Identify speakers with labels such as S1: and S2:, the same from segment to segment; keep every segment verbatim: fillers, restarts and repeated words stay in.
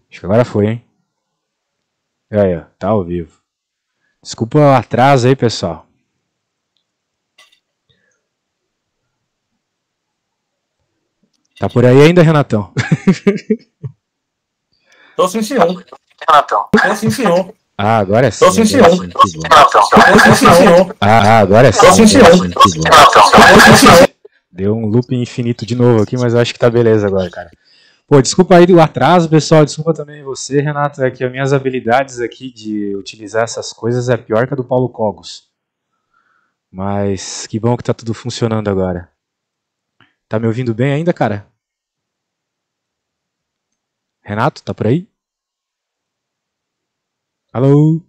S1: Acho que agora foi, hein? Aí, ó, tá ao vivo. Desculpa o atraso aí, pessoal. Tá por aí ainda, Renatão?
S2: Tô sim, senhor. Renatão. Tô sim, senhor.
S1: Ah, agora é sim.
S2: Tô sim, senhor.
S1: Renatão.
S2: Tô sim, senhor.
S1: Ah, agora é sim.
S2: Tô sim, senhor.
S1: Renatão. Que bom.
S2: Tô sim, senhor.
S1: Deu um loop infinito de novo aqui, mas eu acho que tá beleza agora, cara. Pô, desculpa aí do atraso, pessoal. Desculpa também você, Renato. É que as minhas habilidades aqui de utilizar essas coisas é pior que a do Paulo Cogos. Mas que bom que tá tudo funcionando agora. Tá me ouvindo bem ainda, cara? Renato, tá por aí? Alô?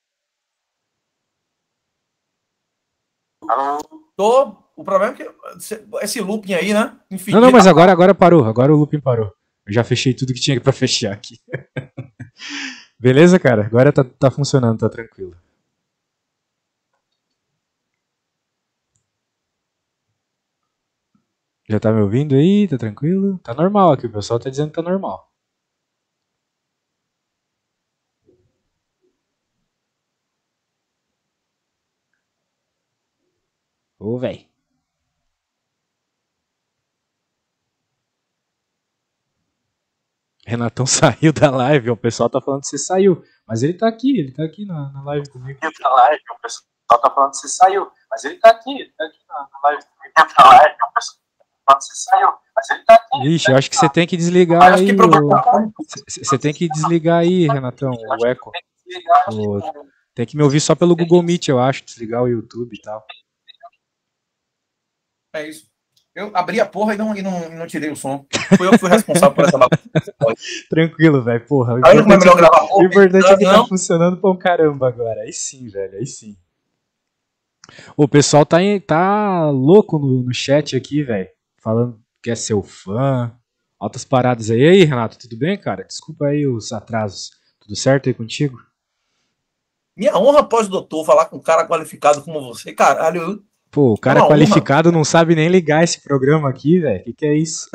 S2: Tô. O problema é que esse looping aí, né?
S1: Infinito. Não, não, mas agora, agora parou. Agora o looping parou. Eu já fechei tudo que tinha pra fechar aqui. Beleza, cara? Agora tá, tá funcionando, tá tranquilo. Já tá me ouvindo aí? Tá tranquilo? Tá normal aqui, o pessoal tá dizendo que tá normal. Ô, véi. Renatão saiu da live, o pessoal tá falando que você saiu. Mas ele tá aqui, ele tá aqui na, na live comigo.
S2: Ele tá live, o pessoal tá falando que você saiu. Mas ele tá aqui, ele tá aqui na, na live comigo. Ele tá live, o pessoal tá falando que você saiu. Mas ele tá aqui.
S1: Ixi, eu acho que você tem que desligar aí. Você tem que desligar aí, Renatão, o eco. O... Tem que me ouvir só pelo Google Meet, eu acho. Desligar o YouTube e tal.
S2: É isso. Eu abri a porra e não, e não, e não tirei o som. Fui eu que fui responsável por essa bagunça.
S1: Tranquilo, velho. Porra. O
S2: Aí como é melhor gravar porra,
S1: o importante é que tá funcionando pra um caramba agora. Aí sim, velho. Aí sim. O pessoal tá, em, tá louco no, no chat aqui, velho. Falando que é seu fã. Altas paradas aí. E aí, Renato, tudo bem, cara? Desculpa aí os atrasos. Tudo certo aí contigo?
S2: Minha honra, pós-doutor, falar com um cara qualificado como você, caralho.
S1: Pô, o cara é qualificado honra. Não sabe nem ligar esse programa aqui, velho. O que, que é isso?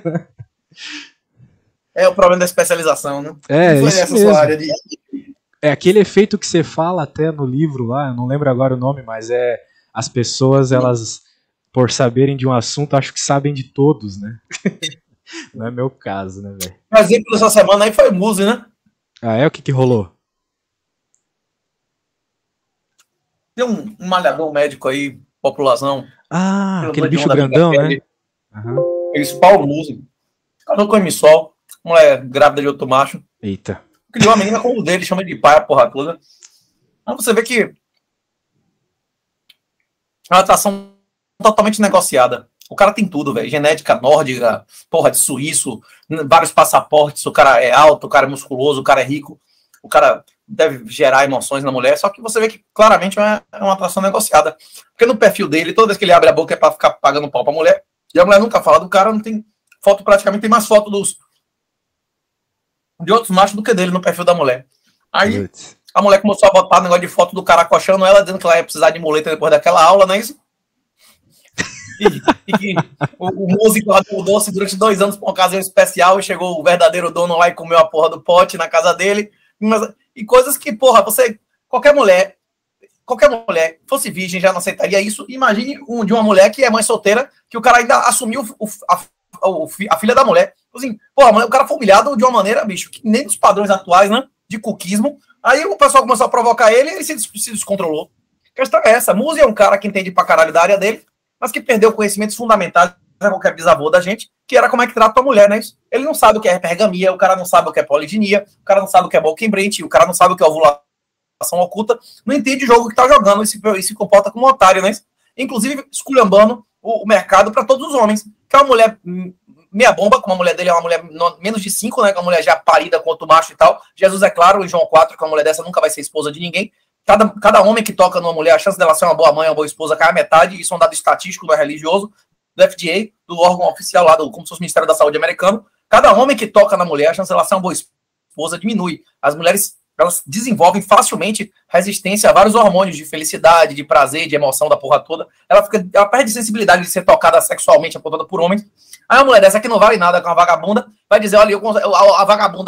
S2: É o problema da especialização, né?
S1: É, foi isso essa mesmo. Sua área de... É aquele efeito que você fala até no livro lá, eu não lembro agora o nome, mas é as pessoas, elas, por saberem de um assunto, acho que sabem de todos, né? Não é meu caso, né, velho?
S2: O exemplo dessa semana aí foi Muse, né?
S1: Ah, é? O que que rolou?
S2: Tem um, um malhador médico aí, população.
S1: Ah, aquele bicho grandão, né?
S2: Uhum. Isso, Paulo Muse. Casou com o Emissol, mulher grávida de outro macho.
S1: Eita.
S2: Criou uma menina como o dele, chama de pai a porra toda. Então você vê que é uma atração totalmente negociada. O cara tem tudo, velho. Genética nórdica, porra de suíço, vários passaportes, o cara é alto, o cara é musculoso, o cara é rico, o cara deve gerar emoções na mulher, só que você vê que claramente é uma, é uma atração negociada. Porque no perfil dele, toda vez que ele abre a boca é pra ficar pagando pau pra mulher, e a mulher nunca fala do cara, não tem foto, praticamente tem mais foto dos de outros machos do que dele no perfil da mulher. Aí Putz. A mulher começou a botar negócio de foto do cara coxando ela, dizendo que ela ia precisar de muleta depois daquela aula, não é isso? E, e que o, o músico lá mudou-se durante dois anos para uma ocasião especial e chegou o verdadeiro dono lá e comeu a porra do pote na casa dele. Mas, e coisas que, porra, você... Qualquer mulher, qualquer mulher, fosse virgem, já não aceitaria isso. Imagine um, de uma mulher que é mãe solteira, que o cara ainda assumiu o, a, a, a filha da mulher. Assim, porra, o cara foi humilhado de uma maneira, bicho, que nem dos padrões atuais, né? De cuquismo. Aí o pessoal começou a provocar ele e ele se, se descontrolou. A questão é essa. Muzi é um cara que entende pra caralho da área dele, mas que perdeu conhecimentos fundamentais para qualquer bisavô da gente, que era como é que trata a mulher, né? Ele não sabe o que é hipergamia, o cara não sabe o que é poliginia, o cara não sabe o que é Balkenbreit, o cara não sabe o que é ovulação oculta, não entende o jogo que tá jogando e se, e se comporta como um otário, né? Inclusive esculhambando o, o mercado para todos os homens. Que é uma mulher meia bomba, como a mulher dele é uma mulher menos de cinco, né? Que é uma mulher já parida com outro macho e tal. Jesus é claro, em João quatro, que uma mulher dessa nunca vai ser esposa de ninguém. Cada, cada homem que toca numa mulher, a chance dela ser uma boa mãe, uma boa esposa, cai a metade. Isso é um dado estatístico, não é religioso, do F D A, do órgão oficial lá, do, como se fosse o Ministério da Saúde americano. Cada homem que toca na mulher, a chance dela ser uma boa esposa diminui. As mulheres, elas desenvolvem facilmente resistência a vários hormônios de felicidade, de prazer, de emoção da porra toda. Ela, fica, ela perde sensibilidade de ser tocada sexualmente, apontada por homens. Aí uma mulher dessa que não vale nada, com uma vagabunda, vai dizer, olha, eu, a, a vagabunda lá,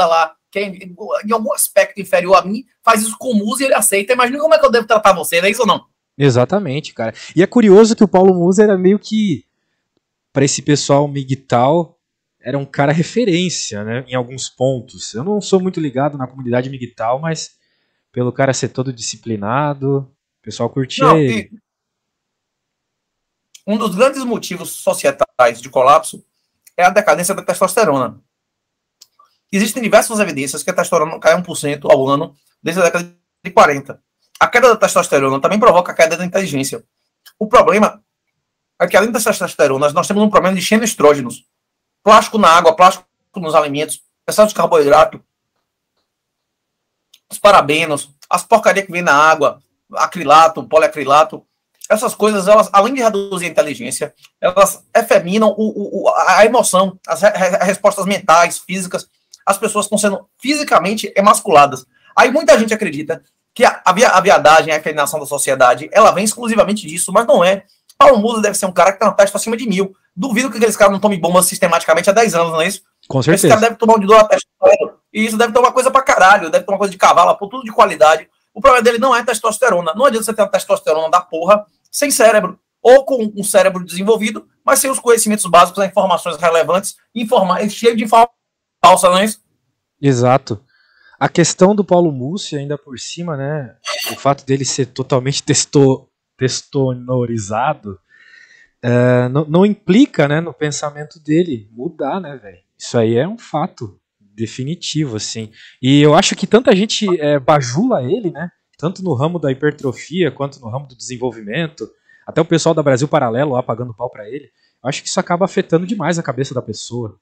S2: que é em, em algum aspecto inferior a mim, faz isso com o Musa e ele aceita. Imagina como é que eu devo tratar você, não é isso ou não?
S1: Exatamente, cara. E é curioso que o Paulo Musa era meio que, pra esse pessoal migtal, era um cara referência, né, em alguns pontos. Eu não sou muito ligado na comunidade migtal, mas pelo cara ser todo disciplinado, o pessoal curtia não, ele.
S2: Um dos grandes motivos societais de colapso é a decadência da testosterona. Existem diversas evidências que a testosterona cai um por cento ao ano desde a década de quarenta. A queda da testosterona também provoca a queda da inteligência. O problema é que, além das testosteronas, nós temos um problema de xenoestrógenos. Plástico na água, plástico nos alimentos, excesso de carboidrato, os parabenos, as porcarias que vem na água, acrilato, poliacrilato, essas coisas, elas, além de reduzir a inteligência, elas efeminam o, o, a emoção, as, re, as respostas mentais, físicas. As pessoas estão sendo fisicamente emasculadas. Aí muita gente acredita que a, a, a viadagem, a efeminação da sociedade, ela vem exclusivamente disso, mas não é. Paulo Musa deve ser um cara que tem uma testa acima de mil. Duvido que aqueles caras não tomem bomba sistematicamente há dez anos, não é isso?
S1: Com certeza.
S2: Esse cara deve tomar um de dor na testa. E isso deve ter uma coisa pra caralho, deve ter uma coisa de cavalo, por tudo de qualidade. O problema dele não é testosterona. Não adianta você ter uma testosterona da porra sem cérebro. Ou com um cérebro desenvolvido, mas sem os conhecimentos básicos, as informações relevantes, informa cheio de informação falsa, não é isso?
S1: Exato. A questão do Paulo Múcio, ainda por cima, né? O fato dele ser totalmente testo, testonorizado uh, não, não implica, né, no pensamento dele mudar, né, velho? Isso aí é um fato definitivo, assim. E eu acho que tanta gente é, bajula ele, né? Tanto no ramo da hipertrofia quanto no ramo do desenvolvimento. Até o pessoal da Brasil Paralelo lá pagando pau pra ele. Eu acho que isso acaba afetando demais a cabeça da pessoa.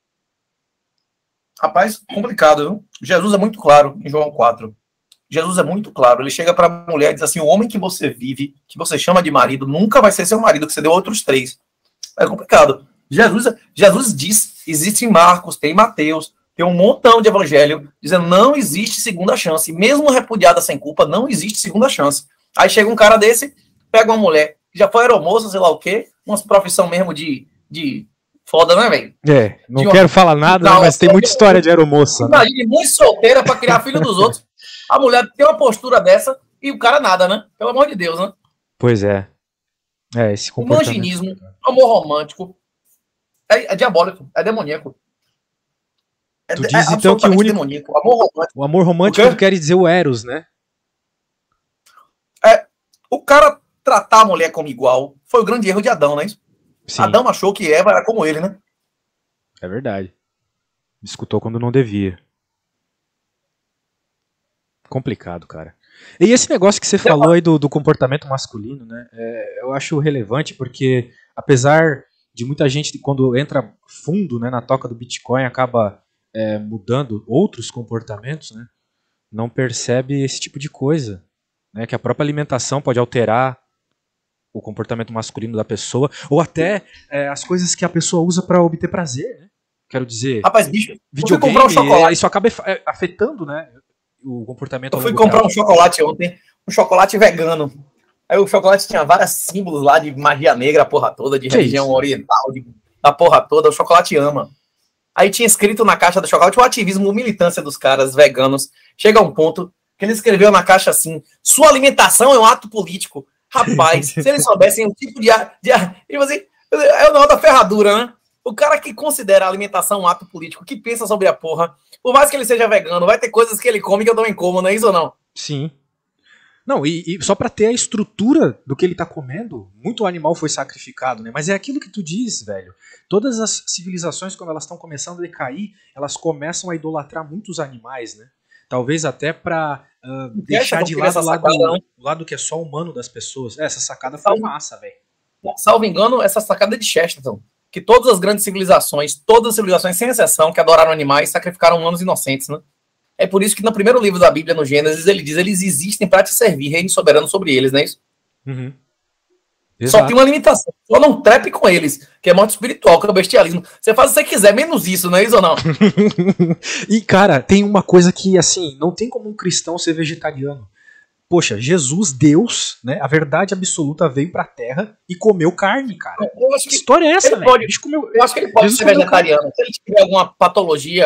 S2: Rapaz, complicado, viu? Jesus é muito claro em João quatro. Jesus é muito claro. Ele chega pra mulher e diz assim: o homem que você vive, que você chama de marido, nunca vai ser seu marido, que você deu outros três. É complicado. Jesus, Jesus diz, existe em Marcos, tem em Mateus, tem um montão de evangelho dizendo não existe segunda chance. Mesmo repudiada sem culpa, não existe segunda chance. Aí chega um cara desse, pega uma mulher que já foi aeromoça, sei lá o quê, uma profissão mesmo de, de foda, né, velho?
S1: É, não uma... quero falar nada, não, mas tem muita história de aeromoça.
S2: Imagina, né? Muito solteira pra criar filho dos outros. A mulher tem uma postura dessa e o cara nada, né? Pelo amor de Deus, né?
S1: Pois é. É, esse comportamento.
S2: Imaginismo, amor romântico, é, é diabólico, é demoníaco. É,
S1: tu diz, é então, que o único... demoníaco. Amor romântico. O amor romântico quer dizer o Eros, né?
S2: É, o cara tratar a mulher como igual foi o grande erro de Adão, né?
S1: Sim.
S2: Adão achou que Eva era como ele, né?
S1: É verdade. Escutou quando não devia. Complicado, cara. E esse negócio que você falou aí do, do comportamento masculino, né? É, eu acho relevante porque, apesar de muita gente, quando entra fundo, né, na toca do Bitcoin, acaba é, mudando outros comportamentos, né? Não percebe esse tipo de coisa, né? Que a própria alimentação pode alterar o comportamento masculino da pessoa, ou até é, as coisas que a pessoa usa para obter prazer, né? Quero dizer,
S2: rapaz, bicho,
S1: videogame,
S2: comprar um chocolate.
S1: Isso acaba afetando, né, o comportamento.
S2: Eu fui comprar um chocolate ontem, um chocolate vegano. Aí o chocolate tinha vários símbolos lá de magia negra, a porra toda, de que religião isso? oriental, de, da porra toda, o chocolate ama. Aí tinha escrito na caixa do chocolate o ativismo, a militância dos caras veganos. Chega a um ponto que ele escreveu na caixa assim: sua alimentação é um ato político. Rapaz, se eles soubessem o tipo de... de ele assim, é o nó da ferradura, né? O cara que considera a alimentação um ato político, que pensa sobre a porra, por mais que ele seja vegano, vai ter coisas que ele come que eu também como, não é isso ou não?
S1: Sim. Não, e, e só pra ter a estrutura do que ele tá comendo, muito animal foi sacrificado, né? Mas é aquilo que tu diz, velho. Todas as civilizações, quando elas estão começando a decair, elas começam a idolatrar muitos animais, né? Talvez até pra uh, deixar de lado o lado, o lado que é só humano das pessoas. É, essa sacada foi salvo, massa, velho.
S2: Salvo engano, essa sacada é de Chesterton. Que todas as grandes civilizações, todas as civilizações, sem exceção, que adoraram animais, sacrificaram humanos inocentes, né? É por isso que no primeiro livro da Bíblia, no Gênesis, ele diz: eles existem para te servir, reino soberano sobre eles, não é isso?
S1: Uhum.
S2: Só tem uma limitação. Só não trepe com eles, que é morte espiritual, que é o bestialismo. Você faz o que você quiser, menos isso, não é isso ou não?
S1: E, cara, tem uma coisa que, assim, não tem como um cristão ser vegetariano. Poxa, Jesus, Deus, né, a verdade absoluta, veio pra terra e comeu carne, cara.
S2: Eu acho que
S1: que história é essa, velho?
S2: Pode, comeu, eu acho que ele pode Jesus ser vegetariano. Carne. Se ele tiver alguma patologia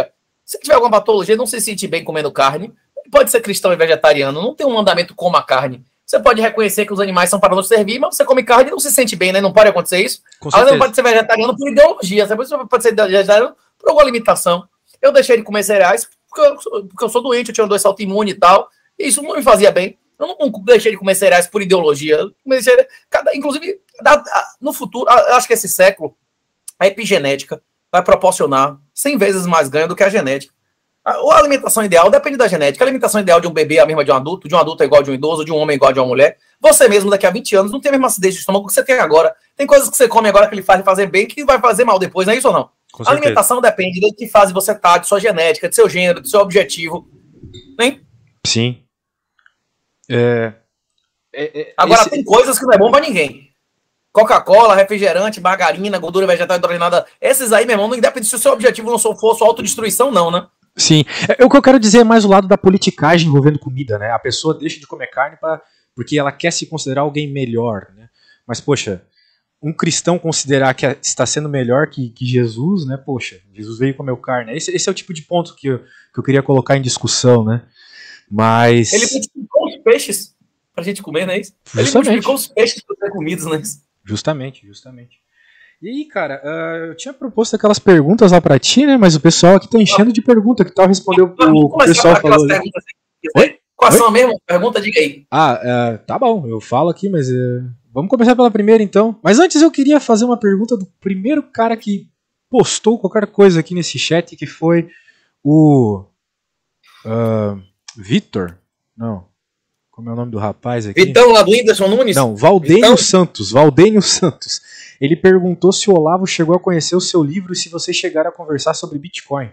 S2: Se tiver alguma patologia, não se sentir bem comendo carne, pode ser cristão e vegetariano, não tem um mandamento como a carne. Você pode reconhecer que os animais são para nos servir, mas você come carne e não se sente bem, né? Não pode acontecer isso. Ela não pode ser vegetariano por ideologia, você pode ser vegetariano por alguma limitação. Eu deixei de comer cereais porque eu, porque eu sou doente, eu tinha dois autoimune e tal, e isso não me fazia bem. Eu não, não deixei de comer cereais por ideologia. Comecei, cada, inclusive, no futuro, acho que esse século, a epigenética vai proporcionar cem vezes mais ganho do que a genética. A alimentação ideal depende da genética. A alimentação ideal de um bebê é a mesma de um adulto, de um adulto é igual de um idoso, de um homem é igual de uma mulher. Você mesmo, daqui a vinte anos, não tem a mesma acidez de estômago que você tem agora. Tem coisas que você come agora que ele faz fazer bem que vai fazer mal depois, não é isso ou não? A alimentação depende de que fase você tá, de sua genética, de seu gênero, de seu objetivo. Hein?
S1: Sim. É...
S2: É, é, agora, esse... tem coisas que não é bom pra ninguém. Coca-Cola, refrigerante, margarina, gordura vegetal hidrogenada. Esses aí, meu irmão, não independe se o seu objetivo não for sua autodestruição, não, né?
S1: Sim. É, o que eu quero dizer é mais o lado da politicagem envolvendo comida, né? A pessoa deixa de comer carne pra, porque ela quer se considerar alguém melhor, né? Mas, poxa, um cristão considerar que está sendo melhor que, que Jesus, né? Poxa, Jesus veio comer carne. Esse, esse é o tipo de ponto que eu, que eu queria colocar em discussão, né? Mas...
S2: Ele multiplicou os peixes pra gente comer, não é isso?
S1: Justamente.
S2: Ele multiplicou os peixes pra ser comidos, não é isso?
S1: Justamente, justamente. E aí, cara, uh, eu tinha proposto aquelas perguntas lá pra ti, né? Mas o pessoal aqui tá enchendo de pergunta, que tal responder o que o pessoal falou.
S2: Oi? Qual são a mesma pergunta? Diga aí.
S1: Ah, uh, tá bom, eu falo aqui, mas uh, vamos começar pela primeira então. Mas antes eu queria fazer uma pergunta do primeiro cara que postou qualquer coisa aqui nesse chat, que foi o uh, Vitor. Não. Como é o nome do rapaz aqui?
S2: Vitão lá do Whindersson Nunes?
S1: Não, Valdênio Santos. Valdênio Santos. Ele perguntou se o Olavo chegou a conhecer o seu livro e se vocês chegaram a conversar sobre Bitcoin.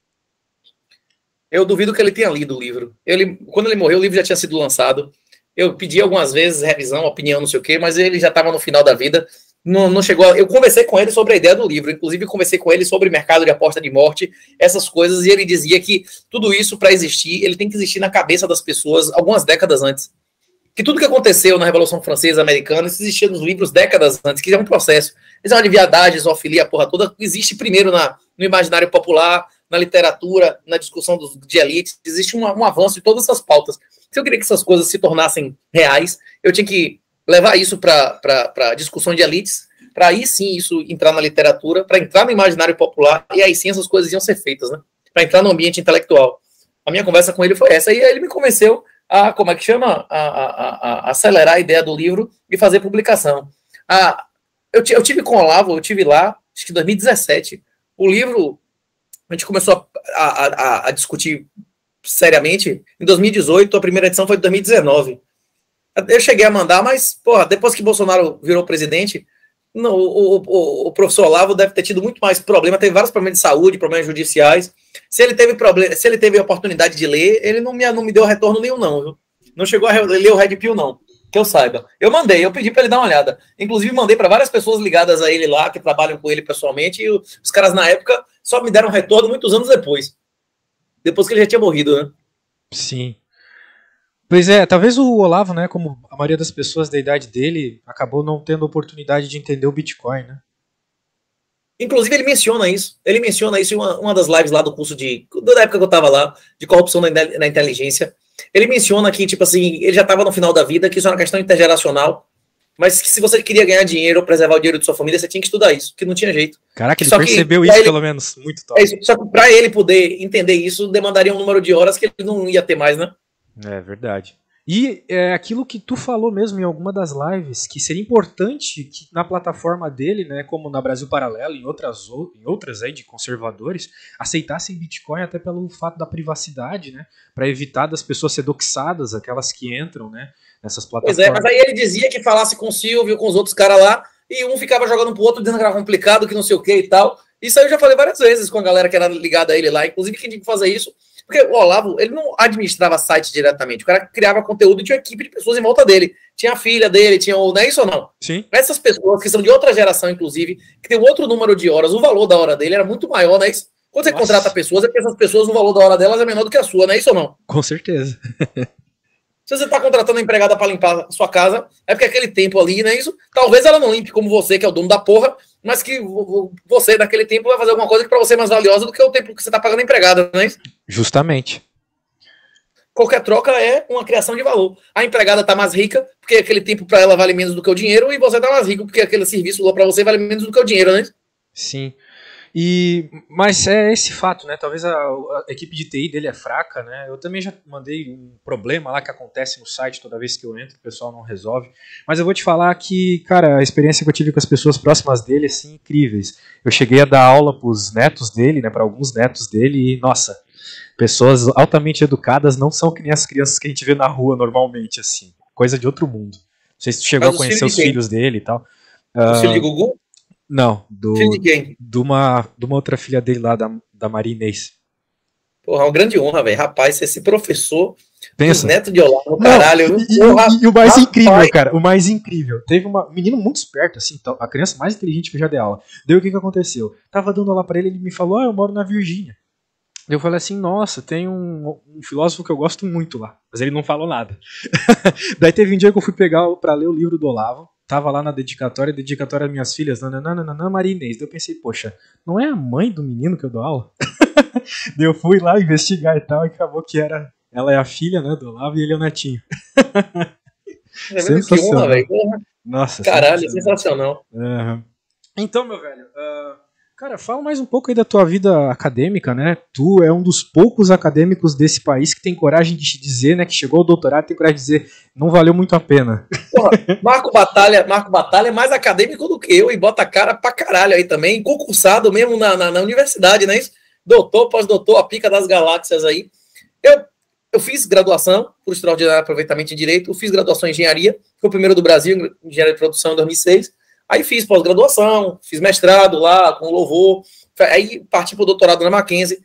S2: Eu duvido que ele tenha lido o livro. Ele, quando ele morreu, o livro já tinha sido lançado. Eu pedi algumas vezes revisão, opinião, não sei o quê, mas ele já estava no final da vida. Não, não chegou a... Eu conversei com ele sobre a ideia do livro. Inclusive, conversei com ele sobre mercado de aposta de morte, essas coisas, e ele dizia que tudo isso, para existir, ele tem que existir na cabeça das pessoas algumas décadas antes. Que tudo que aconteceu na Revolução Francesa, Americana, isso existia nos livros décadas antes, que é um processo. Isso é uma viadagem, zoofilia, a porra toda, existe primeiro na, no imaginário popular, na literatura, na discussão dos, de elites, existe um, um avanço de todas essas pautas. Se eu queria que essas coisas se tornassem reais, eu tinha que levar isso para a discussão de elites, para aí sim isso entrar na literatura, para entrar no imaginário popular, e aí sim essas coisas iam ser feitas, né? Para entrar no ambiente intelectual. A minha conversa com ele foi essa, e aí ele me convenceu a, como é que chama? A, a, a, a acelerar a ideia do livro e fazer publicação. A, eu, eu tive com o Olavo, eu tive lá, acho que em dois mil e dezessete. O livro, a gente começou a, a, a, a discutir seriamente em dois mil e dezoito, a primeira edição foi em dois mil e dezenove. Eu cheguei a mandar, mas, porra, depois que Bolsonaro virou presidente, não, o, o, o professor Olavo deve ter tido muito mais problema, teve vários problemas de saúde, problemas judiciais. Se ele teve problema, se ele teve a oportunidade de ler, ele não me, não me deu retorno nenhum, não, viu? Não chegou a ler o Red Pill, não, que eu saiba. Eu mandei, eu pedi para ele dar uma olhada. Inclusive, mandei para várias pessoas ligadas a ele lá, que trabalham com ele pessoalmente, e os caras, na época, só me deram retorno muitos anos depois. Depois que ele já tinha morrido, né?
S1: Sim. Pois é, talvez o Olavo, né, como a maioria das pessoas da idade dele, acabou não tendo oportunidade de entender o Bitcoin, né?
S2: Inclusive, ele menciona isso. Ele menciona isso em uma, uma das lives lá do curso de... Da época que eu tava lá, de corrupção na, na inteligência. Ele menciona que, tipo assim, ele já estava no final da vida, que isso é uma questão intergeracional, mas que se você queria ganhar dinheiro ou preservar o dinheiro de sua família, você tinha que estudar isso, que não tinha jeito.
S1: Caraca, ele
S2: só
S1: percebeu
S2: que,
S1: isso,
S2: ele,
S1: pelo menos. Muito top.
S2: É isso, só que pra ele poder entender isso, demandaria um número de horas que ele não ia ter mais, né?
S1: É verdade. E é aquilo que tu falou mesmo em alguma das lives, que seria importante que na plataforma dele, né, como na Brasil Paralelo e em outras, em outras aí de conservadores, aceitassem Bitcoin até pelo fato da privacidade, né, para evitar das pessoas ser doxadas, aquelas que entram, né, nessas plataformas.
S2: Pois é, mas aí ele dizia que falasse com o Silvio, com os outros caras lá, e um ficava jogando pro outro, dizendo que era complicado, que não sei o que e tal. Isso aí eu já falei várias vezes com a galera que era ligada a ele lá, inclusive quem tinha que fazer isso. Porque o Olavo, ele não administrava site diretamente. O cara criava conteúdo e tinha uma equipe de pessoas em volta dele. Tinha a filha dele, tinha o... Não é isso ou não?
S1: Sim.
S2: Essas pessoas que são de outra geração, inclusive, que tem outro número de horas, o valor da hora dele era muito maior, não é isso? Quando você Nossa. contrata pessoas, é porque essas pessoas, o valor da hora delas é menor do que a sua, não é isso ou não?
S1: Com certeza.
S2: Se você está contratando uma empregada para limpar a sua casa, é porque aquele tempo ali, não é isso? Talvez ela não limpe como você, que é o dono da porra, mas que você, naquele tempo, vai fazer alguma coisa que para você é mais valiosa do que o tempo que você está pagando a empregada, não é isso?
S1: Justamente.
S2: Qualquer troca é uma criação de valor. A empregada está mais rica, porque aquele tempo para ela vale menos do que o dinheiro, e você está mais rico, porque aquele serviço para você vale menos do que o dinheiro, né?
S1: Sim. E, mas é esse fato, né? Talvez a, a equipe de T I dele é fraca, né? Eu também já mandei um problema lá que acontece no site toda vez que eu entro, o pessoal não resolve. Mas eu vou te falar que, cara, a experiência que eu tive com as pessoas próximas dele, assim, incríveis. Eu cheguei a dar aula pros netos dele, né? Para alguns netos dele, e, nossa, pessoas altamente educadas não são que nem as crianças que a gente vê na rua normalmente, assim. Coisa de outro mundo. Não sei se tu chegou
S2: Mas
S1: a conhecer os filhos, filhos dele e tal.
S2: O uh, filho de Gugu?
S1: Não, do,
S2: filho de quem?
S1: De uma, de uma outra filha dele lá, da, da Maria Inês.
S2: Porra, é uma grande honra, velho. Rapaz, esse professor,
S1: pensa,
S2: os netos de Olavo, caralho.
S1: E,
S2: porra,
S1: e, e o mais rapaz. incrível, cara, o mais incrível. Teve uma, um menino muito esperto, assim, a criança mais inteligente que eu já dei aula. Daí o que que aconteceu? Tava dando aula pra ele, ele me falou, ah, eu moro na Virgínia. Eu falei assim, nossa, tem um, um filósofo que eu gosto muito lá. Mas ele não falou nada. Daí teve um dia que eu fui pegar pra ler o livro do Olavo. Tava lá na dedicatória, dedicatória às minhas filhas, nananana, Maria Inês. Daí eu pensei, poxa, não é a mãe do menino que eu dou aula? Daí eu fui lá investigar e tal, e acabou que era, ela é a filha, né, do Olavo e ele é o netinho.
S2: É sensacional. Que honra,
S1: Nossa,
S2: caralho, sensacional.
S1: Uhum. Então, meu velho, uh, cara, fala mais um pouco aí da tua vida acadêmica, né? Tu é um dos poucos acadêmicos desse país que tem coragem de te dizer, né, que chegou ao doutorado e tem coragem de dizer, não valeu muito a pena.
S2: Porra, Marco Batalha, Marco Batalha é mais acadêmico do que eu e bota a cara pra caralho aí também, concursado mesmo na, na, na universidade, né? Doutor, pós-doutor, a pica das galáxias aí. Eu, eu fiz graduação por extraordinário aproveitamento em Direito, eu fiz graduação em Engenharia, foi o primeiro do Brasil, Engenharia de Produção em dois mil e seis. Aí fiz pós-graduação, fiz mestrado lá, com louvor, aí parti para o doutorado na Mackenzie.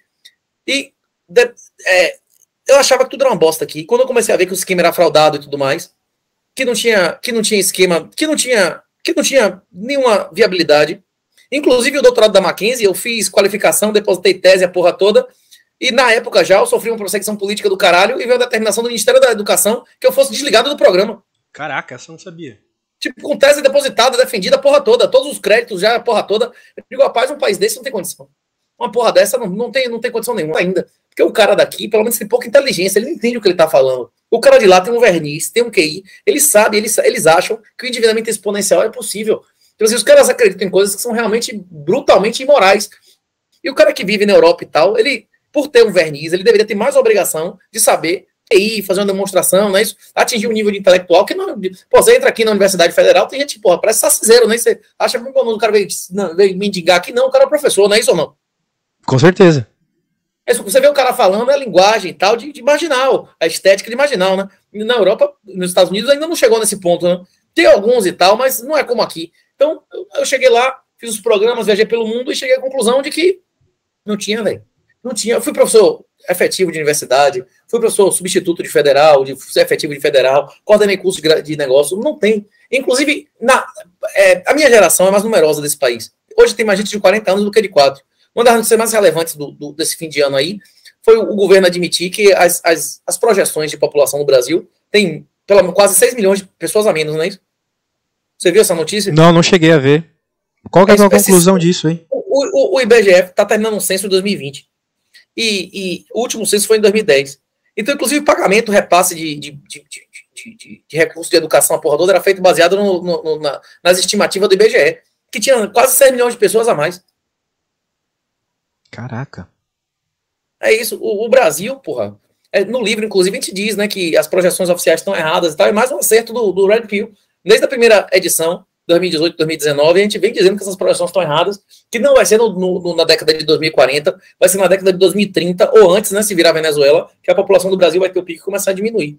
S2: E de, é, eu achava que tudo era uma bosta aqui. Quando eu comecei a ver que o esquema era fraudado e tudo mais, que não tinha, que não tinha esquema, que não tinha, que não tinha nenhuma viabilidade. Inclusive o doutorado da Mackenzie, eu fiz qualificação, depositei tese, a porra toda, e na época já eu sofri uma perseguição política do caralho e veio a determinação do Ministério da Educação que eu fosse desligado do programa.
S1: Caraca, essa eu não sabia.
S2: Tipo, com tese depositada, defendida, a porra toda, todos os créditos já, a porra toda. Eu digo, rapaz, um país desse não tem condição. Uma porra dessa não, não, tem, não tem condição nenhuma ainda. Porque o cara daqui, pelo menos, tem pouca inteligência, ele não entende o que ele tá falando. O cara de lá tem um verniz, tem um Q I, ele sabe, eles, eles acham que o endividamento exponencial é possível. Então, assim, os caras acreditam em coisas que são realmente brutalmente imorais. E o cara que vive na Europa e tal, ele, por ter um verniz, ele deveria ter mais obrigação de saber ir fazer uma demonstração, né? Isso, atingir um nível de intelectual que não. Pô, você entra aqui na Universidade Federal, tem gente, porra, parece saciseiro, né? Você acha que o cara veio, não, veio mendigar aqui, não, o cara é professor, não é isso ou não?
S1: Com certeza.
S2: É isso, você vê o cara falando, é a linguagem e tal, de, de marginal, a estética de marginal, né? Na Europa, nos Estados Unidos, ainda não chegou nesse ponto, né? Tem alguns e tal, mas não é como aqui. Então, eu, eu cheguei lá, fiz os programas, viajei pelo mundo e cheguei à conclusão de que não tinha, velho. Não tinha. Eu fui professor efetivo de universidade, fui professor substituto de federal, de efetivo de federal, coordenei curso de, de negócio, não tem. Inclusive, na, é, a minha geração é mais numerosa desse país. Hoje tem mais gente de quarenta anos do que de quatro. Uma das notícias mais relevantes do, do, desse fim de ano aí foi o, o governo admitir que as, as, as projeções de população no Brasil tem pelo, quase seis milhões de pessoas a menos, não é isso? Você viu essa notícia?
S1: Não, não cheguei a ver. Qual que é a conclusão disso, hein?
S2: O, o, o I B G F está terminando um censo em dois mil e vinte. E, e o último censo foi em dois mil e dez. Então, inclusive, o pagamento, repasse de, de, de, de, de, de recursos de educação, a porra toda, era feito baseado no, no, no, na, nas estimativas do I B G E, que tinha quase seis milhões de pessoas a mais.
S1: Caraca.
S2: É isso. O, o Brasil, porra, é, no livro, inclusive, a gente diz, né, que as projeções oficiais estão erradas e tal, é mais um acerto do, do Red Pill. Desde a primeira edição, dois mil e dezoito, dois mil e dezenove, a gente vem dizendo que essas projeções estão erradas, que não vai ser no, no, na década de dois mil e quarenta, vai ser na década de dois mil e trinta, ou antes, né, se virar a Venezuela, que a população do Brasil vai ter o pico e começar a diminuir.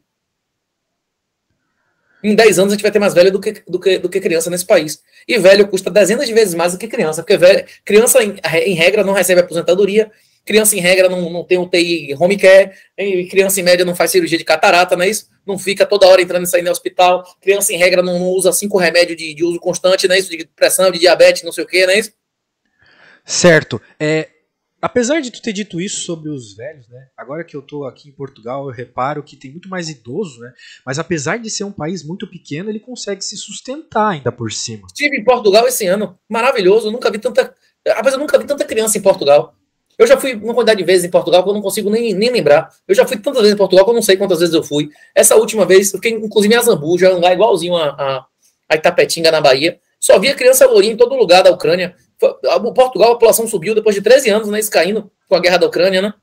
S2: Em dez anos a gente vai ter mais velho do que, do, que, do que criança nesse país. E velho custa dezenas de vezes mais do que criança, porque velho, criança, em, em regra, não recebe aposentadoria, criança, em regra, não, não tem U T I home care, e criança, em média, não faz cirurgia de catarata, não é isso? Não fica toda hora entrando e saindo no hospital, criança, em regra, não, não usa cinco remédios de, de uso constante, não é isso? De pressão, de diabetes, não sei o que, não é isso?
S1: Certo. É, apesar de tu ter dito isso sobre os velhos, né? Agora que eu tô aqui em Portugal, eu reparo que tem muito mais idoso, né? Mas apesar de ser um país muito pequeno, ele consegue se sustentar ainda por cima.
S2: Estive em Portugal esse ano, maravilhoso, eu nunca vi tanta... Rapaz, eu nunca vi tanta criança em Portugal. Eu já fui uma quantidade de vezes em Portugal que eu não consigo nem, nem lembrar. Eu já fui tantas vezes em Portugal que eu não sei quantas vezes eu fui. Essa última vez, eu fiquei inclusive em Azambuja, um lugar igualzinho a, a, a Itapetinga, na Bahia. Só via criança lourinha em todo lugar da Ucrânia. Portugal, a população subiu depois de treze anos, né, isso caindo com a guerra da Ucrânia, né?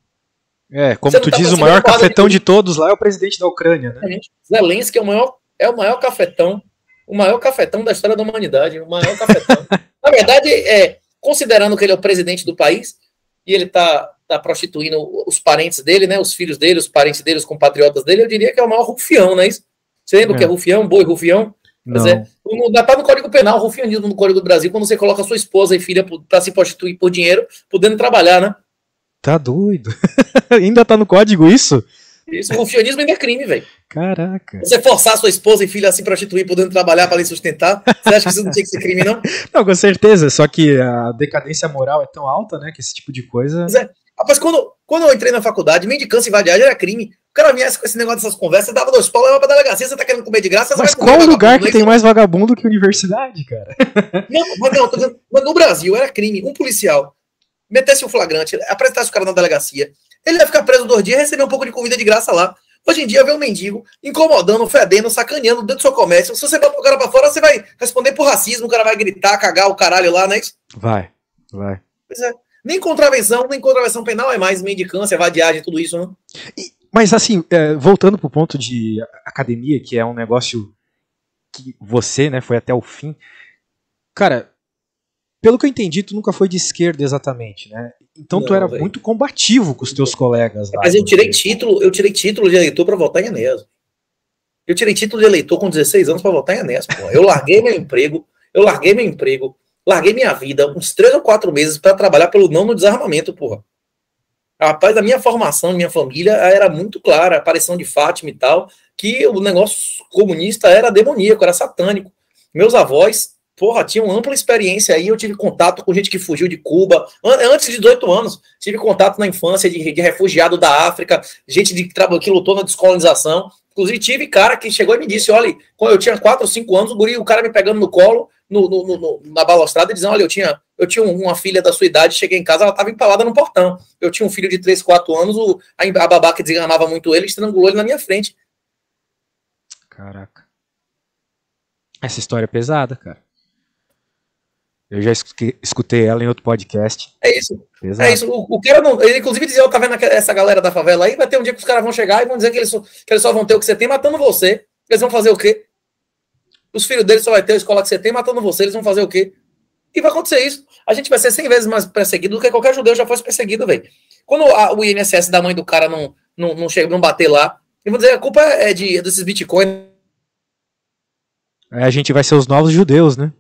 S1: É, como tu tá diz, o maior cafetão de... de todos lá é o presidente da Ucrânia, né?
S2: Zelensky é o maior, é o maior cafetão, o maior cafetão da história da humanidade, o maior cafetão. Na verdade, é, considerando que ele é o presidente do país, e ele tá, tá prostituindo os parentes dele, né, os filhos dele, os parentes dele, os compatriotas dele, eu diria que é o maior rufião, não é isso? Você lembra o é. que é rufião, boi rufião?
S1: Não.
S2: É, ainda tá no Código Penal, o rufianismo no Código do Brasil, quando você coloca sua esposa e filha para se prostituir por dinheiro, podendo trabalhar, né?
S1: Tá doido. Ainda tá no código isso?
S2: Isso, o rufianismo ainda é crime, velho.
S1: Caraca.
S2: Você forçar sua esposa e filha a se prostituir podendo trabalhar para lhe sustentar, você acha que isso não tinha que ser crime, não?
S1: Não, com certeza, só que a decadência moral é tão alta, né, que esse tipo de coisa...
S2: Mas é, rapaz, quando, quando eu entrei na faculdade, mendicância e vadiagem era crime. O cara viesse com esse negócio dessas conversas, dava dois pau, levava pra delegacia, você tá querendo comer de graça...
S1: Mas qual lugar que tem mais vagabundo que universidade, cara?
S2: Não, mas não, tô dizendo, mas no Brasil era crime, um policial metesse um flagrante, apresentasse o cara na delegacia, ele ia ficar preso dois dias e receber um pouco de comida de graça lá. Hoje em dia, vê um mendigo incomodando, fedendo, sacaneando dentro do seu comércio. Se você bota o cara pra fora, você vai responder por racismo, o cara vai gritar, cagar o caralho lá, né?
S1: Vai, vai.
S2: Pois é. Nem contravenção, nem contravenção penal é mais mendicância, vadiagem, tudo isso, né?
S1: E, mas assim, é, voltando pro ponto de academia, que é um negócio que você, né, foi até o fim. Cara, pelo que eu entendi, tu nunca foi de esquerda exatamente, né? Então não, tu era véio. muito combativo com os teus colegas lá.
S2: Mas eu tirei título, eu tirei título de eleitor para votar em Enéas. Eu tirei título de eleitor com dezesseis anos para votar em Enéas, pô. Eu larguei meu emprego, eu larguei meu emprego, larguei minha vida uns três ou quatro meses para trabalhar pelo não no desarmamento, porra. Rapaz, a minha formação, minha família era muito clara, a aparição de Fátima e tal, que o negócio comunista era demoníaco, era satânico. Meus avós, porra, tinham ampla experiência aí, eu tive contato com gente que fugiu de Cuba, antes de dezoito anos, tive contato na infância de, de refugiado da África, gente de, que lutou na descolonização, inclusive tive cara que chegou e me disse, olha, quando eu tinha quatro ou cinco anos, o guri, o cara me pegando no colo, no, no, no, na balustrada, e dizendo, olha, eu tinha, eu tinha uma filha da sua idade, cheguei em casa, ela estava empalada no portão, eu tinha um filho de três, quatro anos, o, a, a babá que desenganava muito ele, estrangulou ele na minha frente.
S1: Caraca. Essa história é pesada, cara. Eu já escutei, escutei ela em outro podcast.
S2: É isso. Exato. É isso. O, o cara não. Ele, inclusive, dizia: ó, tá vendo essa galera da favela aí? Vai ter um dia que os caras vão chegar e vão dizer que eles, só, que eles só vão ter o que você tem matando você. Eles vão fazer o quê? Os filhos deles só vai ter a escola que você tem matando você. Eles vão fazer o quê? E vai acontecer isso. A gente vai ser cem vezes mais perseguido do que qualquer judeu já fosse perseguido, velho. Quando a, o I N S S da mãe do cara não, não, não chega, não bater lá, eu vou dizer: a culpa é de, desses bitcoins.
S1: É, a gente vai ser os novos judeus, né?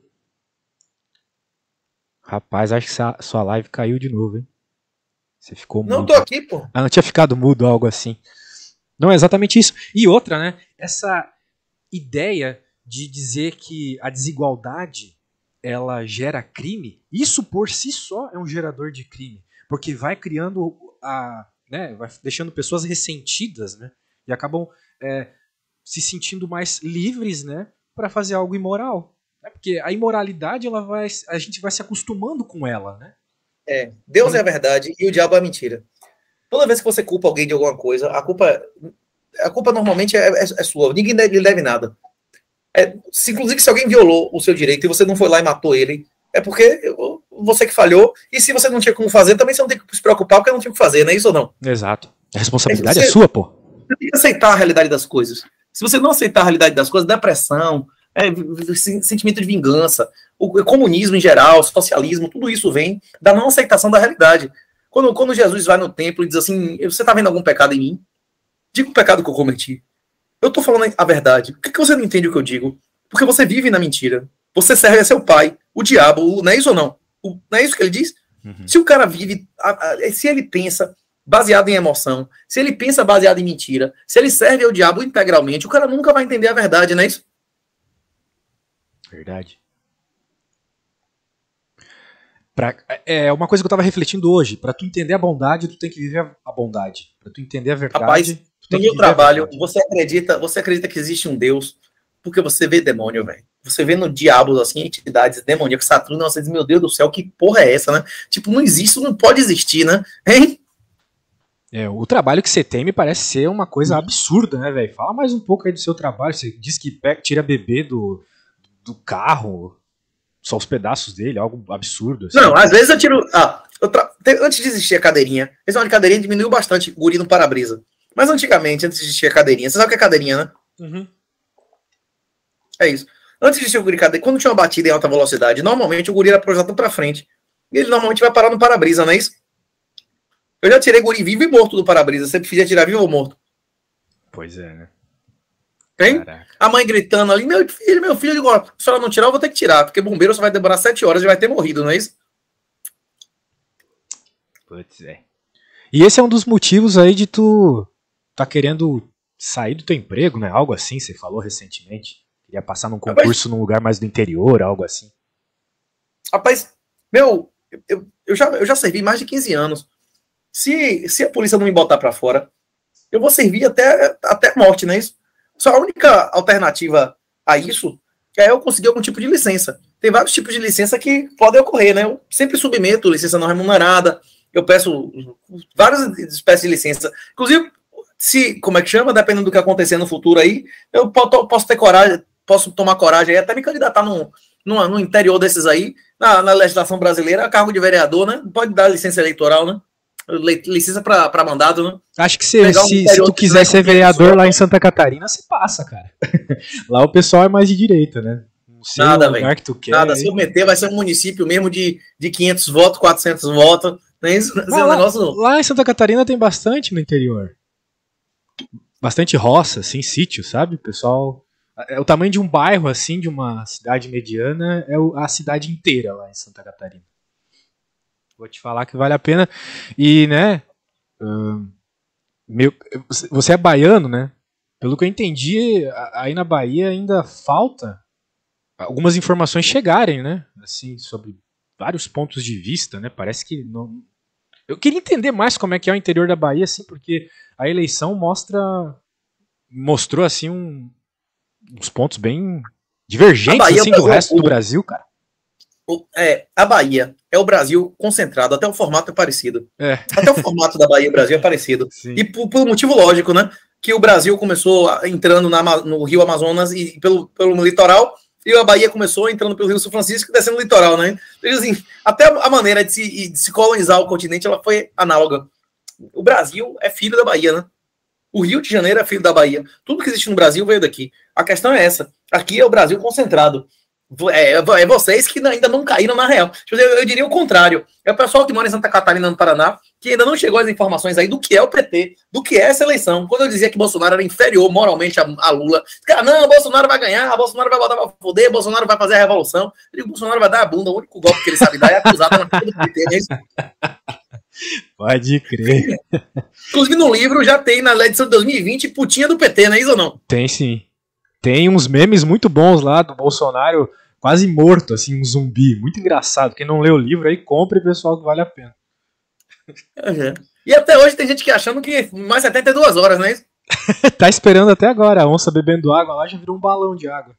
S1: Rapaz, acho que sua live caiu de novo, hein? Você ficou mudo.
S2: Não, tô aqui, pô.
S1: Ah, não tinha ficado mudo, algo assim. Não, é exatamente isso. E outra, né? Essa ideia de dizer que a desigualdade, ela gera crime, isso por si só é um gerador de crime. Porque vai criando, a, né, vai deixando pessoas ressentidas, né? E acabam é, se sentindo mais livres, né? Para fazer algo imoral. É porque a imoralidade, ela vai, a gente vai se acostumando com ela, né?
S2: É, Deus é a verdade e o diabo é a mentira. Toda vez que você culpa alguém de alguma coisa, a culpa, a culpa normalmente é, é, é sua. Ninguém lhe deve nada. É, se, inclusive, se alguém violou o seu direito e você não foi lá e matou ele, é porque você que falhou. E se você não tinha como fazer, também você não tem que se preocupar porque não tinha o que fazer, não é isso ou não?
S1: Exato. A responsabilidade
S2: é, você,
S1: é sua, pô.
S2: Você tem que aceitar a realidade das coisas. Se você não aceitar a realidade das coisas, depressão, é, sentimento de vingança, o comunismo em geral, o socialismo, tudo isso vem da não aceitação da realidade. Quando, quando Jesus vai no templo e diz assim, você está vendo algum pecado em mim? Diga o pecado que eu cometi. Eu estou falando a verdade. Por que, que você não entende o que eu digo? Porque você vive na mentira. Você serve a seu pai, o diabo, não é isso ou não? O, não é isso que ele diz? Uhum. Se o cara vive, a, a, se ele pensa baseado em emoção, se ele pensa baseado em mentira, se ele serve ao diabo integralmente, o cara nunca vai entender a verdade, não é isso?
S1: Verdade. Pra, é uma coisa que eu tava refletindo hoje. Pra tu entender a bondade, tu tem que viver a bondade. Pra tu entender a verdade.
S2: Rapaz,
S1: tu
S2: no
S1: tem
S2: meu
S1: que viver a
S2: trabalho,
S1: verdade.
S2: você acredita, você acredita que existe um Deus, porque você vê demônio, velho. Você vê no diabo, assim, entidades demoníacas, Saturno, você diz, meu Deus do céu, que porra é essa, né? Tipo, não existe, não pode existir, né? Hein?
S1: É, o trabalho que você tem me parece ser uma coisa absurda, né, velho? Fala mais um pouco aí do seu trabalho. Você diz que pega, tira bebê do, do carro, só os pedaços dele, algo absurdo. Assim.
S2: Não, às vezes eu tiro. Ah, eu tra... Antes de existir a cadeirinha, esse de cadeirinha diminuiu bastante o guri no para-brisa. Mas antigamente, antes de existir a cadeirinha, você sabe o que é cadeirinha, né?
S1: Uhum.
S2: É isso. Antes de existir o guri cadeirinha, quando tinha uma batida em alta velocidade, normalmente o guri era projetado pra frente. E ele normalmente vai parar no para-brisa, não é isso? Eu já tirei guri vivo e morto do para-brisa. Você preferia tirar vivo ou morto?
S1: Pois é, né?
S2: Hein? A mãe gritando ali, meu filho, meu filho, agora, se a senhora não tirar, eu vou ter que tirar, porque bombeiro só vai demorar sete horas e vai ter morrido, não é isso?
S1: Putz, é. E esse é um dos motivos aí de tu tá querendo sair do teu emprego, né? Algo assim, você falou recentemente. Queria passar num concurso Rapaz, num lugar mais do interior, algo assim.
S2: Rapaz, meu, eu, eu, já, eu já servi mais de quinze anos. Se, se a polícia não me botar pra fora, eu vou servir até, até morte, não é isso? Só a única alternativa a isso é eu conseguir algum tipo de licença. Tem vários tipos de licença que podem ocorrer, né? Eu sempre submeto licença não remunerada, eu peço várias espécies de licença. Inclusive, se, como é que chama, dependendo do que acontecer no futuro aí, eu posso ter coragem, posso tomar coragem aí, até me candidatar no, no, no interior desses aí, na, na legislação brasileira, cargo de vereador, né? Pode dar licença eleitoral, né? Licença para mandado, né?
S1: Acho que se, se, se tu quiser ser vereador lá em Santa Catarina, você passa, cara. Lá o pessoal é mais de direita, né? Não sei
S2: Nada,
S1: velho. Que tu quer,
S2: Nada,
S1: aí.
S2: Se eu meter, vai ser um município mesmo de, de quinhentos votos, quatrocentos votos. Não é isso? Não é
S1: lá,
S2: negócio, não.
S1: Lá em Santa Catarina tem bastante no interior. Bastante roça, assim, sítio, sabe? O pessoal... É o tamanho de um bairro, assim, de uma cidade mediana, é a cidade inteira lá em Santa Catarina. Vou te falar que vale a pena. E, né, uh, meu, você é baiano, né? Pelo que eu entendi, aí na Bahia ainda falta algumas informações chegarem, né? Assim, sobre vários pontos de vista, né? Parece que não... Eu queria entender mais como é que é o interior da Bahia, assim, porque a eleição mostra... mostrou, assim, um, uns pontos bem divergentes, Bahia, assim, do resto do Brasil, cara.
S2: É, a Bahia é o Brasil concentrado, até o formato é parecido.
S1: É.
S2: Até o formato da Bahia e Brasil é parecido. Sim. E por, por motivo lógico, né? Que o Brasil começou entrando na, no Rio Amazonas e pelo, pelo litoral, e a Bahia começou entrando pelo Rio São Francisco e descendo o litoral, né? Então, assim, até a maneira de se, de se colonizar o continente ela foi análoga. O Brasil é filho da Bahia, né? O Rio de Janeiro é filho da Bahia. Tudo que existe no Brasil veio daqui. A questão é essa. Aqui é o Brasil concentrado. É, é vocês que ainda não caíram na real. Eu, eu diria o contrário. É o pessoal que mora em Santa Catarina, no Paraná, que ainda não chegou às informações aí do que é o P T, do que é essa eleição. Quando eu dizia que Bolsonaro era inferior moralmente a, a Lula, cara, não, Bolsonaro vai ganhar, Bolsonaro vai botar pra foder, Bolsonaro vai fazer a revolução. Eu digo, Bolsonaro vai dar a bunda, o único golpe que ele sabe dar é acusado na frente do P T, não é isso?
S1: Pode crer.
S2: Inclusive no livro já tem na edição de dois mil e vinte putinha do P T, não é isso ou não?
S1: Tem sim. Tem uns memes muito bons lá do Bolsonaro quase morto, assim, um zumbi. Muito engraçado. Quem não lê o livro aí, compre, pessoal, que vale a pena.
S2: Uhum. E até hoje tem gente que achando que mais setenta e duas horas, não é isso?
S1: Tá esperando até agora. A onça bebendo água lá já virou um balão de água.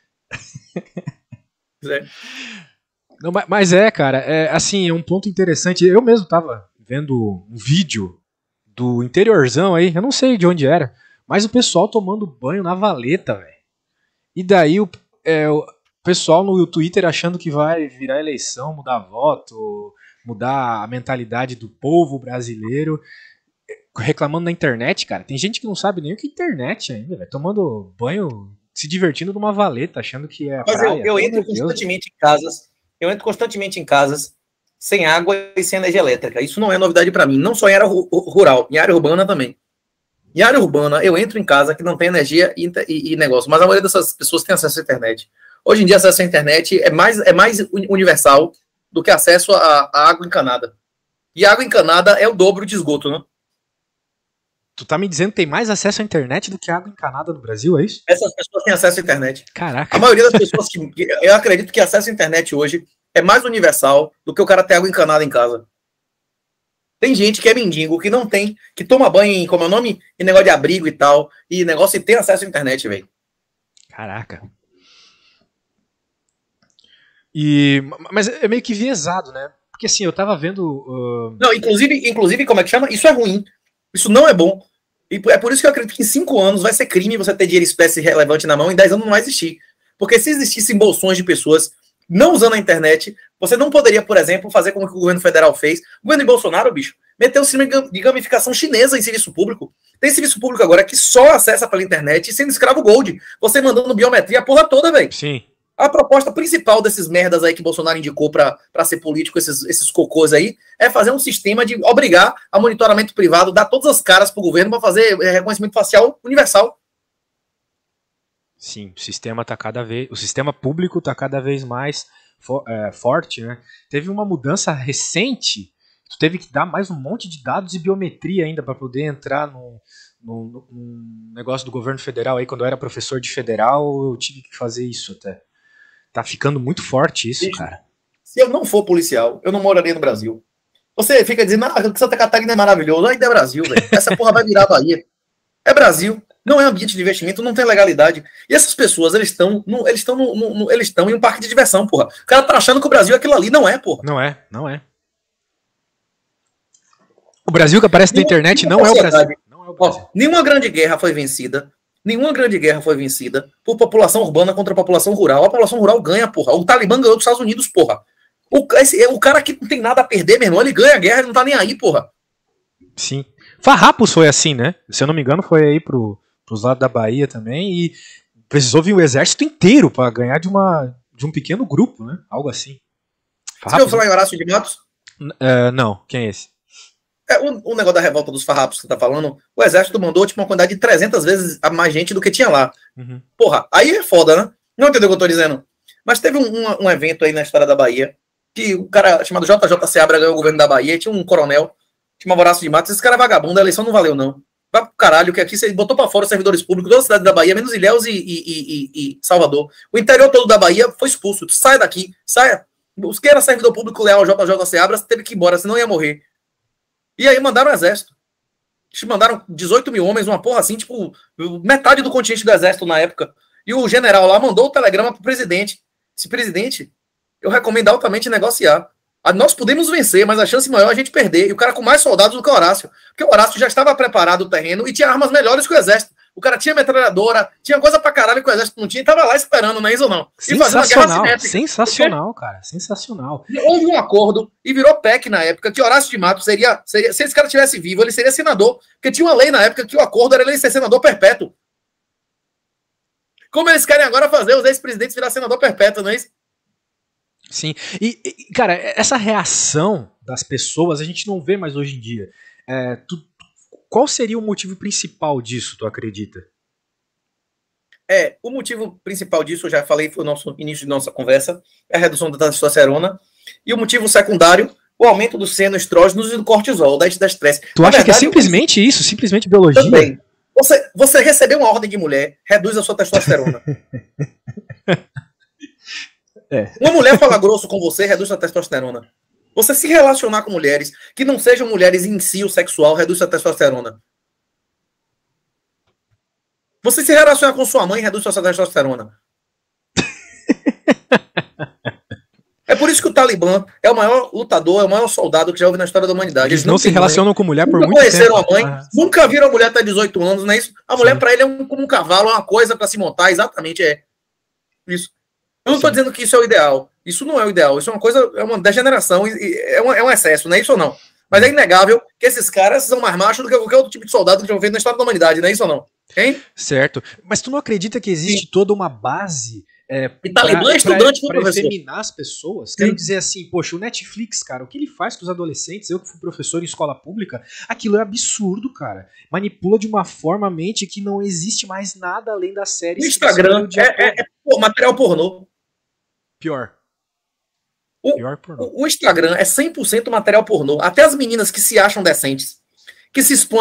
S2: É.
S1: Não, mas é, cara, é, assim, é um ponto interessante. Eu mesmo tava vendo um vídeo do interiorzão aí, eu não sei de onde era, mas o pessoal tomando banho na valeta, velho. E daí o, é, o pessoal no Twitter achando que vai virar eleição, mudar voto, mudar a mentalidade do povo brasileiro, reclamando na internet, cara. Tem gente que não sabe nem o que é internet ainda, velho. Tomando banho, se divertindo numa valeta, achando que é a
S2: Mas
S1: praia.
S2: eu, eu entro constantemente em casas, eu entro constantemente em casas sem água e sem energia elétrica. Isso não é novidade para mim, não só em área rural, em área urbana também. Em área urbana, eu entro em casa que não tem energia e, e, e negócio, mas a maioria dessas pessoas tem acesso à internet. Hoje em dia, acesso à internet é mais, é mais universal do que acesso à, à água encanada. E água encanada é o dobro de esgoto, né?
S1: Tu tá me dizendo que tem mais acesso à internet do que água encanada no Brasil, é isso?
S2: Essas pessoas têm acesso à internet.
S1: Caraca.
S2: A maioria das pessoas que... Eu acredito que acesso à internet hoje é mais universal do que o cara ter água encanada em casa. Tem gente que é mendigo, que não tem, que toma banho em, como é o nome? Em negócio de abrigo e tal, e negócio de ter acesso à internet, velho.
S1: Caraca. E, mas é meio que viesado, né? Porque assim, eu tava vendo... Uh...
S2: Não, inclusive, inclusive, como é que chama? Isso é ruim. Isso não é bom. E é por isso que eu acredito que em cinco anos vai ser crime você ter dinheiro espécie relevante na mão, em dez anos não vai existir. Porque se existissem bolsões de pessoas não usando a internet, você não poderia, por exemplo, fazer como que o governo federal fez. O governo de Bolsonaro, bicho, meteu o sistema de gamificação chinesa em serviço público. Tem serviço público agora que só acessa pela internet sendo escravo gold. Você mandando biometria a porra toda, velho.
S1: Sim.
S2: A proposta principal desses merdas aí que Bolsonaro indicou pra, pra ser político, esses, esses cocôs aí, é fazer um sistema de obrigar a monitoramento privado, dar todas as caras pro governo pra fazer reconhecimento facial universal.
S1: Sim, o sistema tá cada vez, o sistema público tá cada vez mais for, é, forte, né? Teve uma mudança recente, tu teve que dar mais um monte de dados e biometria ainda para poder entrar no, no, no negócio do governo federal aí. Quando eu era professor de federal, eu tive que fazer isso até. Tá ficando muito forte isso,
S2: Bicho,
S1: cara.
S2: Se eu não for policial, eu não moraria no Brasil. Você fica dizendo, ah, Santa Catarina é maravilhoso. Ainda é Brasil, velho. Essa porra vai virar Bahia. É Brasil. Não é ambiente de investimento, não tem legalidade. E essas pessoas, eles estão eles estão no, no, no, eles estão em um parque de diversão, porra. O cara tá achando que o Brasil é aquilo ali. Não é, porra.
S1: Não é, não é. O Brasil que aparece na internet não é o Brasil. Não é o Brasil.
S2: Ó, nenhuma grande guerra foi vencida. Nenhuma grande guerra foi vencida por população urbana contra a população rural. A população rural ganha, porra. O Talibã ganhou dos Estados Unidos, porra. O, esse, o cara que não tem nada a perder, meu irmão, ele ganha a guerra, ele não tá nem aí, porra.
S1: Sim. Farrapos foi assim, né? Se eu não me engano, foi aí pro, pros lados da Bahia também. E precisou vir o exército inteiro pra ganhar de, uma, de um pequeno grupo, né? Algo assim.
S2: Você ouviu falar em Horácio de Matos?
S1: Uh, não, quem é esse?
S2: É, o, o negócio da revolta dos farrapos que você tá falando, o exército mandou tipo, uma quantidade de trezentas vezes a mais gente do que tinha lá.
S1: Uhum.
S2: Porra, aí é foda, né? Não entendeu o que eu tô dizendo? Mas teve um, um, um evento aí na história da Bahia, que o cara chamado J J Seabra ganhou o governo da Bahia, tinha um coronel, chamava Horácio de Matos, esse cara é vagabundo, a eleição não valeu não. Vai pro caralho, que aqui você botou pra fora os servidores públicos, toda a cidade da Bahia, menos Ilhéus e, e, e, e Salvador. O interior todo da Bahia foi expulso. Sai daqui, saia. Os que era servidor público leal ao J J Seabra teve que ir embora, senão ia morrer. E aí mandaram o exército. Mandaram dezoito mil homens, uma porra assim, tipo, metade do contingente do exército na época. E o general lá mandou o telegrama pro presidente. Esse presidente, eu recomendo altamente negociar. Nós podemos vencer, mas a chance maior é a gente perder. E o cara com mais soldados do que o Horácio. Porque o Horácio já estava preparado o terreno e tinha armas melhores que o exército. O cara tinha metralhadora, tinha coisa pra caralho que o exército não tinha e tava lá esperando, não é isso ou não? E fazendo uma guerra assimétrica.
S1: Sensacional, cara. Sensacional.
S2: Houve um acordo e virou P E C na época que Horácio de Matos seria, seria... Se esse cara tivesse vivo, ele seria senador. Porque tinha uma lei na época que o acordo era ele ser senador perpétuo. Como eles querem agora fazer os ex-presidentes virar senador perpétuo, não é isso?
S1: Sim. E, e, cara, essa reação das pessoas a gente não vê mais hoje em dia. É, tu, qual seria o motivo principal disso, tu acredita?
S2: É, o motivo principal disso, eu já falei, foi o nosso início de nossa conversa, é a redução da testosterona. E o motivo secundário, o aumento do senoestrógenos e do cortisol, da estresse.
S1: Tu Na acha verdade, que é simplesmente eu... isso? Simplesmente biologia?
S2: Também. Você, você recebeu uma ordem de mulher, reduz a sua testosterona. É. Uma mulher falar grosso com você, reduz a testosterona. Você se relacionar com mulheres que não sejam mulheres em si o sexual, reduz a testosterona. Você se relacionar com sua mãe, reduz a sua testosterona. É por isso que o Talibã é o maior lutador, é o maior soldado que já houve na história da humanidade.
S1: Eles, Eles não se relacionam mãe, com mulher por muito tempo.
S2: Nunca conheceram a mãe, ah, nunca viram a mulher até dezoito anos, não é isso? A mulher para ele é um, como um cavalo, é uma coisa para se montar, exatamente é isso. Eu não estou dizendo que isso é o ideal. Isso não é o ideal. Isso é uma coisa, é uma degeneração, é um, é um excesso, não é isso ou não? Mas é inegável que esses caras são mais machos do que qualquer outro tipo de soldado que já feito na história da humanidade, não é isso ou não? Hein?
S1: Certo. Mas tu não acredita que existe Sim. toda uma base é,
S2: e Talibã é estudante
S1: para efeminar as pessoas? Sim. Quero dizer assim, poxa, o Netflix, cara, o que ele faz com os adolescentes, eu que fui professor em escola pública, aquilo é absurdo, cara. Manipula de uma forma a mente que não existe mais nada além da série.
S2: O Instagram é, é, é, é material pornô.
S1: Pior.
S2: O,
S1: Pior pornô.
S2: O, o Instagram é cem por cento material pornô. Até as meninas que se acham decentes, que se expõem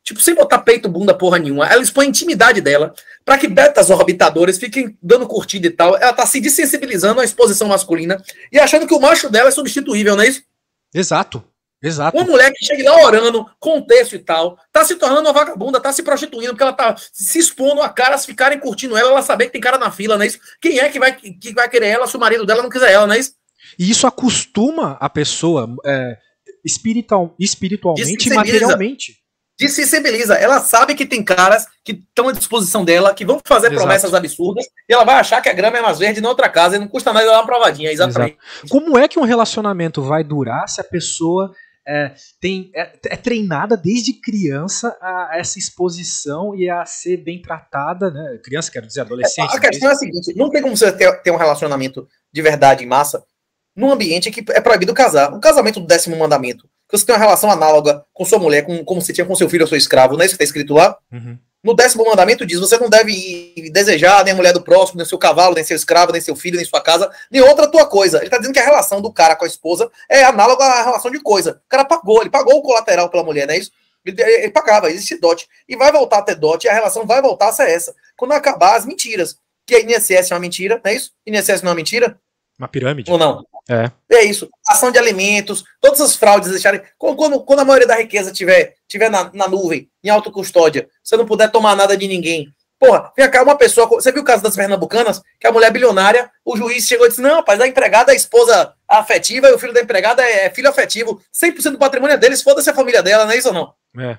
S2: tipo, sem botar peito, bunda, porra nenhuma. Ela expõe a intimidade dela para que betas orbitadores fiquem dando curtida e tal. Ela tá se desensibilizando à exposição masculina e achando que o macho dela é substituível, não é isso?
S1: Exato, exato.
S2: Uma mulher que chega lá orando, com texto e tal, tá se tornando uma vagabunda, tá se prostituindo, porque ela tá se expondo a caras ficarem curtindo ela, ela saber que tem cara na fila, não é isso? Quem é que vai, que vai querer ela se o marido dela não quiser ela, não é isso?
S1: E isso acostuma a pessoa é, espiritual, espiritualmente e materialmente.
S2: Desensibiliza. Ela sabe que tem caras que estão à disposição dela, que vão fazer Exato. promessas absurdas, e ela vai achar que a grama é mais verde na outra casa e não custa nada dar uma provadinha. Exatamente.
S1: Exato. Como é que um relacionamento vai durar se a pessoa é, tem, é, é treinada desde criança a essa exposição e a ser bem tratada, né? Criança, quero dizer, adolescente.
S2: A questão é a seguinte: não tem como você ter, ter um relacionamento de verdade em massa num ambiente que é proibido casar. O casamento do décimo mandamento, que você tem uma relação análoga com sua mulher, com, como você tinha com seu filho ou seu escravo, não é isso que está escrito lá?
S1: Uhum.
S2: No décimo mandamento diz, você não deve desejar nem a mulher do próximo, nem seu cavalo, nem seu escravo, nem seu filho, nem sua casa, nem outra tua coisa. Ele está dizendo que a relação do cara com a esposa é análoga à relação de coisa. O cara pagou, ele pagou o colateral pela mulher, não é isso? Ele, ele pagava, existe dote. E vai voltar a ter dote, e a relação vai voltar a ser essa. Quando acabar as mentiras. Que a I N S S é uma mentira, não é isso? I N S S não é uma mentira?
S1: Uma pirâmide.
S2: Ou não?
S1: É.
S2: É isso. Ação de alimentos, todas as fraudes deixarem. Quando, quando, quando a maioria da riqueza tiver, tiver na, na nuvem, em autocustódia, você não puder tomar nada de ninguém. Porra, vem cá, uma pessoa. Você viu o caso das pernambucanas? Que a mulher bilionária, o juiz chegou e disse: não, rapaz, a empregada é a esposa afetiva e o filho da empregada é, é filho afetivo. cem por cento do patrimônio é deles, foda-se a família dela, não é isso ou não?
S1: É.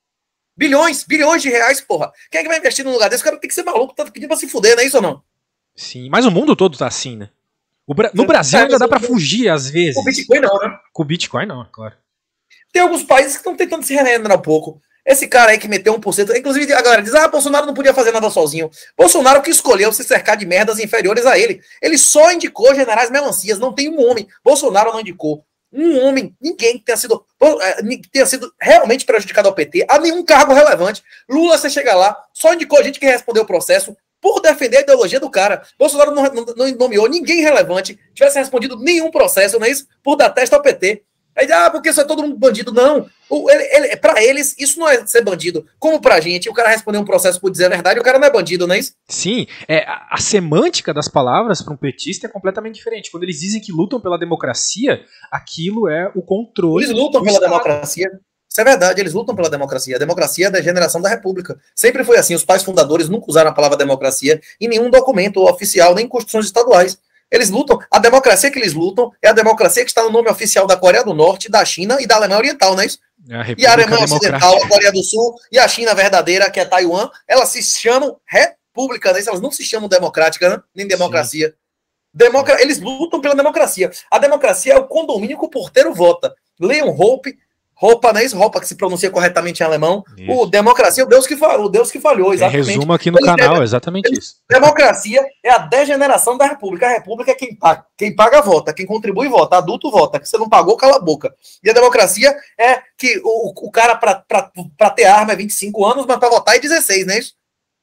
S2: Bilhões, bilhões de reais, porra. Quem é que vai investir num lugar desse? O cara tem que ser maluco, tá pedindo pra se fuder, não é isso ou não?
S1: Sim, mas o mundo todo tá assim, né? O Bra... No Brasil ainda dá pra fugir, às vezes.
S2: Com o Bitcoin não, né?
S1: Com o Bitcoin não, claro.
S2: Tem alguns países que estão tentando se regenerar um pouco. Esse cara aí que meteu um por cento, inclusive a galera diz, ah, Bolsonaro não podia fazer nada sozinho. Bolsonaro que escolheu se cercar de merdas inferiores a ele. Ele só indicou generais melancias, não tem um homem. Bolsonaro não indicou um homem, ninguém que tenha sido, tenha sido realmente prejudicado ao P T, a nenhum cargo relevante. Lula, você chega lá, só indicou gente que respondeu o processo por defender a ideologia do cara. Bolsonaro não, não, não nomeou ninguém relevante, tivesse respondido nenhum processo, não é isso? Por dar testa ao P T. Aí, ah, porque isso é todo mundo bandido. Não. O, ele, ele, pra eles, isso não é ser bandido. Como pra gente, o cara responder um processo por dizer a verdade, o cara não é bandido, não é isso?
S1: Sim. É, a, a semântica das palavras para um petista é completamente diferente. Quando eles dizem que lutam pela democracia, aquilo é o controle.
S2: Eles lutam pela Estado. democracia. Isso é verdade, eles lutam pela democracia. A democracia é da generação da República. Sempre foi assim. Os pais fundadores nunca usaram a palavra democracia em nenhum documento oficial, nem em constituições estaduais. Eles lutam, a democracia que eles lutam é a democracia que está no nome oficial da Coreia do Norte, da China e da Alemanha Oriental, não é isso?
S1: É a
S2: e a Alemanha Ocidental, a Coreia do Sul e a China verdadeira, que é Taiwan, elas se chamam república, né? Elas não se chamam democrática, né? Nem democracia. Democra... Eles lutam pela democracia. A democracia é o condomínio que o porteiro vota. Leon Hoppe, Roupa, não é isso? Roupa que se pronuncia corretamente em alemão. Isso. O democracia, o Deus que falhou, o Deus que falhou, exatamente.
S1: É, resumo aqui no Eles canal, é exatamente isso.
S2: Democracia é a degeneração da República. A República é quem paga, quem paga vota, quem contribui vota, adulto vota, que você não pagou, cala a boca. E a democracia é que o, o cara para ter arma é vinte e cinco anos, mas para votar é dezesseis, não é isso?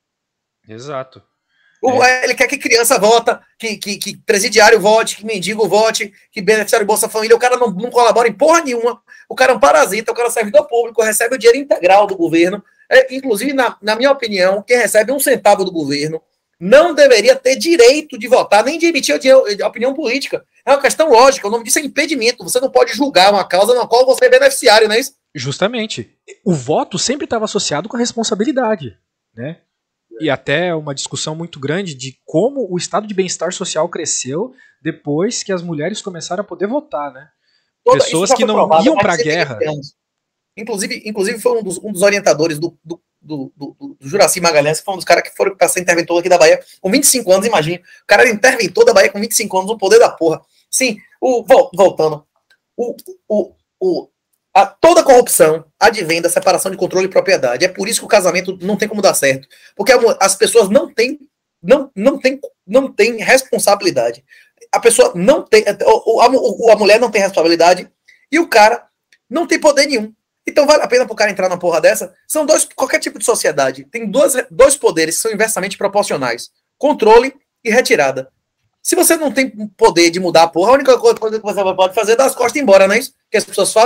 S1: Exato.
S2: O, é. Ele quer que criança vota, que, que, que presidiário vote, que mendigo vote, que beneficiário de Bolsa Família. O cara não, não colabora em porra nenhuma. O cara é um parasita, o cara é servidor público, recebe o dinheiro integral do governo. É, inclusive, na, na minha opinião, quem recebe um centavo do governo não deveria ter direito de votar, nem de emitir a opinião política. É uma questão lógica. O nome disso é impedimento. Você não pode julgar uma causa na qual você é beneficiário, não é isso?
S1: Justamente. O voto sempre estava associado com a responsabilidade, né? E até uma discussão muito grande de como o estado de bem-estar social cresceu depois que as mulheres começaram a poder votar, né? Toda, Pessoas que não provado, iam para a guerra.
S2: Inclusive, inclusive foi um dos, um dos orientadores do, do, do, do, do Juraci Magalhães, que foi um dos caras que foram para ser interventor aqui da Bahia com vinte e cinco anos, imagina. O cara era interventor da Bahia com vinte e cinco anos, o poder da porra. Sim, o, voltando. O, o, o, a, toda corrupção advém da separação de controle e propriedade. É por isso que o casamento não tem como dar certo. Porque as pessoas não têm, não, não têm, não têm responsabilidade. A pessoa não tem, a, a mulher não tem responsabilidade e o cara não tem poder nenhum. Então vale a pena pro cara entrar na porra dessa? São dois, qualquer tipo de sociedade. Tem dois, dois poderes que são inversamente proporcionais. Controle e retirada. Se você não tem poder de mudar a porra, a única coisa que você pode fazer é dar as costas e ir embora, não é isso? Que as pessoas fazem.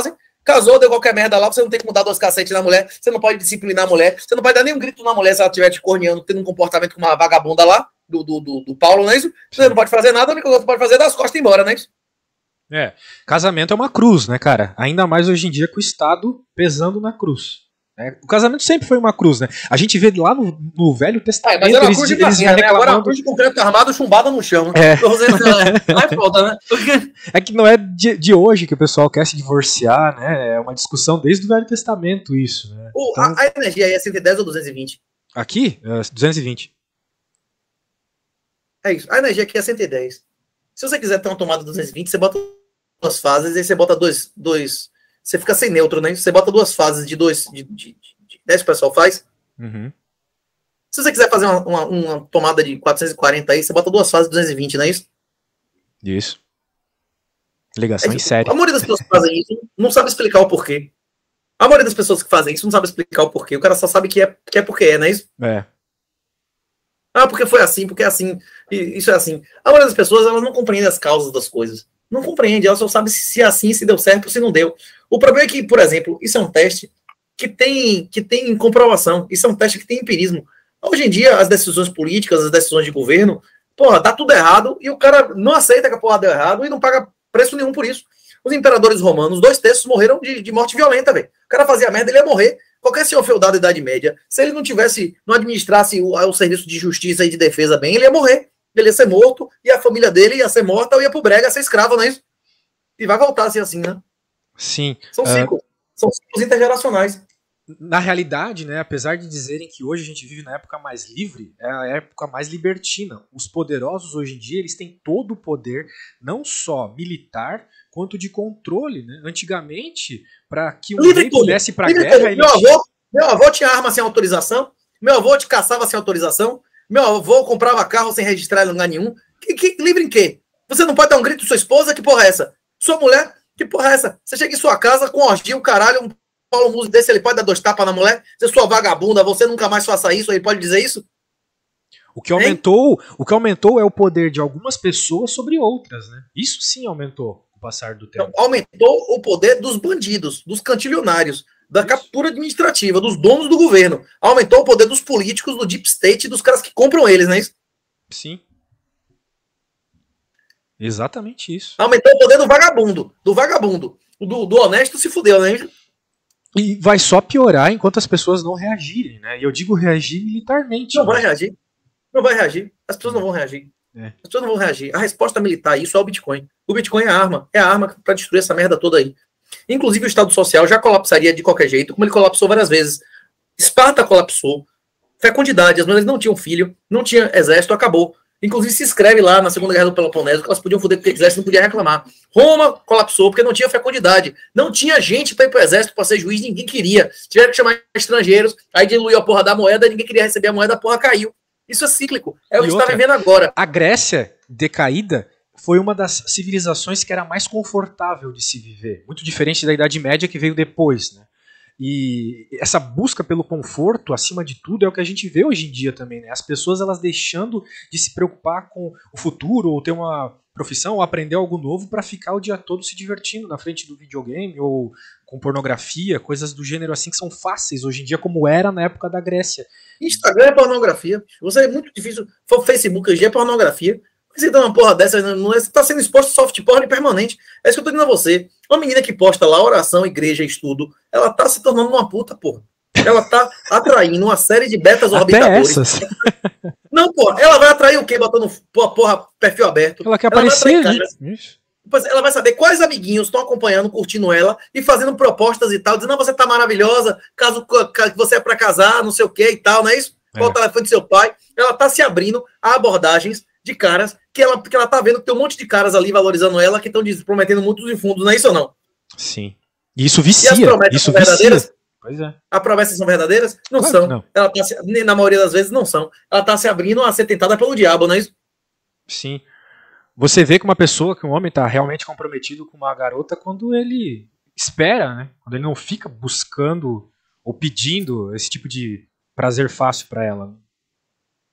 S2: Casou, deu qualquer merda lá, você não tem que mudar dois cacetes na mulher, você não pode disciplinar a mulher, você não pode dar nenhum grito na mulher se ela estiver te corneando, tendo um comportamento com uma vagabunda lá, do, do, do, do Paulo, não é isso? Você não pode fazer nada, a única coisa que você pode fazer é dar as costas e ir embora, não é isso?
S1: É, casamento é uma cruz, né, cara? Ainda mais hoje em dia com o Estado pesando na cruz. É, o casamento sempre foi uma cruz, né? A gente vê lá no, no Velho Testamento,
S2: é, mas era uma
S1: eles,
S2: cruz de
S1: eles
S2: barrinha, né?
S1: reclamando...
S2: Agora é uma cruz de concreto armado chumbada no chão.
S1: É.
S2: Aí foda, né?
S1: É que não é de, de hoje que o pessoal quer se divorciar, né? É uma discussão desde o Velho Testamento isso, né?
S2: O,
S1: Então,
S2: a, a energia aí é cento e dez ou duzentos e vinte?
S1: aqui, é duzentos e vinte.
S2: É isso. A energia aqui é cento e dez. Se você quiser ter uma tomada duzentos e vinte, você bota duas fases, aí você bota dois... dois você fica sem neutro, né? Você bota duas fases de dois... De, de, de dez que o pessoal faz.
S1: Uhum.
S2: Se você quiser fazer uma, uma, uma tomada de quatrocentos e quarenta aí, você bota duas fases de duzentos e vinte, não é isso?
S1: Isso. Ligação
S2: É,
S1: em série.
S2: A maioria das pessoas que fazem isso não sabe explicar o porquê. A maioria das pessoas que fazem isso não sabe explicar o porquê. O cara só sabe que é, que é porque é, não é isso?
S1: É.
S2: Ah, porque foi assim, porque é assim. E isso é assim. A maioria das pessoas, elas não compreendem as causas das coisas. Não compreende, elas só sabem se, se é assim, se deu certo ou se não deu. O problema é que, por exemplo, isso é um teste que tem, que tem comprovação. Isso é um teste que tem empirismo. Hoje em dia, as decisões políticas, as decisões de governo, porra, dá tudo errado e o cara não aceita que a porra deu errado e não paga preço nenhum por isso. Os imperadores romanos, dois terços morreram de, de morte violenta, velho. O cara fazia merda, ele ia morrer. Qualquer senhor feudal da Idade Média, se ele não tivesse, não administrasse o, o serviço de justiça e de defesa bem, ele ia morrer. Ele ia ser morto e a família dele ia ser morta ou ia pro brega ser escravo, não é isso? E vai voltar a ser assim, né?
S1: Sim.
S2: São ciclos. Uh... São ciclos intergeracionais.
S1: Na realidade, né, apesar de dizerem que hoje a gente vive na época mais livre, é a época mais libertina. Os poderosos hoje em dia, eles têm todo o poder, não só militar, quanto de controle, né? Antigamente, para que um
S2: livre
S1: rei pudesse ir para a
S2: livre
S1: guerra... Ele
S2: meu, avô, meu avô tinha arma sem autorização, meu avô te caçava sem autorização, meu avô comprava carro sem registrar em lugar nenhum. Que, que, livre em quê? Você não pode dar um grito à sua esposa? Que porra é essa? Sua mulher? Que porra é essa? Você chega em sua casa com orgia, um caralho, um Paulo Musi desse, ele pode dar dois tapas na mulher? Você sua vagabunda, você nunca mais faça isso, ele pode dizer isso?
S1: O que aumentou, o que aumentou é o poder de algumas pessoas sobre outras, né? Isso sim aumentou com o passar do tempo.
S2: Então, aumentou o poder dos bandidos, dos cantilionários, da captura administrativa, dos donos do governo. Aumentou o poder dos políticos, do deep state, dos caras que compram eles, não é isso?
S1: Sim. Exatamente isso.
S2: Aumentou o poder do vagabundo, do vagabundo. Do, do honesto se fudeu, né?
S1: E vai só piorar enquanto as pessoas não reagirem, né? E eu digo reagir militarmente.
S2: Não né? vai reagir. Não vai reagir. As pessoas não vão reagir.
S1: É.
S2: As pessoas não vão reagir. A resposta militar, isso é o Bitcoin. O Bitcoin é a arma. É a arma para destruir essa merda toda aí. Inclusive o Estado Social já colapsaria de qualquer jeito, como ele colapsou várias vezes. Esparta colapsou. Fecundidade. As mulheres não tinham filho, não tinha exército, acabou. Inclusive se escreve lá na Segunda Guerra do Peloponeso que elas podiam foder porque quisessem, não podia reclamar. Roma colapsou porque não tinha fecundidade. Não tinha gente para ir pro exército para ser juiz, ninguém queria. Tiveram que chamar estrangeiros, aí diluiu a porra da moeda, ninguém queria receber a moeda, a porra caiu. Isso é cíclico. É o que está vivendo agora.
S1: A Grécia decaída foi uma das civilizações que era mais confortável de se viver. Muito diferente da Idade Média que veio depois, né? E essa busca pelo conforto, acima de tudo, é o que a gente vê hoje em dia também, né? As pessoas elas deixando de se preocupar com o futuro, ou ter uma profissão, ou aprender algo novo para ficar o dia todo se divertindo na frente do videogame, ou com pornografia, coisas do gênero assim que são fáceis hoje em dia, como era na época da Grécia.
S2: Instagram é pornografia. Você é muito difícil. O Facebook hoje é pornografia. Você dá uma porra dessa, não é, você tá sendo exposto a soft porn permanente. É isso que eu tô dizendo a você. Uma menina que posta lá oração, igreja, estudo, ela tá se tornando uma puta, porra. Ela tá atraindo uma série de betas orbitadores. Até essas. Não, porra, ela vai atrair o quê? Botando porra, porra perfil aberto.
S1: Ela quer ela aparecer.
S2: Depois ela vai saber quais amiguinhos estão acompanhando, curtindo ela e fazendo propostas e tal, dizendo, não, você tá maravilhosa, caso você é pra casar, não sei o que e tal, não é isso? É. Qual o telefone do seu pai? Ela tá se abrindo a abordagens de caras que ela, que ela tá vendo que tem um monte de caras ali valorizando ela que estão prometendo muitos fundos, não é isso ou não?
S1: Sim. E isso vicia.
S2: E as promessas
S1: isso
S2: são verdadeiras?
S1: Vicia. Pois é.
S2: As promessas são verdadeiras? Não claro são. Não. Ela tá se, na maioria das vezes não são. Ela tá se abrindo a ser tentada pelo diabo, não é isso?
S1: Sim. Você vê que uma pessoa, que um homem tá realmente comprometido com uma garota quando ele espera, né? Quando ele não fica buscando ou pedindo esse tipo de prazer fácil para ela.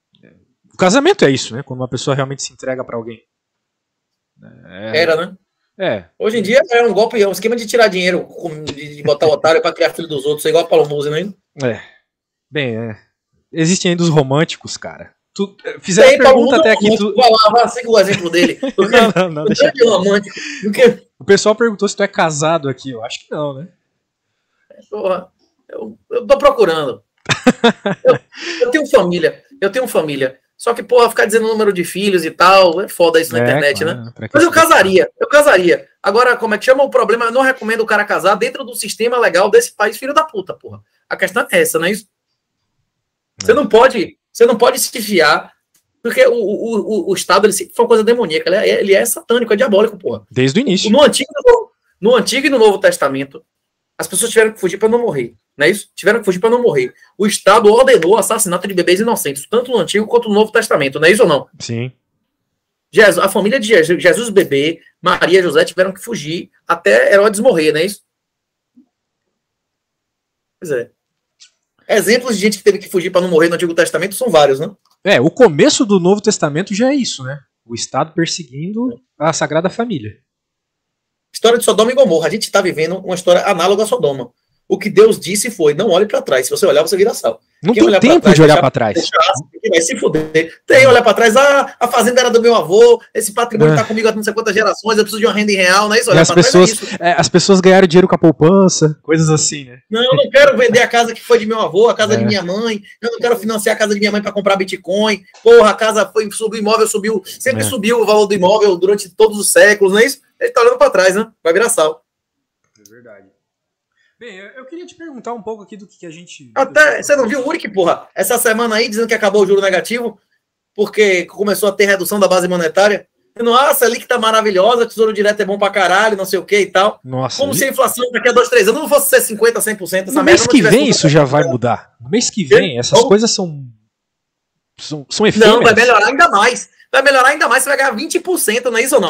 S1: O casamento é isso, né? Quando uma pessoa realmente se entrega para alguém.
S2: É... Era, né?
S1: É.
S2: Hoje em dia é um golpe, é um esquema de tirar dinheiro, de botar o otário pra criar filho dos outros, é igual a Paulo Musi, né?
S1: É. Bem, é. Existem ainda os românticos, cara. Tu, fizeram
S2: Tem,
S1: pergunta até aqui. Tu...
S2: Vai lá, vai, siga o exemplo dele.
S1: não, não, não, deixa aqui.
S2: Romântico. Porque...
S1: O pessoal perguntou se tu é casado aqui. Eu acho que não, né?
S2: Porra, eu, eu tô procurando. eu, eu tenho família. Eu tenho família. Só que, porra, ficar dizendo número de filhos e tal, é foda isso na é, internet, claro, né? Mas eu casaria, eu casaria. Agora, como é que chama o problema? Eu não recomendo o cara casar dentro do sistema legal desse país, filho da puta, porra. A questão é essa, não é isso? Você não pode, você não pode se fiar, porque o, o, o, o Estado, ele foi uma coisa demoníaca, ele é, ele é satânico, é diabólico, porra.
S1: Desde o início.
S2: No Antigo, no, no Antigo e no Novo Testamento, as pessoas tiveram que fugir para não morrer, não é isso? Tiveram que fugir para não morrer. O Estado ordenou o assassinato de bebês inocentes, tanto no Antigo quanto no Novo Testamento, não é isso ou não?
S1: Sim.
S2: Jesus, a família de Jesus, Jesus bebê, Maria e José tiveram que fugir até Herodes morrer, não é isso? Pois é. Exemplos de gente que teve que fugir para não morrer no Antigo Testamento são vários, né?
S1: É, o começo do Novo Testamento já é isso, né? O Estado perseguindo a Sagrada Família.
S2: História de Sodoma e Gomorra. A gente está vivendo uma história análoga a Sodoma. O que Deus disse foi, não olhe para trás. Se você olhar, você vira sal.
S1: Não
S2: Quem
S1: tem tempo trás, de olhar para trás.
S2: Deixar, vai se fuder. Tem, olhar para trás. Ah, a fazenda era do meu avô, esse patrimônio está é. comigo há não sei quantas gerações, eu preciso de uma renda em real, não é isso?
S1: Olhar as, pessoas, trás, é é, as pessoas ganharam dinheiro com a poupança, coisas assim, né?
S2: Não, eu não quero vender a casa que foi de meu avô, a casa é. de minha mãe, eu não quero financiar a casa de minha mãe para comprar Bitcoin. Porra, a casa foi, subiu, o imóvel subiu, sempre é. subiu o valor do imóvel durante todos os séculos, não é isso? Ele está olhando para trás, né? Vai virar sal.
S1: É verdade. Bem, eu queria te perguntar um pouco aqui do que a gente...
S2: Até, você não viu o Uric, porra? Essa semana aí, dizendo que acabou o juro negativo, porque começou a ter redução da base monetária. Nossa, a Selic tá maravilhosa, tesouro direto é bom pra caralho, não sei o que e tal.
S1: Nossa,
S2: como e... se a inflação daqui a dois, três anos não fosse ser cinquenta, cem por cento. Essa
S1: no mês que vem isso já vai mudar. No mês que vem, essas Bom, coisas são, são, são efêmeras.
S2: Não, vai melhorar ainda mais. Vai melhorar ainda mais, você vai ganhar vinte por cento, não é isso ou não?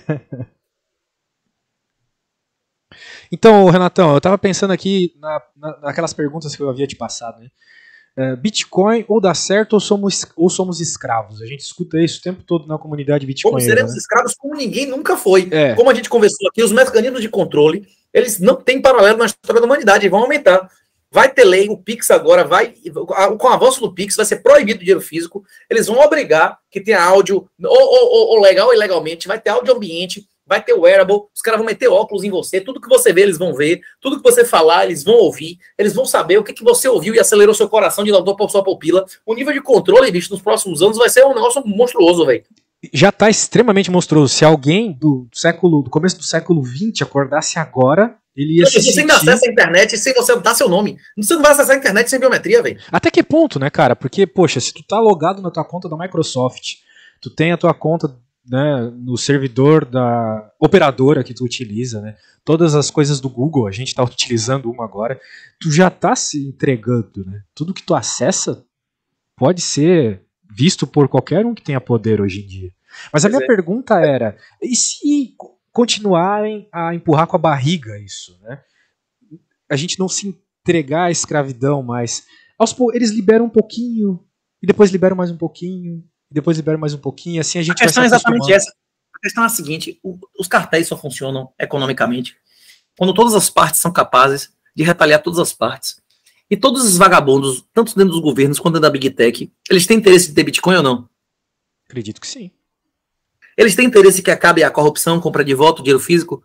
S1: Então, Renatão, eu tava pensando aqui na, na, naquelas perguntas que eu havia te passado, né? Uh, Bitcoin ou dá certo ou somos, ou somos escravos? A gente escuta isso o tempo todo na comunidade Bitcoin.
S2: Como seremos
S1: né?
S2: escravos como ninguém nunca foi.
S1: É.
S2: Como a gente conversou aqui, os mecanismos de controle, eles não têm paralelo na história da humanidade, vão aumentar. Vai ter lei, o Pix agora vai, com o avanço do Pix, vai ser proibido o dinheiro físico, eles vão obrigar que tenha áudio, ou, ou, ou legal ou ilegalmente, vai ter áudio ambiente, vai ter wearable, os caras vão meter óculos em você, tudo que você vê eles vão ver, tudo que você falar eles vão ouvir, eles vão saber o que, que você ouviu e acelerou seu coração de doutor por sua pupila. O nível de controle, bicho, nos próximos anos vai ser um negócio monstruoso, velho.
S1: Já está extremamente monstruoso. Se alguém do século, do começo do século vinte acordasse agora, ele ia se
S2: sentir... Você ainda acessa a internet sem você botar seu nome. Você não vai acessar a internet sem biometria, velho.
S1: Até que ponto, né, cara? Porque, poxa, se tu tá logado na tua conta da Microsoft, tu tem a tua conta, né, no servidor da operadora que tu utiliza, né? Todas as coisas do Google, a gente tá utilizando uma agora, tu já tá se entregando, né? Tudo que tu acessa pode ser visto por qualquer um que tenha poder hoje em dia. Mas a minha é. pergunta era, e se continuarem a empurrar com a barriga isso, né? A gente não se entregar à escravidão, mas aos poucos eles liberam um pouquinho, e depois liberam mais um pouquinho, e depois liberam mais um pouquinho, assim a gente
S2: a questão
S1: vai
S2: é exatamente essa. A questão é a seguinte, o, os cartéis só funcionam economicamente quando todas as partes são capazes de retaliar todas as partes. E todos os vagabundos, tanto dentro dos governos quanto dentro da Big Tech, eles têm interesse em ter Bitcoin ou não?
S1: Acredito que sim.
S2: Eles têm interesse que acabe a corrupção, compra de voto, dinheiro físico?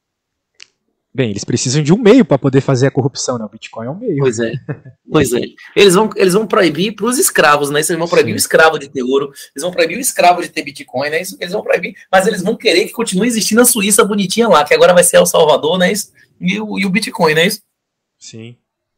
S1: Bem, eles precisam de um meio para poder fazer a corrupção, né? O Bitcoin é um meio.
S2: Pois é, pois é. Eles vão, eles vão proibir para os escravos, né? Eles vão proibir Sim. o escravo de ter ouro, eles vão proibir o escravo de ter Bitcoin, né? Isso eles vão proibir, mas eles vão querer que continue existindo a Suíça bonitinha lá, que agora vai ser El Salvador, né? E o, e o Bitcoin, né?
S1: Sim.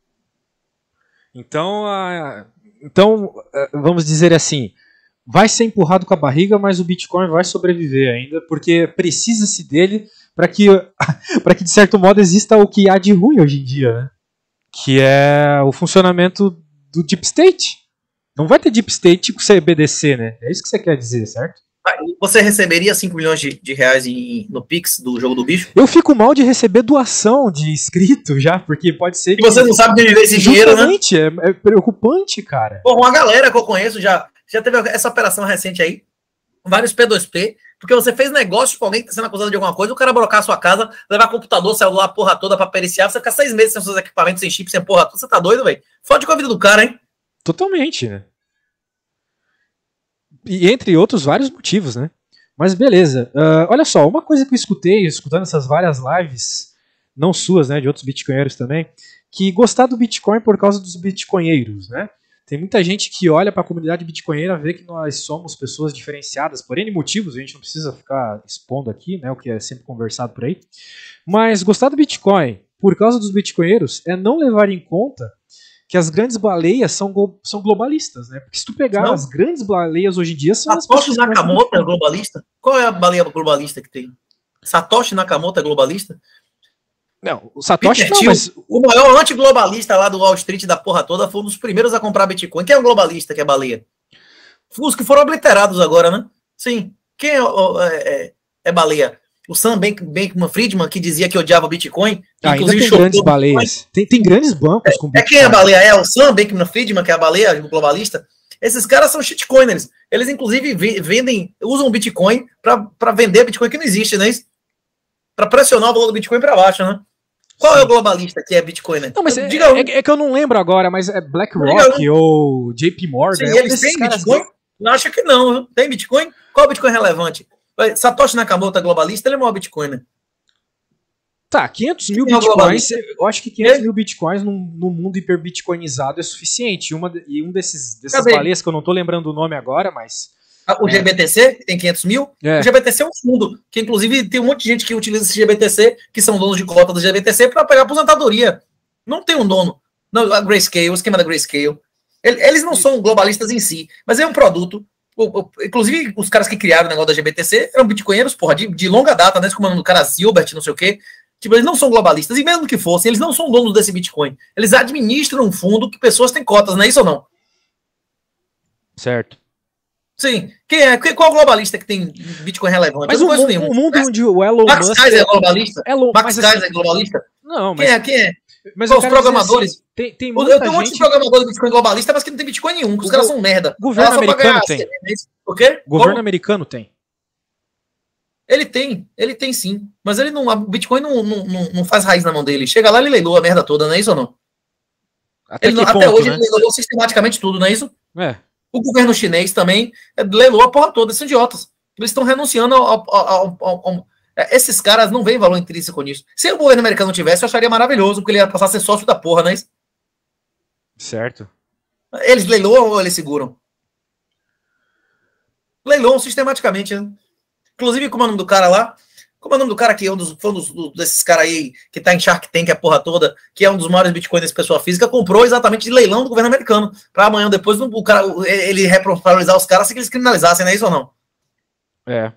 S1: Então, uh, então uh, vamos dizer assim, vai ser empurrado com a barriga, mas o Bitcoin vai sobreviver ainda, porque precisa-se dele para que, para que, de certo modo, exista o que há de ruim hoje em dia, né? Que é o funcionamento do Deep State. Não vai ter Deep State com C B D C, né? É isso que você quer dizer, certo?
S2: Você receberia cinco milhões de, de reais em, no Pix do jogo do bicho?
S1: Eu fico mal de receber doação de inscrito já, porque pode ser
S2: que... E você não sabe de viver esse dinheiro, né?
S1: É, é preocupante, cara.
S2: Pô, uma galera que eu conheço já, já teve essa operação recente aí. Vários P dois P Porque você fez negócio com alguém que está sendo acusado de alguma coisa, o cara brocar a sua casa, levar computador, celular, a porra toda pra periciar, você ficar seis meses sem seus equipamentos, sem chip, sem porra toda, você tá doido, velho? Fode com a vida do cara, hein?
S1: Totalmente, né? E entre outros vários motivos, né? Mas beleza. Uh, olha só, uma coisa que eu escutei, escutando essas várias lives, não suas, né, de outros bitcoinheiros também, que gostar do Bitcoin por causa dos bitcoinheiros, né? Tem muita gente que olha para a comunidade bitcoinheira, vê que nós somos pessoas diferenciadas por N motivos, a gente não precisa ficar expondo aqui, né, o que é sempre conversado por aí. Mas gostar do Bitcoin por causa dos bitcoinheiros é não levar em conta que as grandes baleias são, são globalistas, né? Porque se tu pegar não. as grandes baleias hoje em dia são
S2: Satoshi as Nakamoto é globalista? Qual é a baleia globalista que tem? Satoshi Nakamoto é globalista?
S1: Não, o Satoshi
S2: Peter
S1: não,
S2: Thiel,
S1: mas...
S2: O maior antiglobalista lá do Wall Street da porra toda foi um dos primeiros a comprar Bitcoin. Quem é o globalista que é baleia? Os que foram obliterados agora, né? Sim. Quem é, é, é baleia? O Sam Bankman-Friedman, que dizia que odiava Bitcoin.
S1: Ah, ainda tem grandes baleias. Tem, tem grandes bancos
S2: é,
S1: com Bitcoin.
S2: É quem é a baleia? É o Sam Bankman-Friedman, que é a baleia, o globalista. Esses caras são shitcoiners. Eles, inclusive, vendem, usam Bitcoin para vender Bitcoin que não existe, né? Para pressionar o valor do Bitcoin para baixo, né? Qual Sim. é o globalista que é Bitcoiner?
S1: Não, mas é, Diga um. é, é que eu não lembro agora, mas é BlackRock um. ou J P Morgan.
S2: Sim, eles têm Bitcoin? Não acha que não. Tem Bitcoin? Qual é o Bitcoin relevante? Satoshi Nakamoto é globalista, ele é o maior Bitcoiner.
S1: Tá, quinhentos mil bitcoins, eu acho que quinhentos mil bitcoins no, no mundo hiperbitcoinizado é suficiente. Uma, e um desses, dessas baleias que eu não tô lembrando o nome agora, mas...
S2: O é. G B T C, que tem quinhentos mil, é. o G B T C é um fundo, que inclusive tem um monte de gente que utiliza esse G B T C, que são donos de cota do G B T C, para pegar aposentadoria. Não tem um dono. Não, a Grayscale, o esquema da Grayscale. Eles não são globalistas em si, mas é um produto. Inclusive, os caras que criaram o negócio da G B T C eram bitcoinheiros, porra, de, de longa data, né? Como o cara Silbert, não sei o quê. Tipo, eles não são globalistas, e mesmo que fossem, eles não são donos desse Bitcoin. Eles administram um fundo que pessoas têm cotas, não é isso ou não?
S1: Certo.
S2: Sim. Quem é? Qual globalista que tem Bitcoin relevante?
S1: Mas
S2: eu não
S1: o,
S2: conheço nenhum.
S1: O mundo onde o Elon
S2: Max
S1: Musk...
S2: Kaiser é globalista?
S1: Elon...
S2: Max Kaiser
S1: assim...
S2: é globalista?
S1: Não, mas...
S2: Quem é? Quem é?
S1: Mas
S2: os programadores?
S1: Assim, tem, tem muita
S2: eu tenho um monte
S1: gente...
S2: de programadores do Bitcoin globalista, mas que não tem Bitcoin nenhum, que os o caras são merda.
S1: O governo americano tem.
S2: O quê?
S1: O governo
S2: Como?
S1: americano tem.
S2: Ele tem, ele tem sim. Mas ele não, o Bitcoin não, não, não, não faz raiz na mão dele. Chega lá, ele leiloa a merda toda, não é isso ou não?
S1: Até,
S2: ele,
S1: ponto,
S2: até hoje
S1: né?
S2: ele leiloou sistematicamente tudo, não é isso?
S1: É.
S2: O governo chinês também leiloou a porra toda, esses idiotas. Eles estão renunciando ao, ao, ao, ao, ao... Esses caras não veem valor intrínseco nisso. Se o governo americano tivesse, eu acharia maravilhoso, porque ele ia passar a ser sócio da porra, não é isso?
S1: Certo.
S2: Eles leiloam ou eles seguram? Leiloam sistematicamente, né? Inclusive, como é o nome do cara lá? Como é o nome do cara que é um dos, foi um dos, desses caras aí que tá em Shark Tank a porra toda, que é um dos maiores bitcoins de pessoa física, comprou exatamente de leilão do governo americano. Pra amanhã depois o cara, ele reprofilizar os caras sem que eles criminalizassem, não é isso ou não?
S1: É.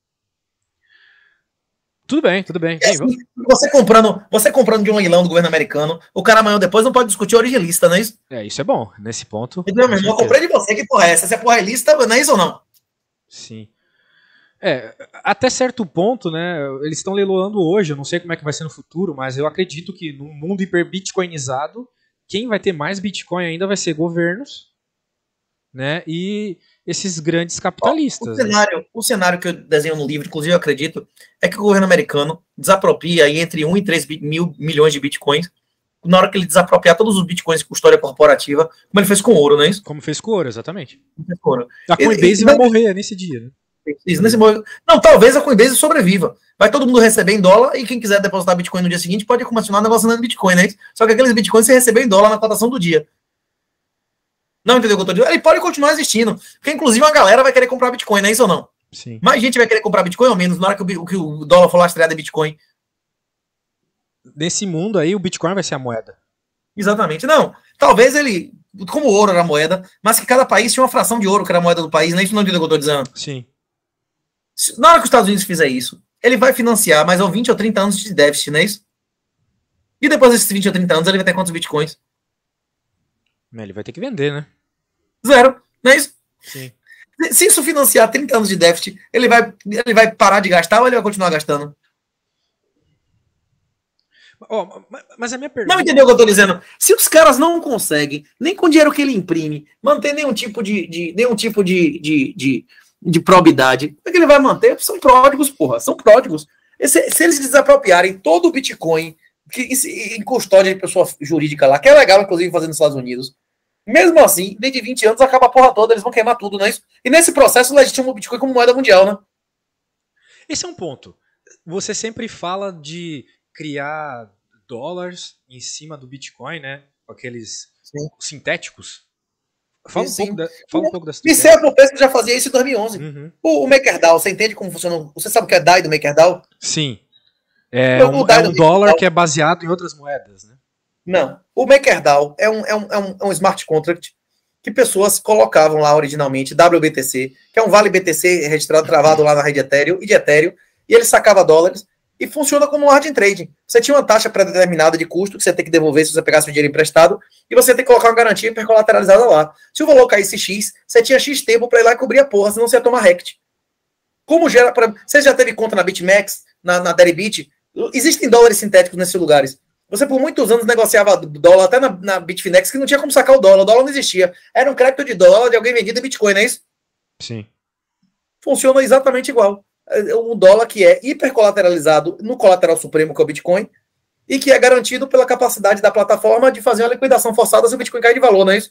S1: Tudo bem, tudo bem.
S2: É, assim, você, comprando, você comprando de um leilão do governo americano, o cara amanhã depois não pode discutir originalista, não é isso?
S1: É, isso é bom, nesse ponto.
S2: Então, meu irmão, eu comprei de você, que porra é essa? Se a porra é lícita, não é isso ou não?
S1: Sim. É, até certo ponto, né, eles estão leiloando hoje, eu não sei como é que vai ser no futuro, mas eu acredito que no mundo hiperbitcoinizado, quem vai ter mais Bitcoin ainda vai ser governos, né, e esses grandes capitalistas.
S2: O cenário, né? O cenário que eu desenho no livro, inclusive eu acredito, é que o governo americano desapropria entre um e três mil milhões de Bitcoins, na hora que ele desapropriar todos os Bitcoins com história corporativa, como ele fez com ouro, não é isso?
S1: Como fez com ouro, exatamente.
S2: Como fez com ouro.
S1: A Coinbase ele, vai ele, morrer nesse dia, né?
S2: Isso, nesse momento. Não, talvez a Coinbase sobreviva. Vai todo mundo receber em dólar e quem quiser depositar Bitcoin no dia seguinte pode continuar negociando Bitcoin, né? Só que aqueles Bitcoins você recebeu em dólar na cotação do dia. Não entendeu o que eu tô dizendo? Ele pode continuar existindo. Porque inclusive uma galera vai querer comprar Bitcoin, não é isso ou não?
S1: Sim.
S2: Mais gente vai querer comprar Bitcoin ou menos na hora que o, que o dólar for lastreado em Bitcoin.
S1: Nesse mundo aí o Bitcoin vai ser a moeda.
S2: Exatamente. Não, talvez ele, como o ouro era a moeda, mas que cada país tinha uma fração de ouro que era a moeda do país, não é isso não entendeu o que eu tô dizendo?
S1: Sim.
S2: Na hora que os Estados Unidos fizer isso, ele vai financiar mais ou vinte ou trinta anos de déficit, não é isso? E depois desses vinte ou trinta anos, ele vai ter quantos bitcoins?
S1: Ele vai ter que vender, né?
S2: Zero, não é isso?
S1: Sim.
S2: Se isso financiar trinta anos de déficit, ele vai, ele vai parar de gastar ou ele vai continuar gastando?
S1: Oh, mas a minha pergunta...
S2: Não entendeu o que eu tô dizendo? Se os caras não conseguem, nem com o dinheiro que ele imprime, manter nenhum tipo de, de, nenhum tipo de, de, de de probidade. Como é que ele vai manter? São pródigos, porra, são pródigos. Se, se eles desapropriarem todo o Bitcoin que, em, em custódia de pessoa jurídica lá, que é legal, inclusive, fazer nos Estados Unidos, mesmo assim, dentro de vinte anos, acaba a porra toda, eles vão queimar tudo, não é isso? E nesse processo, legitimam o Bitcoin como moeda mundial, né?
S1: Esse é um ponto. Você sempre fala de criar dólares em cima do Bitcoin, né? Com aqueles sim. sintéticos. Fala, sim, um, pouco da, fala um pouco dessa
S2: ideia. E Michel já fazia isso em dois mil e onze. Uhum. O, o MakerDAO, você entende como funciona? Você sabe o que é D A I do MakerDAO?
S1: Sim. É um, um, é um dólar que é baseado em outras moedas, né?
S2: Não. O MakerDAO é um, é, um, é, um, é um smart contract que pessoas colocavam lá originalmente, W B T C, que é um vale B T C registrado, travado lá na rede Ethereum e de Ethereum, e ele sacava dólares e funciona como um hard trading. Você tinha uma taxa pré-determinada de custo que você tem que devolver se você pegasse o dinheiro emprestado e você tem que colocar uma garantia hipercolateralizada lá. Se o valor caísse X, você tinha X tempo para ir lá e cobrir a porra, senão você ia tomar rect. Como gera... Pra... Você já teve conta na BitMEX, na, na Deribit? Existem dólares sintéticos nesses lugares. Você por muitos anos negociava dólar até na, na Bitfinex que não tinha como sacar o dólar. O dólar não existia. Era um crédito de dólar de alguém vendido em Bitcoin, não é isso?
S1: Sim.
S2: Funciona exatamente igual. Um dólar que é hipercolateralizado no colateral supremo, que é o Bitcoin, e que é garantido pela capacidade da plataforma de fazer uma liquidação forçada se o Bitcoin cair de valor, não é isso?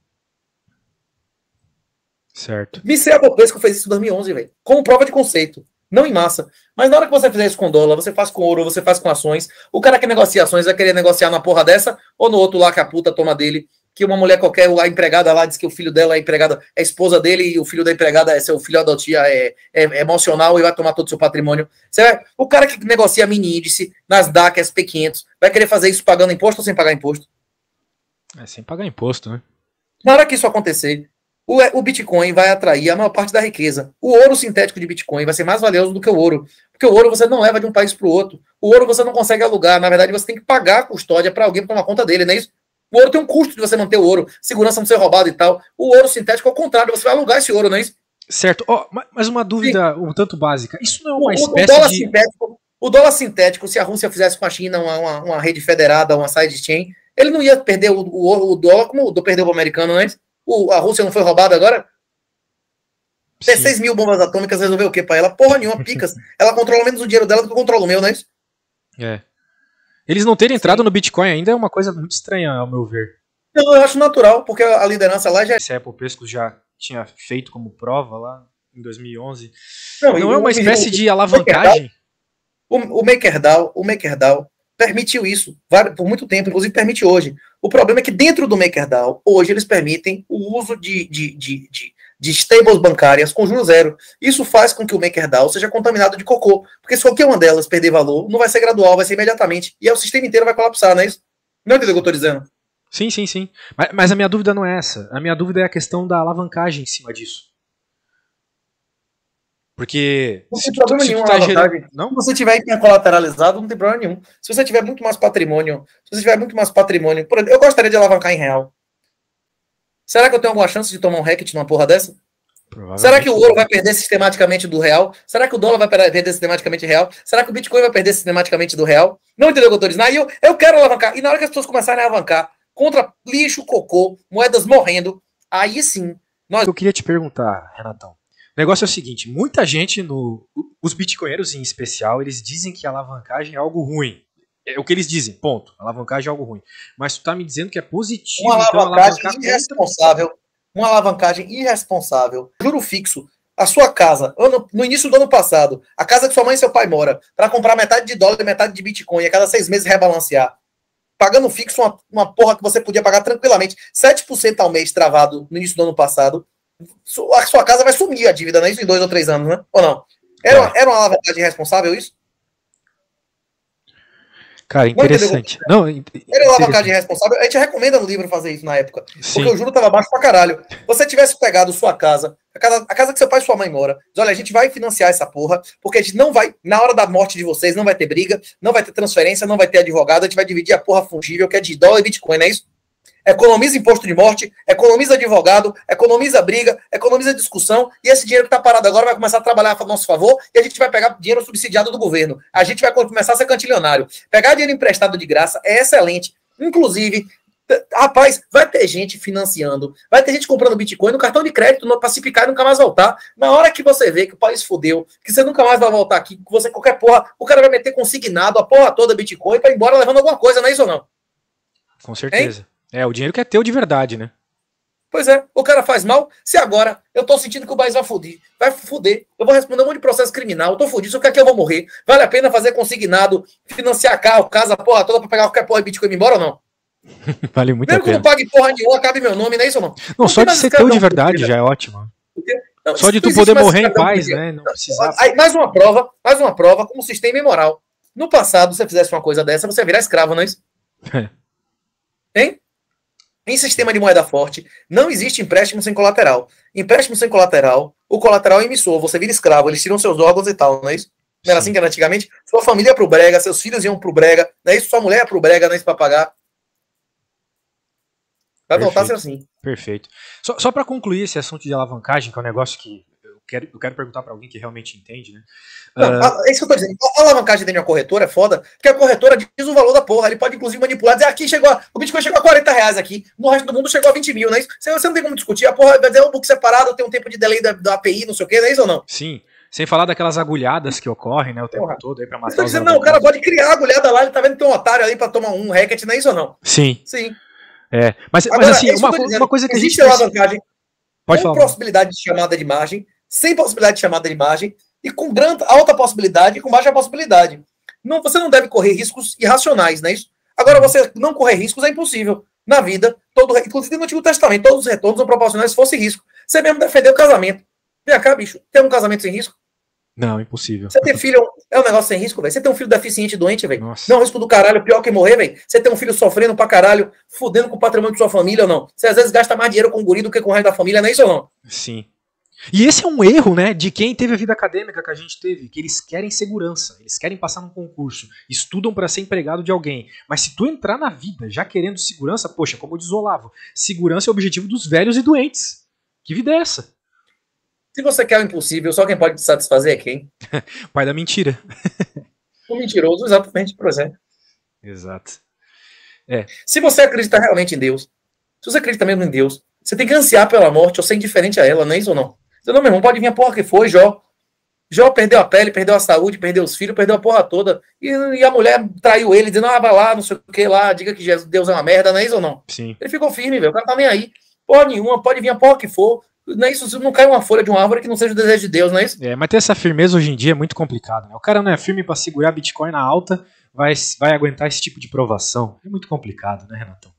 S1: Certo.
S2: Michel Bopesco fez isso em dois mil e onze, velho. Como prova de conceito. Não em massa. Mas na hora que você fizer isso com dólar, você faz com ouro, você faz com ações. O cara que negocia ações vai querer negociar na porra dessa, ou no outro lá que a puta toma dele, que uma mulher qualquer, a empregada lá, diz que o filho dela é empregada, é esposa dele, e o filho da empregada é seu filho adotivo, é, é, é emocional e vai tomar todo o seu patrimônio. Você vai, o cara que negocia mini índice, Nasdaq, S P quinhentos, vai querer fazer isso pagando imposto ou sem pagar imposto?
S1: É, sem pagar imposto, né?
S2: Na hora que isso acontecer, o, o Bitcoin vai atrair a maior parte da riqueza. O ouro sintético de Bitcoin vai ser mais valioso do que o ouro. Porque o ouro você não leva de um país para o outro. O ouro você não consegue alugar. Na verdade, você tem que pagar a custódia para alguém tomar conta dele, não é isso? O ouro tem um custo de você manter o ouro, segurança não ser roubado e tal. O ouro sintético, ao contrário, você vai alugar esse ouro, não é isso?
S1: Certo. Oh, mas uma dúvida Sim. um tanto básica. Isso não é uma
S2: o,
S1: espécie
S2: o dólar
S1: de...
S2: Sintético, o dólar sintético, se a Rússia fizesse com a China uma, uma, uma rede federada, uma sidechain, ele não ia perder o, o, o dólar como o perdeu o americano, não é isso? O, a Rússia não foi roubada agora? Ter seis mil bombas atômicas resolveu o quê pra ela? Porra nenhuma, picas. Ela controla menos o dinheiro dela do que eu controlo o meu, não é isso?
S1: É. Eles não terem entrado Sim. no Bitcoin ainda é uma coisa muito estranha, ao meu ver.
S2: Eu, eu acho natural, porque a liderança lá já...
S1: Esse Apple Pesco já tinha feito como prova lá em dois mil e onze.
S2: Não,
S1: não é uma
S2: o,
S1: espécie
S2: o,
S1: de alavancagem?
S2: O, o MakerDAO, o MakerDAO permitiu isso por muito tempo, inclusive permite hoje. O problema é que dentro do MakerDAO, hoje eles permitem o uso de, de, de, de, de stables bancárias com juros zero. Isso faz com que o MakerDAO seja contaminado de cocô, porque se qualquer uma delas perder valor, não vai ser gradual, vai ser imediatamente. E aí o sistema inteiro vai colapsar, não é isso? Não entendeu o que eu estou dizendo?
S1: Sim, sim, sim. Mas, mas a minha dúvida não é essa. A minha dúvida é a questão da alavancagem em cima disso. Porque...
S2: Não tem problema nenhum, tá gerando... não? Se você tiver colateralizado, não tem problema nenhum. Se você tiver muito mais patrimônio, se você tiver muito mais patrimônio... Por exemplo, eu gostaria de alavancar em real. Será que eu tenho alguma chance de tomar um racket numa porra dessa? Será que o ouro vai perder sistematicamente do real? Será que o dólar vai perder sistematicamente do real? Será que o Bitcoin vai perder sistematicamente do real? Não entendeu o que eu estou dizendo? Aí eu, eu quero alavancar. E na hora que as pessoas começarem a alavancar contra lixo, cocô, moedas morrendo, aí sim... Nós...
S1: Eu queria te perguntar, Renatão. O negócio é o seguinte, muita gente, no, os bitcoinheiros em especial, eles dizem que a alavancagem é algo ruim. É o que eles dizem, ponto. A alavancagem é algo ruim. Mas tu tá me dizendo que é positivo.
S2: Uma
S1: então,
S2: alavancagem então, irresponsável. Contra... Uma alavancagem irresponsável. Juro fixo. A sua casa, ano, no início do ano passado, a casa que sua mãe e seu pai moram, para comprar metade de dólar e metade de Bitcoin, e a cada seis meses rebalancear. Pagando fixo uma, uma porra que você podia pagar tranquilamente, sete por cento ao mês travado no início do ano passado. A sua casa vai sumir a dívida, não é isso? Em dois ou três anos, né? Ou não? Era, uma, era uma alavancagem irresponsável isso?
S1: Cara, interessante. Não, não,
S2: era uma alavancagem irresponsável. A gente recomenda no livro fazer isso na época. Sim. Porque o juro estava baixo pra caralho. Se você tivesse pegado sua casa, a casa, a casa que seu pai e sua mãe moram, diz, olha, a gente vai financiar essa porra, porque a gente não vai, na hora da morte de vocês, não vai ter briga, não vai ter transferência, não vai ter advogado, a gente vai dividir a porra fungível, que é de dólar e Bitcoin, não é isso? Economiza imposto de morte, economiza advogado, economiza briga, economiza discussão, e esse dinheiro que está parado agora vai começar a trabalhar a nosso favor, e a gente vai pegar dinheiro subsidiado do governo. A gente vai começar a ser cantilionário. Pegar dinheiro emprestado de graça é excelente. Inclusive, Rapaz, vai ter gente financiando, vai ter gente comprando Bitcoin no cartão de crédito para se picar e nunca mais voltar. Na hora que você vê que o país fudeu, que você nunca mais vai voltar aqui, que você qualquer porra, o cara vai meter consignado a porra toda Bitcoin para ir embora levando alguma coisa, não é isso ou não?
S1: Com certeza. Hein? É, o dinheiro que é teu de verdade, né?
S2: Pois é, o cara faz mal. Se agora eu tô sentindo que o país vai fuder, vai fuder, eu vou responder um monte de processo criminal, eu tô fudido, só que aqui eu vou morrer. Vale a pena fazer consignado, financiar carro, casa, porra toda pra pegar qualquer porra de Bitcoin e ir embora ou não?
S1: Vale muito
S2: Mesmo
S1: a pena.
S2: Mesmo que eu não pague porra nenhuma, acabe meu nome, não é isso ou não?
S1: Não, não só de ser teu de verdade já é ótimo. Não, só de tu poder morrer em paz, né? Não precisar.
S2: Aí, mais uma prova, mais uma prova como sistema imoral. No passado, se você fizesse uma coisa dessa, você ia virar escravo, não é isso?
S1: É.
S2: Hein? Em sistema de moeda forte, não existe empréstimo sem colateral. Empréstimo sem colateral, o colateral é emissor, você vira escravo, eles tiram seus órgãos e tal, não é isso? Não era assim que era antigamente? Sua família ia pro brega, seus filhos iam pro brega, não é isso? Sua mulher ia pro brega, não é isso pra pagar? Vai voltar a ser assim.
S1: Perfeito. Só, só para concluir esse assunto de alavancagem, que é um negócio que eu quero, eu quero perguntar para alguém que realmente entende, né?
S2: Não, uh... é isso que eu tô dizendo. A alavancagem dentro de uma corretora é foda, porque a corretora diz o valor da porra. Ele pode, inclusive, manipular, dizer aqui chegou, a... o Bitcoin chegou a quarenta reais aqui, no resto do mundo chegou a vinte mil, não é isso? Você não tem como discutir. A porra vai dizer um book separado, tem um tempo de delay da, da A P I, não sei o que, não é isso ou não?
S1: Sim. Sem falar daquelas agulhadas que ocorrem, né, o tempo porra. todo aí pra matar
S2: os dizendo, não, o cara pode criar a agulhada lá, ele tá vendo que tem um otário ali pra tomar um racket, não é isso ou não?
S1: Sim.
S2: Sim.
S1: É, mas,
S2: Agora,
S1: mas assim,
S2: é
S1: uma, uma coisa que
S2: existe
S1: a gente...
S2: alavancagem
S1: pode
S2: com
S1: falar.
S2: possibilidade de chamada de margem, sem possibilidade de chamada de margem, e com grande, alta possibilidade e com baixa possibilidade. Não, você não deve correr riscos irracionais, não é isso? Agora, você não correr riscos é impossível. Na vida, todo, inclusive no Antigo Testamento, todos os retornos são proporcionais se fosse risco. Você mesmo defendeu o casamento. Vem cá, bicho, tem um casamento sem risco?
S1: Não, impossível.
S2: Você ter filho é um negócio sem risco, velho. Você tem um filho deficiente, doente, velho. Não é um risco do caralho, pior que morrer, velho. Você tem um filho sofrendo pra caralho, fudendo com o patrimônio de sua família ou não? Você às vezes gasta mais dinheiro com o guri do que com o resto da família, não é isso ou não?
S1: Sim. E esse é um erro, né, de quem teve a vida acadêmica que a gente teve, que eles querem segurança, eles querem passar num concurso, estudam para ser empregado de alguém. Mas se tu entrar na vida já querendo segurança, poxa, como diz o Olavo, segurança é o objetivo dos velhos e doentes. Que vida é essa?
S2: Se você quer o impossível, só quem pode te satisfazer é quem?
S1: Pai da mentira.
S2: O mentiroso, exatamente, por exemplo.
S1: Exato. É.
S2: Se você acredita realmente em Deus, se você acredita mesmo em Deus, você tem que ansiar pela morte ou ser indiferente a ela, não é isso ou não? Você não, meu irmão, pode vir a porra que foi, Jó. Jó perdeu a pele, perdeu a saúde, perdeu os filhos, perdeu a porra toda. E, e a mulher traiu ele, dizendo, ah, vai lá, não sei o que lá, diga que Jesus, Deus é uma merda, não é isso ou não?
S1: Sim.
S2: Ele ficou firme, velho, o cara tá nem aí. Porra nenhuma, pode vir a porra que for. Não é isso, não cai uma folha de uma árvore que não seja o desejo de Deus, não é isso?
S1: É, mas ter essa firmeza hoje em dia é muito complicado, né? O cara não é firme para segurar Bitcoin na alta, vai, vai aguentar esse tipo de provação. É muito complicado, né, Renatão?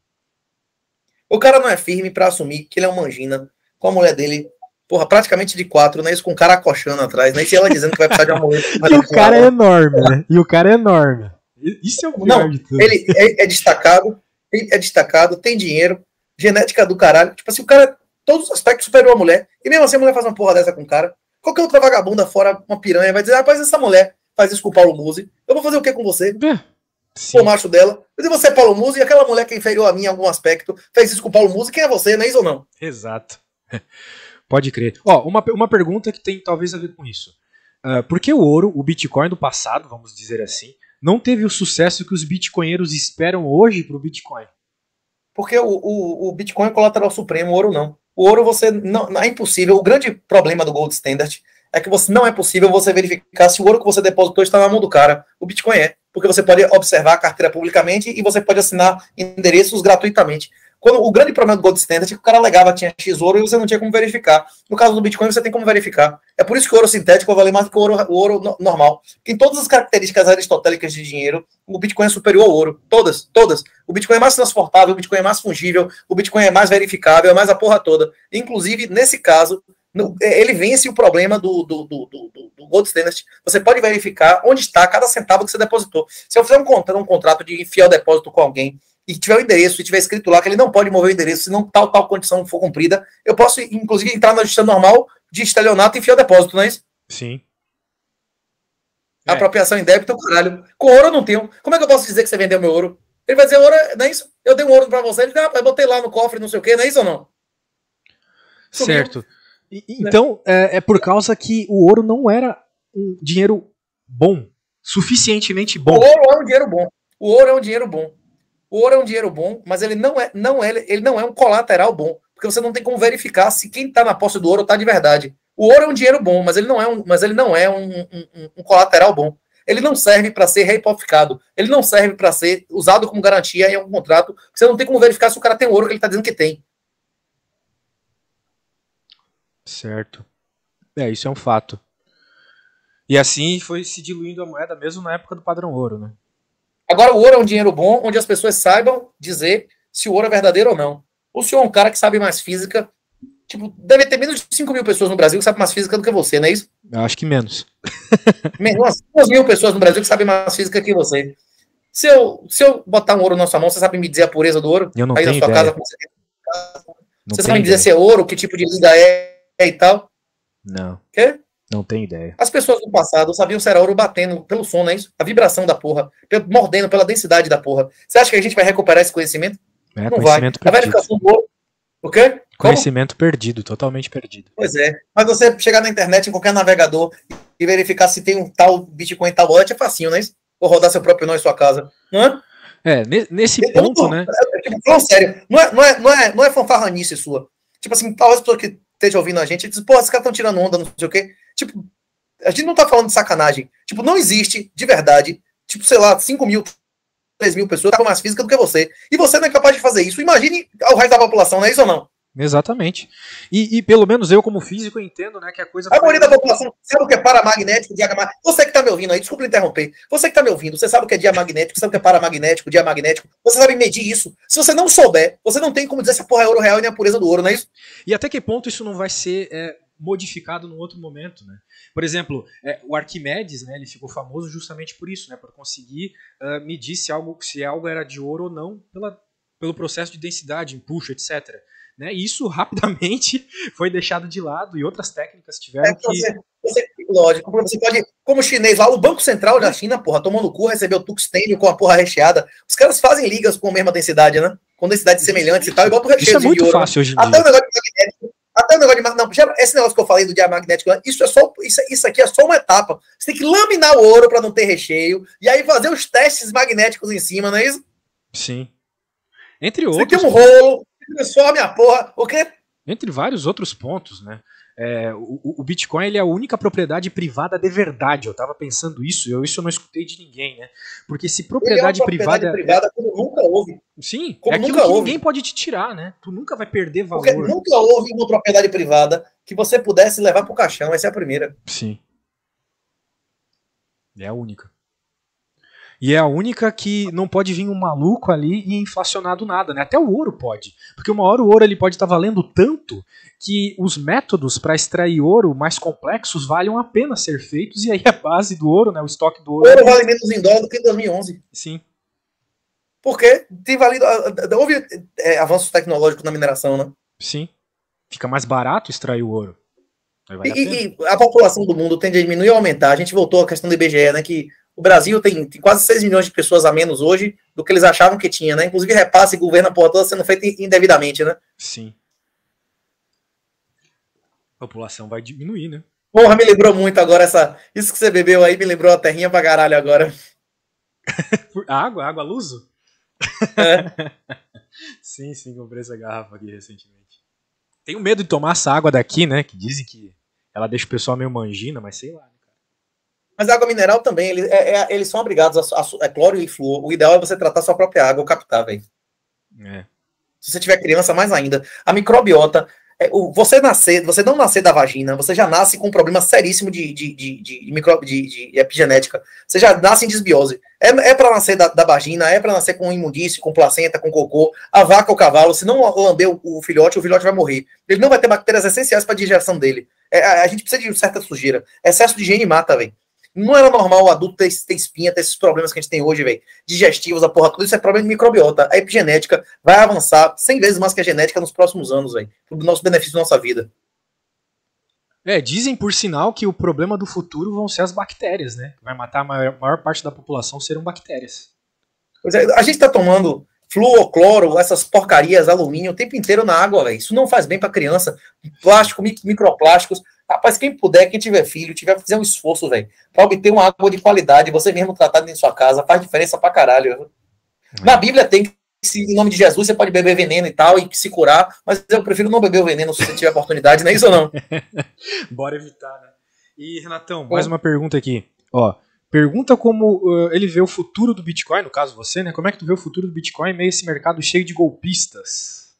S2: O cara não é firme para assumir que ele é um mangina com a mulher dele, porra, praticamente de quatro, não é isso? Com o cara acochando atrás, nem se ela dizendo que vai precisar de uma mulher.
S1: E o cara é enorme, né? E o cara é enorme. Isso é o pior
S2: não,
S1: de tudo.
S2: Ele é, é destacado, ele é destacado, tem dinheiro, genética do caralho. Tipo assim, o cara... todos os aspectos superior à mulher. E mesmo assim a mulher faz uma porra dessa com o cara. Qualquer outra vagabunda fora, uma piranha, vai dizer, rapaz, essa mulher faz isso com o Paulo Musi. Eu vou fazer o que com você?
S1: Sim.
S2: O macho dela. Eu digo, você é Paulo Musi, e aquela mulher que é inferior a mim em algum aspecto fez isso com o Paulo Musi. Quem é você, não é isso ou não?
S1: Exato. Pode crer. Ó, uma, uma pergunta que tem talvez a ver com isso. Uh, por que o ouro, o Bitcoin do passado, vamos dizer assim, não teve o sucesso que os bitcoinheiros esperam hoje pro Bitcoin?
S2: Porque o, o, o Bitcoin é colateral supremo, o ouro não. O ouro você não, não é impossível. O grande problema do Gold Standard é que você não é possível você verificar se o ouro que você depositou está na mão do cara. O Bitcoin é, porque você pode observar a carteira publicamente e você pode assinar endereços gratuitamente. Quando o grande problema do Gold Standard é que o cara alegava que tinha X ouro e você não tinha como verificar. No caso do Bitcoin você tem como verificar. É por isso que o ouro sintético vale mais do que o ouro, o ouro no, normal. Em todas as características aristotélicas de dinheiro, o Bitcoin é superior ao ouro. Todas, todas. O Bitcoin é mais transportável, o Bitcoin é mais fungível, o Bitcoin é mais verificável, é mais a porra toda. Inclusive, nesse caso, no, ele vence o problema do, do, do, do, do Gold Standard. Você pode verificar onde está cada centavo que você depositou. Se eu fizer um, um contrato de fiel depósito com alguém, e tiver o endereço, e tiver escrito lá que ele não pode mover o endereço se não tal, tal condição for cumprida, eu posso, inclusive, entrar na justiça normal de estelionato e enfiar o depósito, não é isso?
S1: Sim.
S2: É. Apropriação em débito, caralho. Com ouro eu não tenho. Como é que eu posso dizer que você vendeu meu ouro? Ele vai dizer, ouro, não é isso? Eu dei um ouro pra você, ele ah, eu botei lá no cofre, não sei o quê, não é isso ou não? Sumiu.
S1: Certo. E, então, é, é por causa que o ouro não era um dinheiro bom, suficientemente bom.
S2: O ouro é um dinheiro bom. O ouro é um dinheiro bom. O ouro é um dinheiro bom, mas ele não é, não é, ele não é um colateral bom, porque você não tem como verificar se quem está na posse do ouro está de verdade. O ouro é um dinheiro bom, mas ele não é um, mas ele não é um, um, um colateral bom. Ele não serve para ser reipoficado. Ele não serve para ser usado como garantia em algum contrato. Você não tem como verificar se o cara tem o ouro que ele está dizendo que tem.
S1: Certo. É, isso é um fato. E assim foi se diluindo a moeda mesmo na época do padrão ouro, né?
S2: Agora, o ouro é um dinheiro bom, onde as pessoas saibam dizer se o ouro é verdadeiro ou não. O senhor é um cara que sabe mais física. Tipo, deve ter menos de cinco mil pessoas no Brasil que sabem mais física do que você, não é isso?
S1: Eu acho que menos.
S2: Menos duas mil pessoas no Brasil que sabem mais física que você. Se eu, se eu botar um ouro na sua mão, você sabe me dizer a pureza do ouro?
S1: Eu não
S2: Aí
S1: tenho
S2: na sua
S1: ideia.
S2: casa, como você tem.
S1: Não
S2: Você
S1: tenho
S2: sabe me dizer
S1: ideia.
S2: se é ouro, que tipo de liga é, é e tal?
S1: Não,
S2: Quê?
S1: não tenho ideia.
S2: As pessoas do passado sabiam se era ouro batendo pelo som, não é isso? A vibração da porra, pelo- mordendo pela densidade da porra. Você acha que a gente vai recuperar esse conhecimento?
S1: É,
S2: Não vai.
S1: conhecimento
S2: A
S1: perdido.
S2: verificação do ouro. O quê? Como?
S1: Conhecimento perdido, totalmente perdido.
S2: Pois é. Mas você chegar na internet, em qualquer navegador, e verificar se tem um tal Bitcoin tal wallet é facinho, não é isso? Ou rodar seu próprio nó em sua casa. Não é?
S1: É, ne- nesse
S2: Eu não
S1: ponto,
S2: tô-
S1: né?
S2: Tipo, falando sério, não é, não, é, não, é, não é fanfarranice sua. Tipo assim, talvez a pessoa que esteja ouvindo a gente diz, pô, esses caras estão tirando onda, não sei o quê. Tipo, a gente não tá falando de sacanagem. Tipo, não existe, de verdade, tipo, sei lá, cinco mil, três mil pessoas com mais física do que você. E você não é capaz de fazer isso. Imagine o resto da população, não é isso ou não?
S1: Exatamente. E, e pelo menos eu, como físico, eu entendo, né, que a coisa
S2: A
S1: foi-
S2: maioria da população sabe o que é paramagnético, diamagnético. Você que está me ouvindo aí, desculpa interromper. Você que está me ouvindo, você sabe o que é diamagnético, sabe o que é paramagnético, diamagnético. Você sabe medir isso. Se você não souber, você não tem como dizer se a porra é ouro real e nem a pureza do ouro, não é isso?
S1: E até que ponto isso não vai ser é, modificado num outro momento, né? Por exemplo, é, o Arquimedes, né, ele ficou famoso justamente por isso, né, por conseguir uh, medir se algo, se algo era de ouro ou não pela, pelo processo de densidade, empuxo, etcétera. Né? E isso rapidamente foi deixado de lado e outras técnicas tiveram
S2: É,
S1: que...
S2: você, você, lógico, você pode, como o chinês lá, o Banco Central da China, porra, tomou no cu, recebeu tuxtênio com a porra recheada. Os caras fazem ligas com a mesma densidade, né? Com densidades semelhantes e tal, e botam o recheio
S1: Isso é
S2: de
S1: muito
S2: ouro.
S1: fácil hoje em
S2: Até
S1: dia.
S2: o negócio de magnético. Até o negócio de não, já, esse negócio que eu falei do diamagnético, isso é só isso, isso aqui é só uma etapa. Você tem que laminar o ouro para não ter recheio e aí fazer os testes magnéticos em cima, não é isso?
S1: Sim. Entre
S2: Você
S1: outros,
S2: tem um rolo, transforme a porra, o quê?
S1: entre vários outros pontos, né? É, o, o Bitcoin ele é a única propriedade privada de verdade. Eu tava pensando isso, eu isso eu não escutei de ninguém, né? Porque se propriedade,
S2: Ele é uma propriedade
S1: privada,
S2: privada como nunca houve.
S1: sim,
S2: Como
S1: é aquilo
S2: nunca
S1: que
S2: houve.
S1: ninguém pode te tirar, né? Tu nunca vai perder valor.
S2: Porque nunca houve uma propriedade privada que você pudesse levar pro caixão. Essa é a primeira.
S1: Sim. É a única. E é a única que não pode vir um maluco ali e inflacionar do nada, né? Até o ouro pode. Porque uma hora o ouro ele pode estar valendo tanto que os métodos para extrair ouro mais complexos valham a pena ser feitos, e aí a base do ouro, né, o estoque do
S2: O
S1: ouro...
S2: ouro vale menos em dólar do que em dois mil e onze.
S1: Sim.
S2: Porque tem valido, houve é, avanços tecnológicos na mineração, né?
S1: Sim. Fica mais barato extrair o ouro. Aí vale
S2: E,
S1: a pena.
S2: e- e a população do mundo tende a diminuir ou aumentar. A gente voltou à questão do I B G E, né? Que o Brasil tem, tem quase seis milhões de pessoas a menos hoje do que eles achavam que tinha, né? Inclusive repasse e governo a porra toda sendo feito indevidamente, né?
S1: Sim. A população vai diminuir, né?
S2: Porra, me lembrou muito agora essa. Isso que você bebeu aí me lembrou a terrinha pra caralho agora.
S1: Por- Água? Água luso?
S2: É.
S1: Sim, sim, comprei essa garrafa aqui recentemente. Tenho medo de tomar essa água daqui, né? Que dizem que ela deixa o pessoal meio mangina, mas sei lá, né, cara?
S2: Mas a água mineral também, eles, é- é- eles são obrigados a, a, a cloro e flúor. O ideal é você tratar sua própria água ou captar, velho.
S1: É.
S2: Se você tiver criança, mais ainda. A microbiota, é, o, você nascer, você não nascer da vagina, você já nasce com um problema seríssimo de, de, de, de, micro, de, de epigenética. Você já nasce em desbiose. É, é para nascer da, da vagina, é para nascer com imundício, com placenta, com cocô. A vaca ou o cavalo, se não lamber o, o filhote, o filhote vai morrer. Ele não vai ter bactérias essenciais para a digestão dele. É, a, a gente precisa de certa sujeira. Excesso de higiene mata, velho. Não era normal o adulto ter, ter espinha, ter esses problemas que a gente tem hoje, velho. Digestivos, a porra, tudo isso é problema de microbiota. A epigenética vai avançar cem vezes mais que a genética nos próximos anos, velho. Pro nosso benefício da nossa vida.
S1: É, dizem por sinal que o problema do futuro vão ser as bactérias, né? Vai matar a maior, maior parte da população serão bactérias.
S2: Pois é, a gente tá tomando flúor, cloro, essas porcarias, alumínio, o tempo inteiro na água, velho. Isso não faz bem pra criança. Plástico, mic- microplásticos. Rapaz, quem puder, quem tiver filho, tiver que fazer um esforço, velho, pra obter uma água de qualidade, você mesmo tratado em sua casa, faz diferença pra caralho. Na Bíblia tem que se em nome de Jesus você pode beber veneno e tal, e se curar, mas eu prefiro não beber o veneno se você tiver oportunidade, não é isso ou não?
S1: Bora evitar, né? E, Renatão, mais uma pergunta aqui. Ó, pergunta como uh, ele vê o futuro do Bitcoin, no caso você, né? Como é que tu vê o futuro do Bitcoin em meio a esse mercado cheio de golpistas?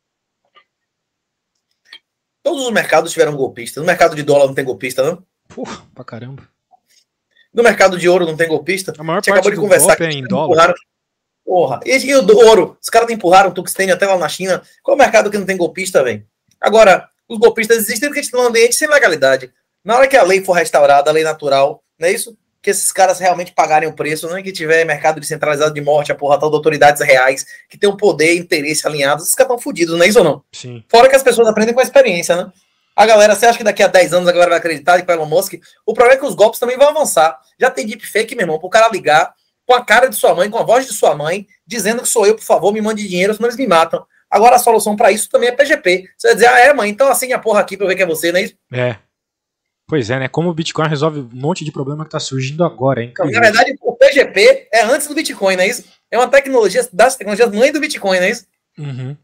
S2: Todos os mercados tiveram golpistas. No mercado de dólar não tem golpista, não?
S1: Porra, pra caramba.
S2: No mercado de ouro não tem golpista?
S1: A maior
S2: Você
S1: parte
S2: acabou de
S1: do
S2: conversar
S1: golpe é
S2: que
S1: em
S2: empurraram-
S1: dólar.
S2: Porra. E, e o do ouro? Os caras não empurraram o tungstênio até lá na China. Qual é o mercado que não tem golpista, velho? Agora, os golpistas existem porque a gente está num ambiente sem legalidade. Na hora que a lei for restaurada, a lei natural, não é isso? Que esses caras realmente pagarem o preço, não é que tiver mercado descentralizado de morte, a porra tal de autoridades reais, que tem um poder e interesse alinhados, esses caras estão fodidos, não é isso ou não?
S1: Sim.
S2: Fora que as pessoas aprendem com a experiência, né? A galera, você acha que daqui a dez anos a galera vai acreditar em Elon Musk? O problema é que os golpes também vão avançar. Já tem deepfake, meu irmão, pro cara ligar com a cara de sua mãe, com a voz de sua mãe, dizendo que sou eu, por favor, me mande dinheiro, senão eles me matam. Agora a solução pra isso também é P G P. Você vai dizer, ah, é, mãe, então assine a porra aqui pra eu ver que é você, não é isso?
S1: É. Pois é, né? Como o Bitcoin resolve um monte de problema que tá surgindo agora, hein?
S2: Então, na verdade, o P G P é antes do Bitcoin, não é isso? É uma tecnologia das tecnologias mãe do Bitcoin, não é isso?
S1: Uhum.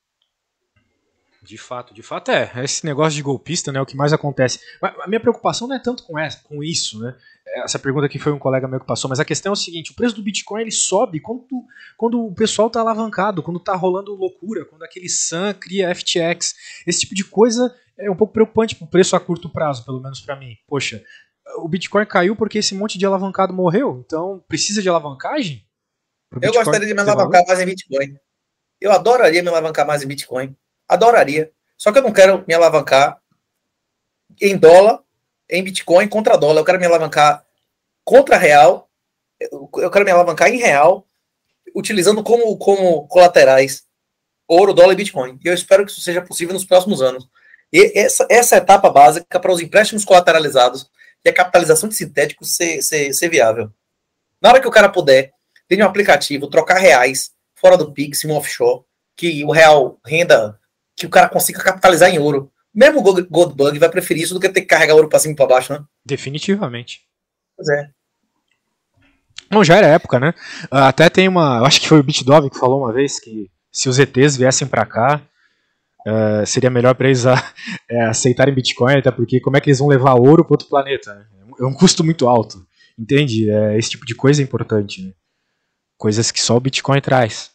S1: De fato, de fato é. Esse negócio de golpista, né, é o que mais acontece. Mas a minha preocupação não é tanto com, essa, com isso, né? Essa pergunta aqui foi um colega meu que passou, mas a questão é o seguinte: o preço do Bitcoin ele sobe quando, quando o pessoal tá alavancado, quando tá rolando loucura, quando aquele S A M cria F T X. Esse tipo de coisa é um pouco preocupante pro preço a curto prazo, pelo menos pra mim. Poxa, o Bitcoin caiu porque esse monte de alavancado morreu, então precisa de alavancagem?
S2: Eu gostaria de me alavancar mais em Bitcoin. Eu adoraria me alavancar mais em Bitcoin. Adoraria. Só que eu não quero me alavancar em dólar, em Bitcoin contra dólar. Eu quero me alavancar contra real. Eu quero me alavancar em real, utilizando como, como colaterais ouro, dólar e Bitcoin. E eu espero que isso seja possível nos próximos anos. E essa, essa é a etapa básica para os empréstimos colateralizados e a capitalização de sintéticos ser, ser, ser viável. Na hora que o cara puder, ter um aplicativo, trocar reais fora do Pix, em um offshore, que o real renda, que o cara consiga capitalizar em ouro. Mesmo o Goldbug vai preferir isso do que ter que carregar ouro para cima e para baixo, né?
S1: Definitivamente.
S2: Pois é.
S1: Não, já era época, né? Até tem uma. Eu acho que foi o BitDove que falou uma vez que se os E Tês viessem para cá, uh, seria melhor para eles a, é, aceitarem Bitcoin, até porque como é que eles vão levar ouro para outro planeta? Né? É um custo muito alto. Entende? É, esse tipo de coisa é importante, né? Coisas que só o Bitcoin traz.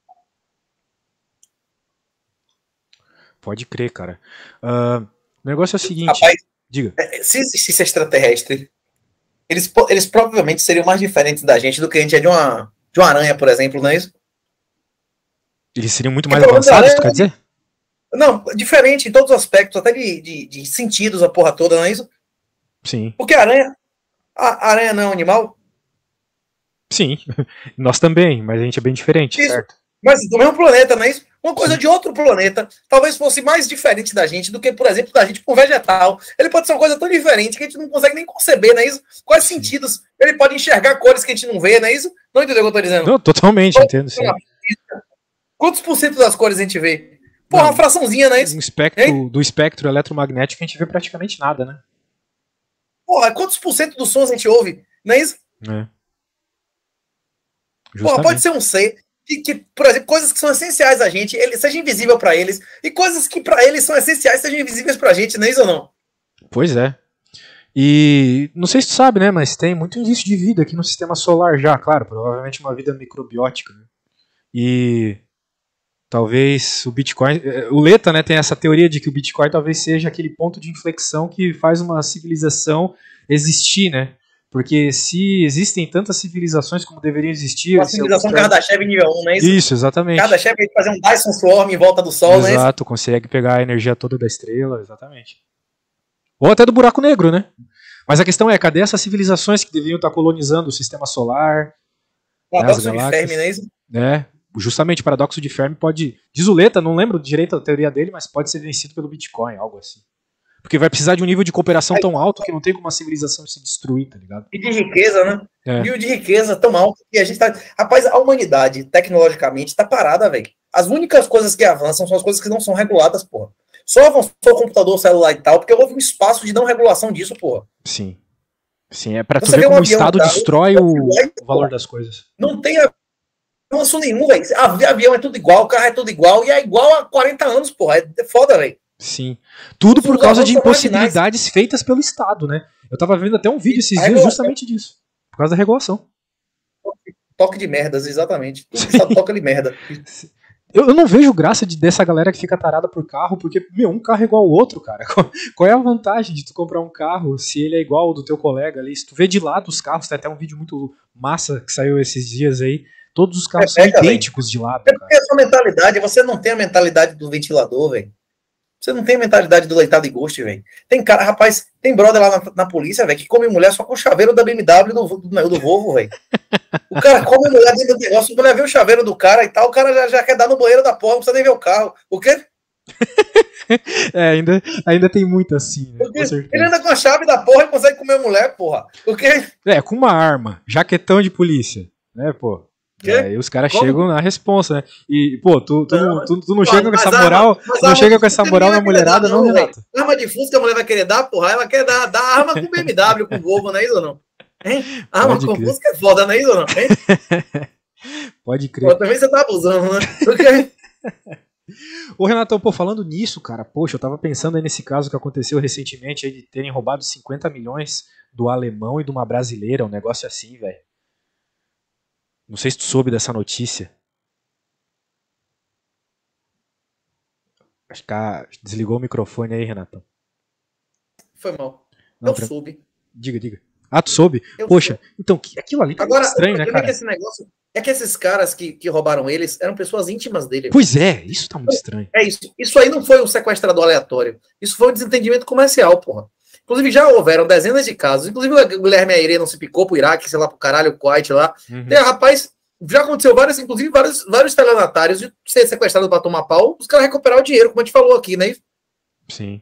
S1: Pode crer, cara. Uh, o negócio é o seguinte.
S2: Rapaz,
S1: diga.
S2: Se existisse extraterrestre, eles, eles provavelmente seriam mais diferentes da gente do que a gente é de uma, de uma aranha, por exemplo, não é isso?
S1: Eles seriam muito mais avançados, tu quer dizer?
S2: Não, diferente em todos os aspectos, até de, de, de sentidos, a porra toda, não é isso?
S1: Sim.
S2: Porque a aranha, a aranha não é um animal?
S1: Sim, nós também, mas a gente é bem diferente,
S2: isso.
S1: Certo?
S2: Mas do mesmo planeta, não é isso? Uma coisa Sim. de outro planeta, talvez fosse mais diferente da gente do que, por exemplo, da gente com um vegetal. Ele pode ser uma coisa tão diferente que a gente não consegue nem conceber, não é isso? Quais sim. sentidos? Ele pode enxergar cores que a gente não vê, não é isso? Não entendeu o que eu tô dizendo?
S1: Não, totalmente, Quantos, entendo, sim.
S2: Quantos por cento das cores a gente vê? Porra, uma fraçãozinha, não é isso?
S1: No espectro, do espectro eletromagnético a gente vê praticamente nada, né?
S2: Porra, quantos por cento dos sons a gente ouve? Não é isso?
S1: É.
S2: Porra, pode ser um ser que, que, por exemplo, coisas que são essenciais a gente, ele, seja invisível para eles, e coisas que para eles são essenciais sejam invisíveis pra gente, não é isso ou não?
S1: Pois é. E não sei se tu sabe, né, mas tem muito indício de vida aqui no sistema solar já, claro, provavelmente uma vida microbiótica, né? E talvez o Bitcoin, o Leta, né, tem essa teoria de que o Bitcoin talvez seja aquele ponto de inflexão que faz uma civilização existir, né? Porque se existem tantas civilizações como deveriam existir...
S2: Uma civilização Kardashev nível um, não é isso?
S1: Isso, exatamente.
S2: Kardashev vai fazer um Dyson Swarm em volta do Sol,
S1: Exato,
S2: não é isso?
S1: Exato, consegue pegar a energia toda da estrela, exatamente. Ou até do buraco negro, né? Mas a questão é, cadê essas civilizações que deveriam estar colonizando o sistema solar?
S2: O paradoxo de Fermi, não é isso?
S1: É, justamente o paradoxo de Fermi pode... Diz o Leta, não lembro direito da teoria dele, mas pode ser vencido pelo Bitcoin, algo assim. Porque vai precisar de um nível de cooperação tão alto que não tem como uma civilização se destruir, tá ligado?
S2: E de riqueza, né?
S1: É.
S2: Nível de riqueza tão alto que a gente tá... Rapaz, a humanidade, tecnologicamente, tá parada, velho. As únicas coisas que avançam são as coisas que não são reguladas, porra. Só avançou o computador, celular e tal, porque houve um espaço de não regulação disso, porra.
S1: Sim. Sim, é pra tu
S2: Você
S1: ver
S2: vê um
S1: como o
S2: avião,
S1: Estado
S2: tá?
S1: destrói o, o valor das coisas.
S2: Não tem a... avanço nenhum, velho. Avião é tudo igual, carro é tudo igual, e é igual há quarenta anos, porra. É foda, velho.
S1: Sim. Tudo por causa de impossibilidades feitas pelo Estado, né? Eu tava vendo até um vídeo esses dias justamente disso. Por causa da regulação.
S2: Toque de merdas, exatamente. Tudo que Estado toca de merda.
S1: Eu, eu não vejo graça de, dessa galera que fica tarada por carro, porque, meu, um carro é igual ao outro, cara. Qual, qual é a vantagem de tu comprar um carro se ele é igual ao do teu colega ali? Se tu vê de lado os carros, tem até um vídeo muito massa que saiu esses dias aí. Todos os carros é, são idênticos véio. de lado.
S2: É porque a sua mentalidade, você não tem a mentalidade do ventilador, velho. Você não tem a mentalidade do leitado de gosto, velho. Tem cara, rapaz, tem brother lá na, na polícia, velho, que come mulher só com o chaveiro da B M W do, do, do, do Volvo, velho. O cara come mulher dentro do negócio, a mulher vê o chaveiro do cara e tal, o cara já, já quer dar no banheiro da porra, não precisa nem ver o carro. O quê?
S1: É, ainda, ainda tem muito assim, né?
S2: Ele anda com a chave da porra e consegue comer mulher, porra. O quê?
S1: É, com uma arma, jaquetão de polícia, né, pô? Aí os caras chegam na responsa, né? E, pô, tu, tu, não, tu, tu não pô, chega com essa moral, arma, não chega com essa moral na mulherada, dar, não, não Renato?
S2: Arma de Fusca a mulher vai querer dar, porra, ela quer dar, dar arma com B M W, com Volvo, não é isso ou não? Hein? Arma Pode com crer. Fusca é foda, não é isso ou não? Hein?
S1: Pode crer.
S2: Pô, também você tá abusando, né? Porque...
S1: Ô, Renato, pô, falando nisso, cara, poxa, eu tava pensando aí nesse caso que aconteceu recentemente aí de terem roubado cinquenta milhões do alemão e de uma brasileira, um negócio assim, velho. Não sei se tu soube dessa notícia. Acho que a... desligou o microfone aí, Renatão.
S2: Foi mal. Não, eu tra... soube.
S1: Diga, diga. Ah, tu soube? Eu Poxa, soube. Então, aquilo ali tá
S2: Agora,
S1: muito estranho, né, cara?
S2: É que esse negócio... É que esses caras que, que roubaram eles eram pessoas íntimas dele.
S1: Pois é, isso tá muito estranho.
S2: É isso. Isso aí não foi um sequestrador aleatório. Isso foi um desentendimento comercial, porra. Inclusive, já houveram dezenas de casos. Inclusive, o Guilherme Aire não se picou pro Iraque, sei lá, pro caralho, o Kuwait lá. Uhum. Tem, rapaz, já aconteceu várias, inclusive, vários, vários estelionatários de ser sequestrados pra tomar pau, os caras recuperaram o dinheiro, como a gente falou aqui, né?
S1: Sim.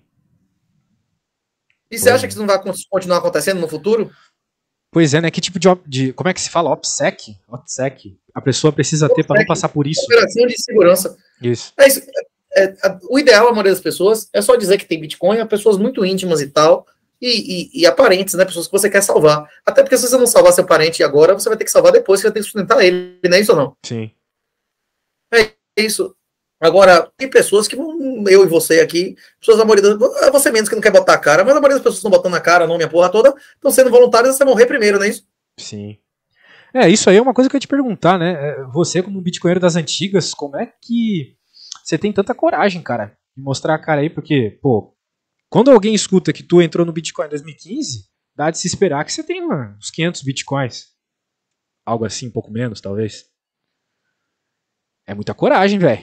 S2: E você acha que isso não vai continuar acontecendo no futuro?
S1: Pois é, né? Que tipo de, de como é que se fala? OPSEC? OPSEC. A pessoa precisa ter para não passar por isso.
S2: Operação de segurança.
S1: Isso.
S2: É isso. É, é, o ideal, a maioria das pessoas, é só dizer que tem Bitcoin, é pessoas muito íntimas e tal, e, e, e aparentes, né? Pessoas que você quer salvar. Até porque se você não salvar seu parente agora, você vai ter que salvar depois, você vai ter que sustentar ele, não é isso ou não?
S1: Sim.
S2: É isso. Agora, tem pessoas que, eu e você aqui, pessoas da maioria, você menos que não quer botar a cara, mas a maioria das pessoas estão botando a cara, nome, a porra toda, estão sendo voluntários a você morrer primeiro, não é isso?
S1: Sim. É, isso aí é uma coisa que eu ia te perguntar, né? Você, como um bitcoinheiro das antigas, como é que você tem tanta coragem, cara, de mostrar a cara aí? Porque, pô, quando alguém escuta que tu entrou no Bitcoin em dois mil e quinze, dá de se esperar que você tem mano, uns quinhentos bitcoins. Algo assim, um pouco menos, talvez. É muita coragem, velho.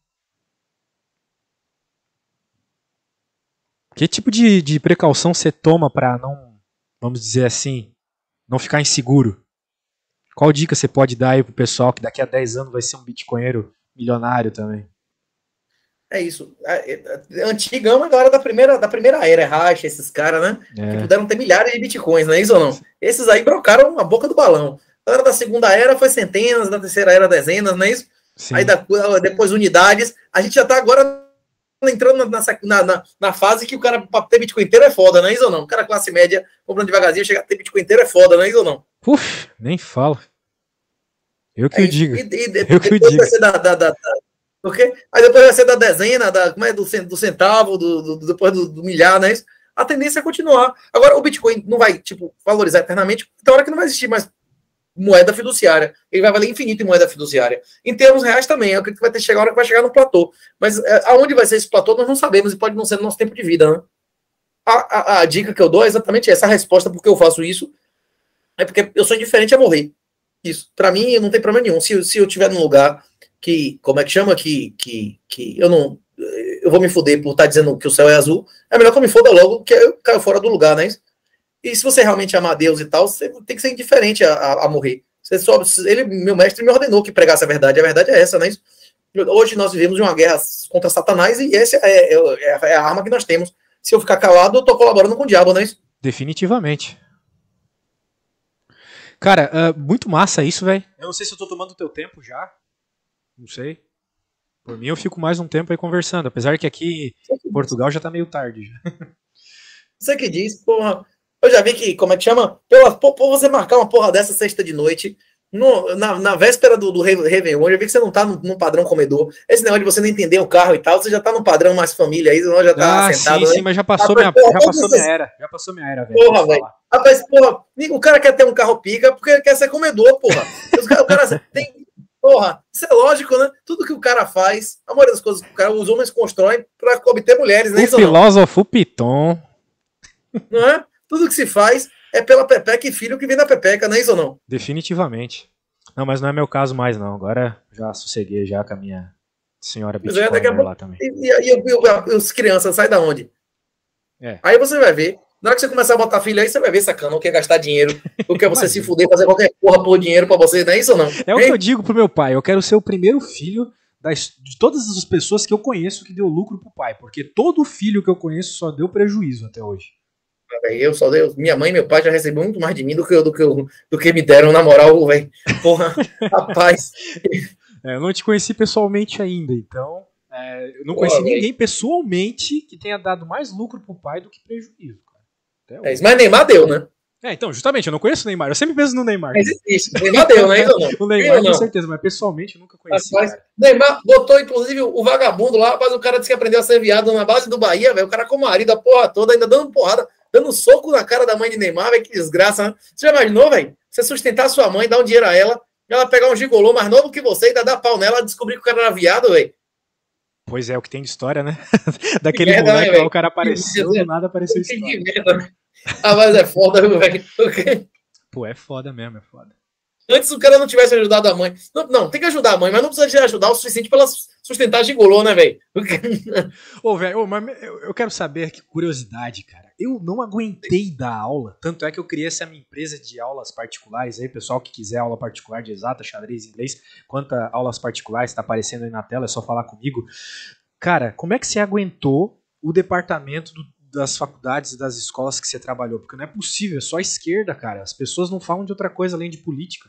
S1: Que tipo de, de precaução você toma pra não, vamos dizer assim, não ficar inseguro? Qual dica você pode dar aí pro pessoal que daqui a dez anos vai ser um bitcoinheiro milionário também?
S2: É isso. Antigão, agora da primeira, da primeira era, Racha, esses caras, né? É. Que puderam ter milhares de bitcoins, não é isso ou não? Esses aí brocaram a boca do balão. A era da segunda era foi centenas, da terceira era dezenas, não é isso? Sim. Aí da, depois unidades. A gente já tá agora entrando na, na, na, na fase que o cara pra ter Bitcoin inteiro é foda, não é isso ou não? O cara classe média comprando devagarzinho, chegar a ter Bitcoin inteiro é foda, não é isso ou não?
S1: Puf, nem fala. Eu que é, o digo.
S2: E, e,
S1: eu que o digo.
S2: Vai ser da, da, da, da, porque, aí depois vai ser da dezena, da, como é, do, do centavo, do, do, depois do, do milhar, não é isso? A tendência é continuar. Agora, o Bitcoin não vai, tipo, valorizar eternamente, tem hora que não vai existir mais moeda fiduciária. Ele vai valer infinito em moeda fiduciária. Em termos reais também, é o que vai ter que chegar a hora que vai chegar no platô. Mas é, aonde vai ser esse platô, nós não sabemos, e pode não ser no nosso tempo de vida, né? A, a, a dica que eu dou é exatamente essa. A resposta porque eu faço isso é porque eu sou indiferente a morrer. Isso. Pra mim, não tem problema nenhum. Se, se eu estiver num lugar que, como é que chama? Que, que, que eu não... Eu vou me foder por estar dizendo que o céu é azul. É melhor que eu me foda logo, que eu caio fora do lugar, né? E se você realmente amar Deus e tal, você tem que ser indiferente a, a, a morrer. Você sobe, ele, meu mestre me ordenou que pregasse a verdade. A verdade é essa, né? Hoje nós vivemos uma guerra contra Satanás e essa é, é, é a arma que nós temos. Se eu ficar calado, eu tô colaborando com o diabo, não é isso?
S1: Definitivamente. Cara, uh, muito massa isso, velho. Eu não sei se eu tô tomando o teu tempo já. Não sei. Por mim, eu fico mais um tempo aí conversando. Apesar que aqui em Portugal já tá meio tarde. Já.
S2: Você que diz, porra. Eu já vi que, como é que chama? Pela, por você marcar uma porra dessa sexta de noite, No, na, na véspera do, do Réveillon, eu já vi que você não tá num, num padrão comedor. Esse negócio de você não entender o carro e tal, você já tá num padrão mais família aí, você já tá
S1: Ah,
S2: sentado.
S1: sim,
S2: né?
S1: sim, mas já passou,
S2: Rapaz,
S1: minha,
S2: porra,
S1: já
S2: todas
S1: passou minha
S2: essas-
S1: era. Já passou minha era, velho.
S2: Porra,
S1: posso
S2: velho.
S1: falar.
S2: Rapaz, porra, o cara quer ter um carro pica porque ele quer ser comedor, porra. Os cara- O cara tem. Porra, isso é lógico, né? Tudo que o cara faz, a maioria das coisas que o cara, os homens constroem pra obter mulheres, né?
S1: O
S2: Isso não,
S1: filósofo Piton.
S2: não é? Tudo que se faz é pela pepeca e filho que vem da pepeca, não é isso ou não?
S1: Definitivamente. Não, mas não é meu caso mais, não. Agora já sosseguei já com a minha senhora
S2: Pois é, daqui a
S1: Bitcoiner
S2: pouco.
S1: lá também.
S2: E, e, e, e os crianças saem da onde?
S1: É.
S2: Aí você vai ver. Na hora que você começar a botar filho aí, você vai ver sacana, o que é gastar dinheiro, o que é você
S1: Imagina.
S2: se fuder, fazer qualquer porra por dinheiro pra você, não é isso ou não?
S1: É o
S2: Hein?
S1: que eu digo pro meu pai. Eu quero ser o primeiro filho das, de todas as pessoas que eu conheço que deu lucro pro pai. Porque todo filho que eu conheço só deu prejuízo até hoje.
S2: Eu só dei, minha mãe e meu pai já receberam muito mais de mim do que, eu- do que, eu- do que me deram, na moral, velho. Porra, rapaz.
S1: É, eu não te conheci pessoalmente ainda, então. É, eu não
S2: Porra,
S1: conheci
S2: véi.
S1: ninguém pessoalmente que tenha dado mais lucro pro pai do que prejuízo, cara. Até
S2: É
S1: hoje.
S2: isso. Mas Neymar deu, né?
S1: É, então, justamente, eu não conheço o Neymar. Eu sempre penso no Neymar.
S2: Mas existe. Neymar deu, né? Isso ou não?
S1: O Neymar,
S2: Sim ou
S1: com
S2: não?
S1: certeza, mas pessoalmente eu nunca conheci,
S2: Rapaz,
S1: cara.
S2: Neymar botou, inclusive, o vagabundo lá, rapaz, o cara disse que aprendeu a ser viado na base do Bahia, velho. O cara com o marido, a porra toda, ainda dando porrada, dando soco na cara da mãe de Neymar, velho. Que desgraça, né? Você já imaginou, velho? Você sustentar sua mãe, dar um dinheiro a ela, ela pegar um gigolô mais novo que você, ainda dar pau nela, descobrir que o cara era viado, velho.
S1: Pois é, o que tem de história, né? Daquele
S2: merda,
S1: moleque
S2: né,
S1: lá, o cara apareceu,
S2: merda.
S1: do nada apareceu
S2: Que
S1: história.
S2: merda, né? Ah, mas é foda, viu, velho?
S1: Pô, é foda mesmo, é foda.
S2: Antes o cara não tivesse ajudado a mãe. Não, não, tem que ajudar a mãe, mas não precisa de ajudar o suficiente pra ela sustentar gigolô, né, velho?
S1: Ô, velho, ô, mas eu, eu quero saber, que curiosidade, cara. Eu não aguentei dar aula, tanto é que eu criei essa minha empresa de aulas particulares aí, pessoal que quiser aula particular de exata, xadrez, inglês, quanta aulas particulares tá aparecendo aí na tela, é só falar comigo. Cara, como é que você aguentou o departamento do, das faculdades e das escolas que você trabalhou? Porque não é possível, é só esquerda, cara. As pessoas não falam de outra coisa além de política.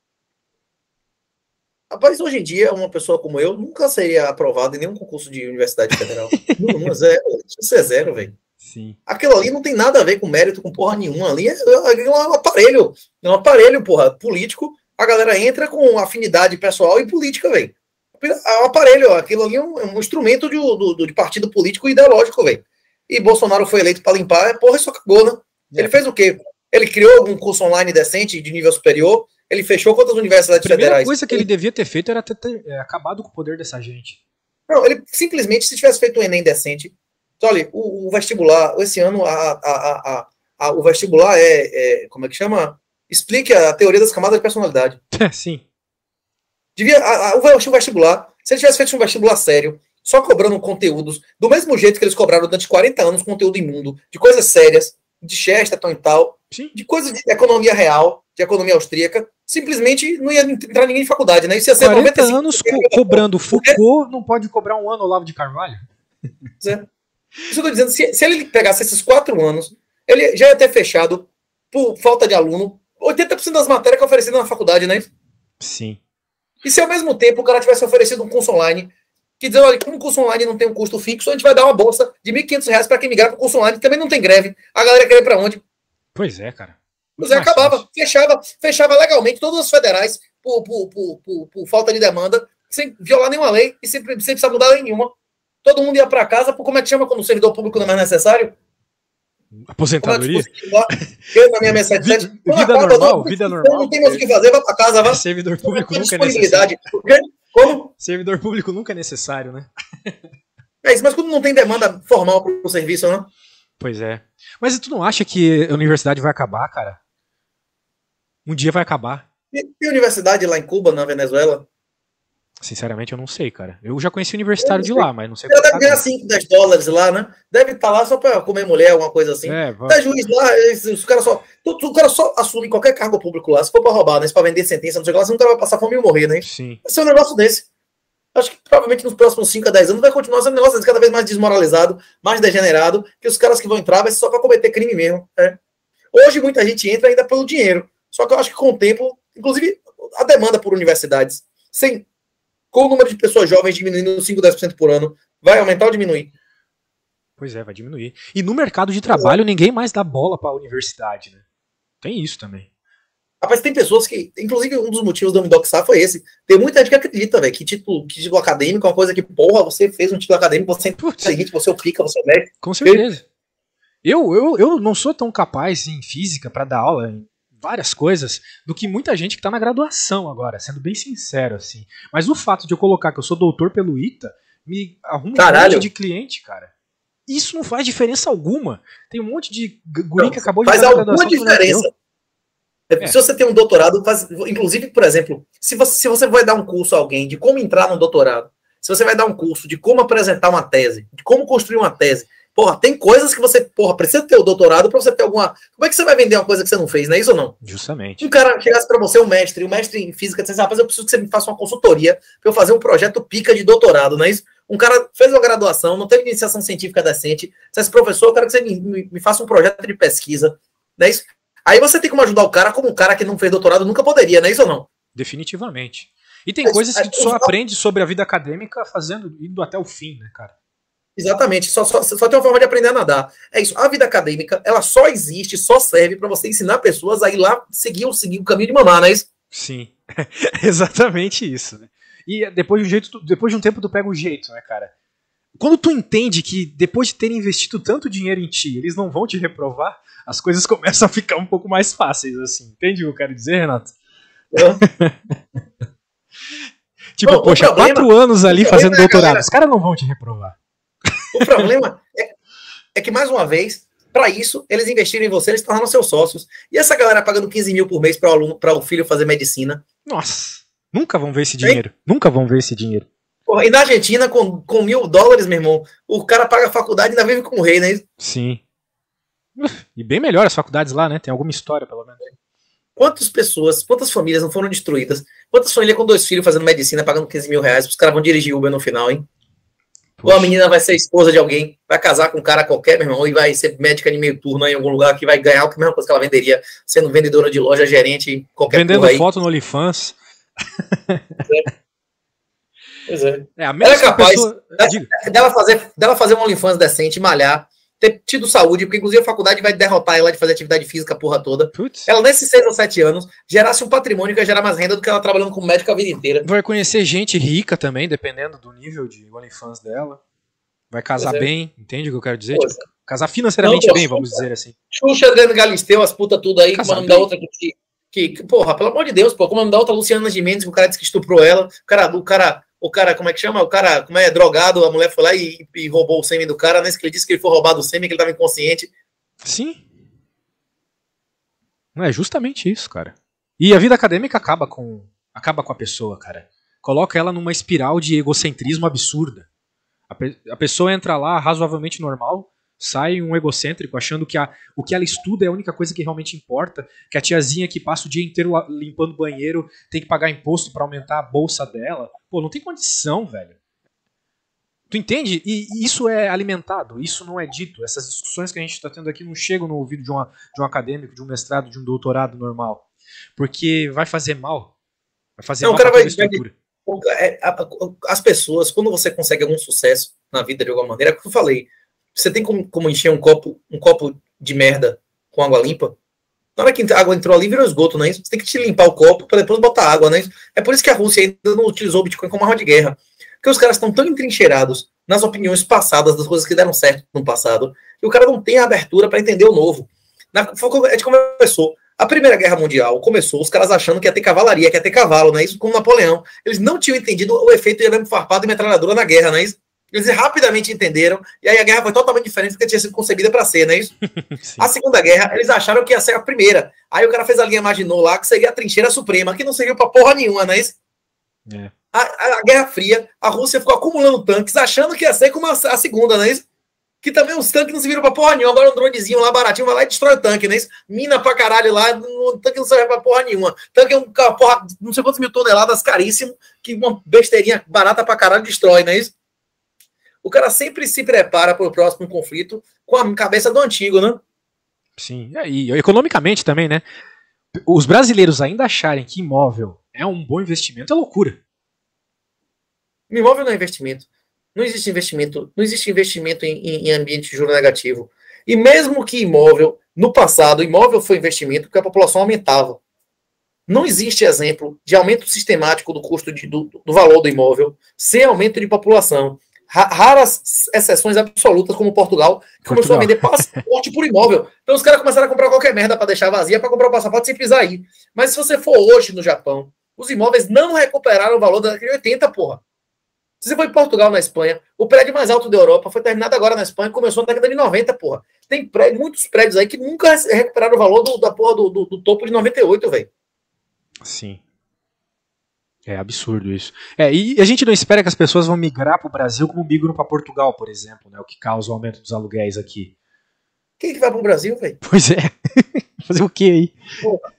S2: Rapaz, hoje em dia, uma pessoa como eu nunca seria aprovada em nenhum concurso de universidade federal. não, não, é zero. Isso é zero, velho.
S1: Sim.
S2: Aquilo ali não tem nada a ver com mérito, com porra nenhuma. Ali é, é um aparelho. É um aparelho, porra, político. A galera entra com afinidade pessoal e política, velho. É um aparelho, ó. Aquilo ali é um, é um instrumento de, do, de partido político e ideológico, velho. E Bolsonaro foi eleito para limpar, porra, isso acabou, né?
S1: É.
S2: Ele fez o quê? Ele criou algum curso online decente de nível superior. Ele fechou quantas universidades
S1: A primeira
S2: federais?
S1: coisa que ele devia ter feito era ter, ter é, acabado com o poder dessa gente.
S2: Não, ele simplesmente, se tivesse feito um Enem decente. Então, olha, o, o vestibular, esse ano, a, a, a, a, o vestibular é, é. Como é que chama? Explique a teoria das camadas de personalidade.
S1: Sim.
S2: Devia. A, a, o vestibular, se ele tivesse feito um vestibular sério, só cobrando conteúdos, do mesmo jeito que eles cobraram durante quarenta anos conteúdo imundo, de coisas sérias, de Chesterton e tal,
S1: Sim.
S2: de coisas de economia real, de economia austríaca, simplesmente não ia entrar ninguém em faculdade, né? Isso ia ser
S1: quarenta
S2: noventa e cinco
S1: anos co cobrando Foucault, não pode cobrar um ano Olavo de Carvalho?
S2: É. Isso eu tô dizendo, se, se ele pegasse esses quatro anos, ele já ia ter fechado, por falta de aluno, oitenta por cento das matérias que é oferecidas na faculdade, né?
S1: Sim.
S2: E se ao mesmo tempo o cara tivesse oferecido um curso online, que dizendo, olha, como o curso online não tem um custo fixo, a gente vai dar uma bolsa de mil e quinhentos reais para quem migrar para o curso online, que também não tem greve. A galera quer ir para onde?
S1: Pois é, cara.
S2: Mas aí acabava, fechava, fechava legalmente todas as federais por, por, por, por, por falta de demanda, sem violar nenhuma lei e sem, sem precisar mudar lei nenhuma. Todo mundo ia para casa, por como é que chama quando o servidor público não é mais necessário?
S1: Aposentadoria?
S2: Eu na minha M S sete.
S1: Vida, vida normal, do, vida normal.
S2: Não tem mais o que fazer, vai para casa, vai.
S1: Servidor público nunca é
S2: necessário.
S1: necessário.
S2: Como?
S1: Servidor público nunca é necessário, né?
S2: É isso, mas quando não tem demanda formal para o serviço, né?
S1: Pois é. Mas tu não acha que a universidade vai acabar, cara? Um dia vai acabar.
S2: Tem universidade lá em Cuba, na Venezuela?
S1: Sinceramente, eu não sei, cara. Eu já conheci o universitário de lá, mas não sei
S2: ela
S1: como
S2: deve ganhar cinco, dez dólares lá, né? Deve estar lá só para comer mulher, alguma coisa assim. É, tá juiz lá, os caras só. O cara só assume qualquer cargo público lá, se for para roubar, né? Se para vender sentença, não sei o que lá, você nunca vai passar fome e morrer, né?
S1: Sim.
S2: Vai ser um negócio desse. Acho que provavelmente nos próximos cinco a dez anos vai continuar sendo um negócio cada vez mais desmoralizado, mais degenerado, que os caras que vão entrar vai ser só para cometer crime mesmo. É. Hoje muita gente entra ainda pelo dinheiro. Só que eu acho que com o tempo, inclusive a demanda por universidades, sem, com o número de pessoas jovens diminuindo cinco, dez por cento por ano, vai aumentar ou diminuir?
S1: Pois é, vai diminuir. E no mercado de trabalho, ninguém mais dá bola para a universidade, né? Tem isso também.
S2: Rapaz, tem pessoas que, inclusive um dos motivos do eu me doxar foi esse. Tem muita gente que acredita, velho, que título, que título acadêmico é uma coisa que, porra, você fez um título acadêmico, você é inteligente, você é o pica, você é médico.
S1: Com certeza. Eu, eu, eu não sou tão capaz em física para dar aula em várias coisas do que muita gente que tá na graduação agora, sendo bem sincero, assim. Mas o fato de eu colocar que eu sou doutor pelo I T A me arruma
S2: Caralho.
S1: um monte de cliente, cara. Isso não faz diferença alguma. Tem um monte de guri
S2: Não,
S1: que acabou de
S2: faz
S1: entrar na
S2: alguma
S1: graduação.
S2: diferença. É. Se você tem um doutorado, faz, inclusive, por exemplo, se você, se você vai dar um curso a alguém de como entrar no doutorado, se você vai dar um curso de como apresentar uma tese, de como construir uma tese, porra, tem coisas que você, porra, precisa ter o doutorado para você ter alguma... Como é que você vai vender uma coisa que você não fez, não é isso ou não?
S1: Justamente.
S2: Um cara chegasse para você, um mestre, um mestre em física, dissesse, rapaz, eu preciso que você me faça uma consultoria para eu fazer um projeto pica de doutorado, não é isso? Um cara fez uma graduação, não teve iniciação científica decente, disse, professor, eu quero que você me, me, me faça um projeto de pesquisa, não é isso? Aí você tem como ajudar o cara como um cara que não fez doutorado nunca poderia, não é isso ou não?
S1: Definitivamente. E tem coisas que tu só aprende sobre a vida acadêmica fazendo, indo até o fim, né, cara?
S2: Exatamente, só, só, só tem uma forma de aprender a nadar. É isso, a vida acadêmica, ela só existe, só serve para você ensinar pessoas a ir lá seguir, seguir o caminho de mamar, não é isso?
S1: Sim, exatamente isso. Né? E depois de, um jeito, depois de um tempo tu pega o jeito, né, cara? Quando tu entende que depois de terem investido tanto dinheiro em ti, eles não vão te reprovar, as coisas começam a ficar um pouco mais fáceis, assim. Entende o que eu quero dizer, Renato? É. Tipo, Bom, poxa, problema, quatro anos ali fazendo doutorado, galera, os caras não vão te reprovar.
S2: O problema é, é que, mais uma vez, para isso, eles investiram em você, eles tornaram seus sócios. E essa galera pagando quinze mil por mês para o aluno, para o filho fazer medicina.
S1: Nossa, nunca vão ver esse dinheiro. Hein? Nunca vão ver esse dinheiro.
S2: Porra, e na Argentina, com, com mil dólares, meu irmão, o cara paga a faculdade e ainda vive com o rei, né?
S1: Sim. E bem melhor as faculdades lá, né? Tem alguma história, pelo menos.
S2: Quantas pessoas, quantas famílias não foram destruídas? Quantas famílias com dois filhos fazendo medicina, pagando quinze mil reais, os caras vão dirigir Uber no final, hein? Poxa. Ou a menina vai ser esposa de alguém, vai casar com um cara qualquer, meu irmão, e vai ser médica de meio turno em algum lugar que vai ganhar a mesma coisa que ela venderia, sendo vendedora de loja, gerente, qualquer coisa.
S1: Vendendo foto no OnlyFans.
S2: É. Pois é.
S1: É, a
S2: ela é capaz pessoa... dela, fazer, dela fazer um OnlyFans decente, malhar, ter tido saúde, porque inclusive a faculdade vai derrotar ela de fazer atividade física a porra toda. Putz. Ela, nesses seis ou sete anos, gerasse um patrimônio que ia gerar mais renda do que ela trabalhando como médica a vida inteira.
S1: Vai conhecer gente rica também, dependendo do nível de OnlyFans dela. Vai casar é. bem, entende o que eu quero dizer? Tipo, casar financeiramente não, bem, vamos dizer assim.
S2: Xuxa, Adriano Galisteu, as putas tudo aí, como é o nome da outra que, que, que, porra, pelo amor de Deus, pô, como é o nome da outra, Luciana Gimenez, que o cara disse que estuprou ela, o cara, o cara, o cara, como é que chama? O cara, como é, drogado, a mulher foi lá e, e roubou o sêmen do cara, né? Que ele disse que ele foi roubado o sêmen, que ele tava inconsciente.
S1: Sim. Não é justamente isso, cara. E a vida acadêmica acaba com, acaba com a pessoa, cara. Coloca ela numa espiral de egocentrismo absurda. A, pe a pessoa entra lá razoavelmente normal, sai um egocêntrico, achando que a, o que ela estuda é a única coisa que realmente importa, que a tiazinha que passa o dia inteiro limpando banheiro tem que pagar imposto pra aumentar a bolsa dela. Pô, não tem condição, velho. Tu entende? E, e isso é alimentado, isso não é dito. Essas discussões que a gente tá tendo aqui não chegam no ouvido de, uma, de um acadêmico, de um mestrado, de um doutorado normal. Porque vai fazer mal. Vai fazer
S2: não,
S1: mal
S2: o cara
S1: pra
S2: vai,
S1: toda a estrutura.
S2: As pessoas, quando você consegue algum sucesso na vida de alguma maneira, é o que eu falei. Você tem como, como encher um copo, um copo de merda com água limpa? Na hora que a água entrou ali, virou esgoto, não é isso? Você tem que te limpar o copo para depois botar água, não é isso? É por isso que a Rússia ainda não utilizou o Bitcoin como arma de guerra. Porque os caras estão tão entrincheirados nas opiniões passadas, das coisas que deram certo no passado, que o cara não tem a abertura para entender o novo. Na, a gente começou. A Primeira Guerra Mundial começou os caras achando que ia ter cavalaria, que ia ter cavalo, não é isso? Como Napoleão. Eles não tinham entendido o efeito de arame farpado e metralhadora na guerra, não é isso? Eles rapidamente entenderam, e aí a guerra foi totalmente diferente do que tinha sido concebida para ser, não é isso? A Segunda Guerra, eles acharam que ia ser a primeira. Aí o cara fez a linha Maginot lá, que seria a trincheira suprema, que não serviu pra porra nenhuma, não é isso? É. A, a, a Guerra Fria, a Rússia ficou acumulando tanques, achando que ia ser como a, a Segunda, não é isso? Que também os tanques não serviram pra porra nenhuma. Agora um dronezinho lá baratinho vai lá e destrói o tanque, não é isso? Mina pra caralho lá, o tanque não serve pra porra nenhuma. Tanque é um porra, não sei quantas mil toneladas, caríssimo, que uma besteirinha barata pra caralho destrói, não é isso? O cara sempre se prepara para o próximo conflito com a cabeça do antigo, né?
S1: Sim, e economicamente também, né? Os brasileiros ainda acharem que imóvel é um bom investimento é loucura.
S2: Imóvel não é investimento. Não existe investimento, não existe investimento em, em ambiente de juro negativo. E mesmo que imóvel, no passado, imóvel foi investimento porque a população aumentava. Não existe exemplo de aumento sistemático do custo de, do, do valor do imóvel sem aumento de população. Ra raras exceções absolutas, como Portugal, que Portugal. começou a vender passaporte por imóvel. Então os caras começaram a comprar qualquer merda para deixar vazia, para comprar o passaporte sem pisar aí. Mas se você for hoje no Japão, os imóveis não recuperaram o valor da década de oitenta, porra. Se você for em Portugal, na Espanha, o prédio mais alto da Europa foi terminado agora na Espanha, começou na década de noventa, porra. Tem prédio, muitos prédios aí que nunca recuperaram o valor do, da porra do, do, do topo de noventa e oito, velho.
S1: Sim. É absurdo isso. É, e a gente não espera que as pessoas vão migrar para o Brasil como migram para Portugal, por exemplo, né? O que causa o aumento dos aluguéis aqui.
S2: Quem que vai para o Brasil, velho?
S1: Pois é. Fazer o quê aí? Porra.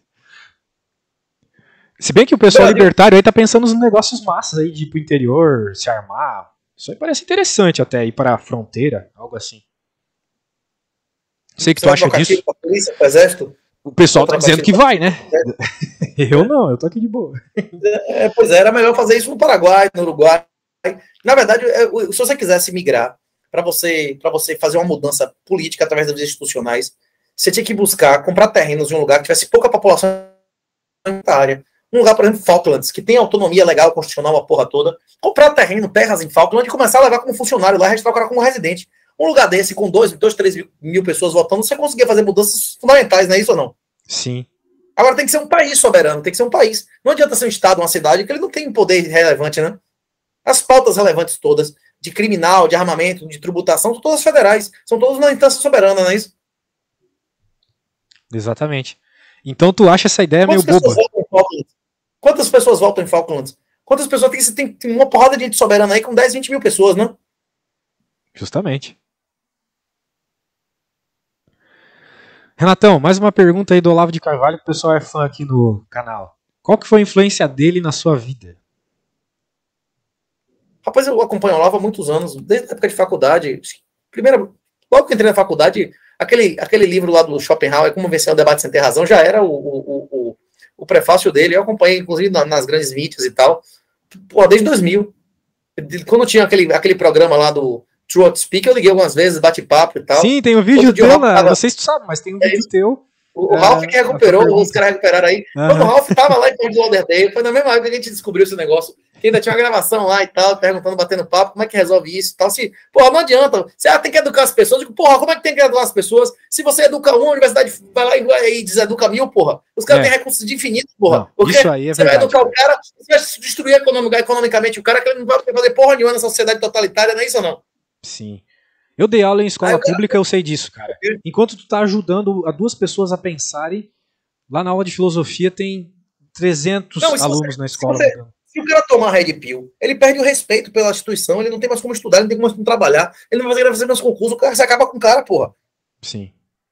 S1: Se bem que o pessoal Brasil. libertário aí tá pensando nos negócios massas aí de ir pro interior, se armar. Isso aí parece interessante até, ir para a fronteira, algo assim. Sei que tu acha disso.
S2: Polícia, pro exército?
S1: O pessoal tá dizendo que vai, né? Eu não, eu tô aqui de boa.
S2: É, pois é, era melhor fazer isso no Paraguai, no Uruguai. Na verdade, se você quisesse migrar, para você, para você fazer uma mudança política através das institucionais, você tinha que buscar comprar terrenos em um lugar que tivesse pouca população área. Um lugar, por exemplo, Falklands, que tem autonomia legal, constitucional, a porra toda. Comprar terreno, terras em Falkland e começar a levar como funcionário lá, registrar o cara como residente. Um lugar desse, com dois, três mil pessoas votando, você conseguia fazer mudanças fundamentais, não é isso ou não?
S1: Sim.
S2: Agora tem que ser um país soberano, tem que ser um país. Não adianta ser um estado, uma cidade, que ele não tem poder relevante, né? As pautas relevantes todas, de criminal, de armamento, de tributação, são todas federais. São todas na instância soberana, não é isso?
S1: Exatamente. Então tu acha essa ideia
S2: Quantas
S1: meio boba?
S2: Quantas pessoas votam em Falklands? Quantas pessoas tem? Você tem, tem uma porrada de gente soberana aí com dez, vinte mil pessoas, né?
S1: Justamente. Renatão, mais uma pergunta aí do Olavo de Carvalho, que o pessoal é fã aqui no canal. Qual que foi a influência dele na sua vida?
S2: Rapaz, eu acompanho o Olavo há muitos anos, desde a época de faculdade. Primeiro, logo que entrei na faculdade, aquele, aquele livro lá do Schopenhauer, Como Vencer o Debate Sem Ter Razão, já era o, o, o, o prefácio dele. Eu acompanhei, inclusive, nas grandes mídias e tal, pô, desde dois mil. Quando tinha aquele, aquele programa lá do True Speak, eu liguei algumas vezes, bate-papo e tal.
S1: Sim, tem um vídeo teu, na... tava... não sei se tu sabe, mas tem um é vídeo isso. teu.
S2: O, o Ralph é... que recuperou, os caras recuperaram aí. Uhum. Quando o Ralph tava lá em Fort Lauderdale, foi na mesma época que a gente descobriu esse negócio, que ainda tinha uma gravação lá e tal, perguntando, batendo papo, como é que resolve isso e tal. Se, porra, não adianta, você ah, tem que educar as pessoas. Eu digo, porra, como é que tem que educar as pessoas? Se você educa uma, a universidade vai lá e, e deseduca mil, porra. Os caras é. têm recursos de infinito, porra. Não,
S1: Porque isso aí é
S2: você
S1: verdade,
S2: vai educar cara. o cara, você vai destruir economic, economicamente o cara, que ele não vai fazer porra nenhuma nessa sociedade totalitária, não é isso ou não?
S1: Sim. Eu dei aula em escola Aí, pública, cara... eu sei disso, cara. Enquanto tu tá ajudando a duas pessoas a pensarem, lá na aula de filosofia tem trezentos não, alunos você, na escola.
S2: Se, você, se o cara tomar Red Pill, ele perde o respeito pela instituição, ele não tem mais como estudar, ele não tem mais como trabalhar, ele não vai fazer mais concurso, o cara se acaba com o cara, porra.
S1: Sim.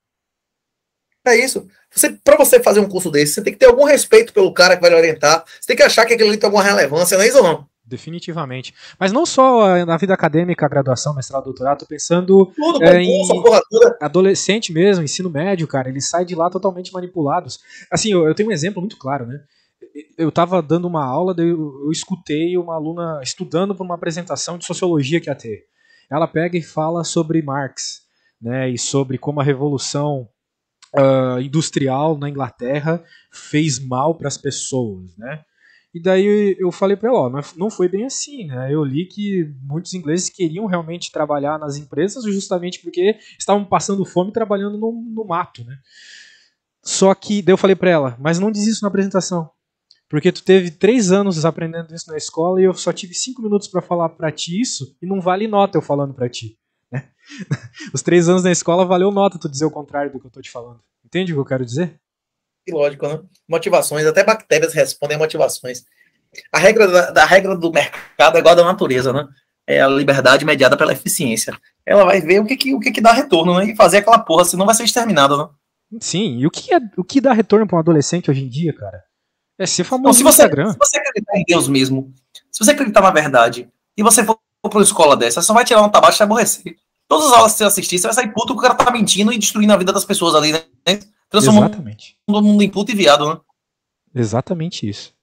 S2: É isso. Você, pra você fazer um curso desse, você tem que ter algum respeito pelo cara que vai lhe orientar, você tem que achar que aquilo ali tem alguma relevância, não é isso ou não?
S1: Definitivamente. Mas não só na vida acadêmica, graduação, mestrado, doutorado, tô pensando
S2: Tudo,
S1: é, em adolescente mesmo, ensino médio, cara, eles saem de lá totalmente manipulados. Assim, eu, eu tenho um exemplo muito claro, né? Eu tava dando uma aula, eu, eu escutei uma aluna estudando para uma apresentação de sociologia que ia ter. Ela pega e fala sobre Marx, né, e sobre como a revolução uh, industrial na Inglaterra fez mal para as pessoas, né? E daí eu falei para ela, ó, não foi bem assim, né? Eu li que muitos ingleses queriam realmente trabalhar nas empresas justamente porque estavam passando fome trabalhando no, no mato, né? Só que, daí eu falei para ela, mas não diz isso na apresentação, porque tu teve três anos aprendendo isso na escola e eu só tive cinco minutos para falar para ti isso e não vale nota eu falando para ti, né? Os três anos na escola valeu nota tu dizer o contrário do que eu tô te falando. Entende o que eu quero dizer?
S2: Lógico, né? Motivações, até bactérias respondem a motivações. A regra da, da regra do mercado é igual da natureza, né? É a liberdade mediada pela eficiência. Ela vai ver o que que, o que, que dá retorno, né? E fazer aquela porra, senão vai ser exterminada, né?
S1: Sim, e o que, é, o que dá retorno para um adolescente hoje em dia, cara? É ser famoso
S2: não, se
S1: no
S2: você,
S1: Instagram.
S2: Se você acreditar em Deus mesmo, se você acreditar na verdade, e você for para uma escola dessa, você só vai tirar um tabaco e vai aborrecer. Todas as aulas que você assistir, você vai sair puto que o cara tá mentindo e destruindo a vida das pessoas ali, né? Transformando
S1: Exatamente.
S2: todo mundo em puto e viado, né?
S1: Exatamente isso.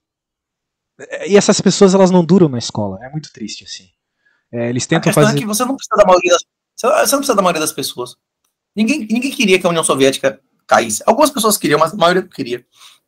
S1: E essas pessoas, elas não duram na escola. É muito triste, assim. É, eles tentam
S2: a questão
S1: fazer...
S2: é que você não precisa da maioria das, você não precisa da maioria das pessoas. Ninguém, ninguém queria que a União Soviética caísse. Algumas pessoas queriam, mas a maioria não queria.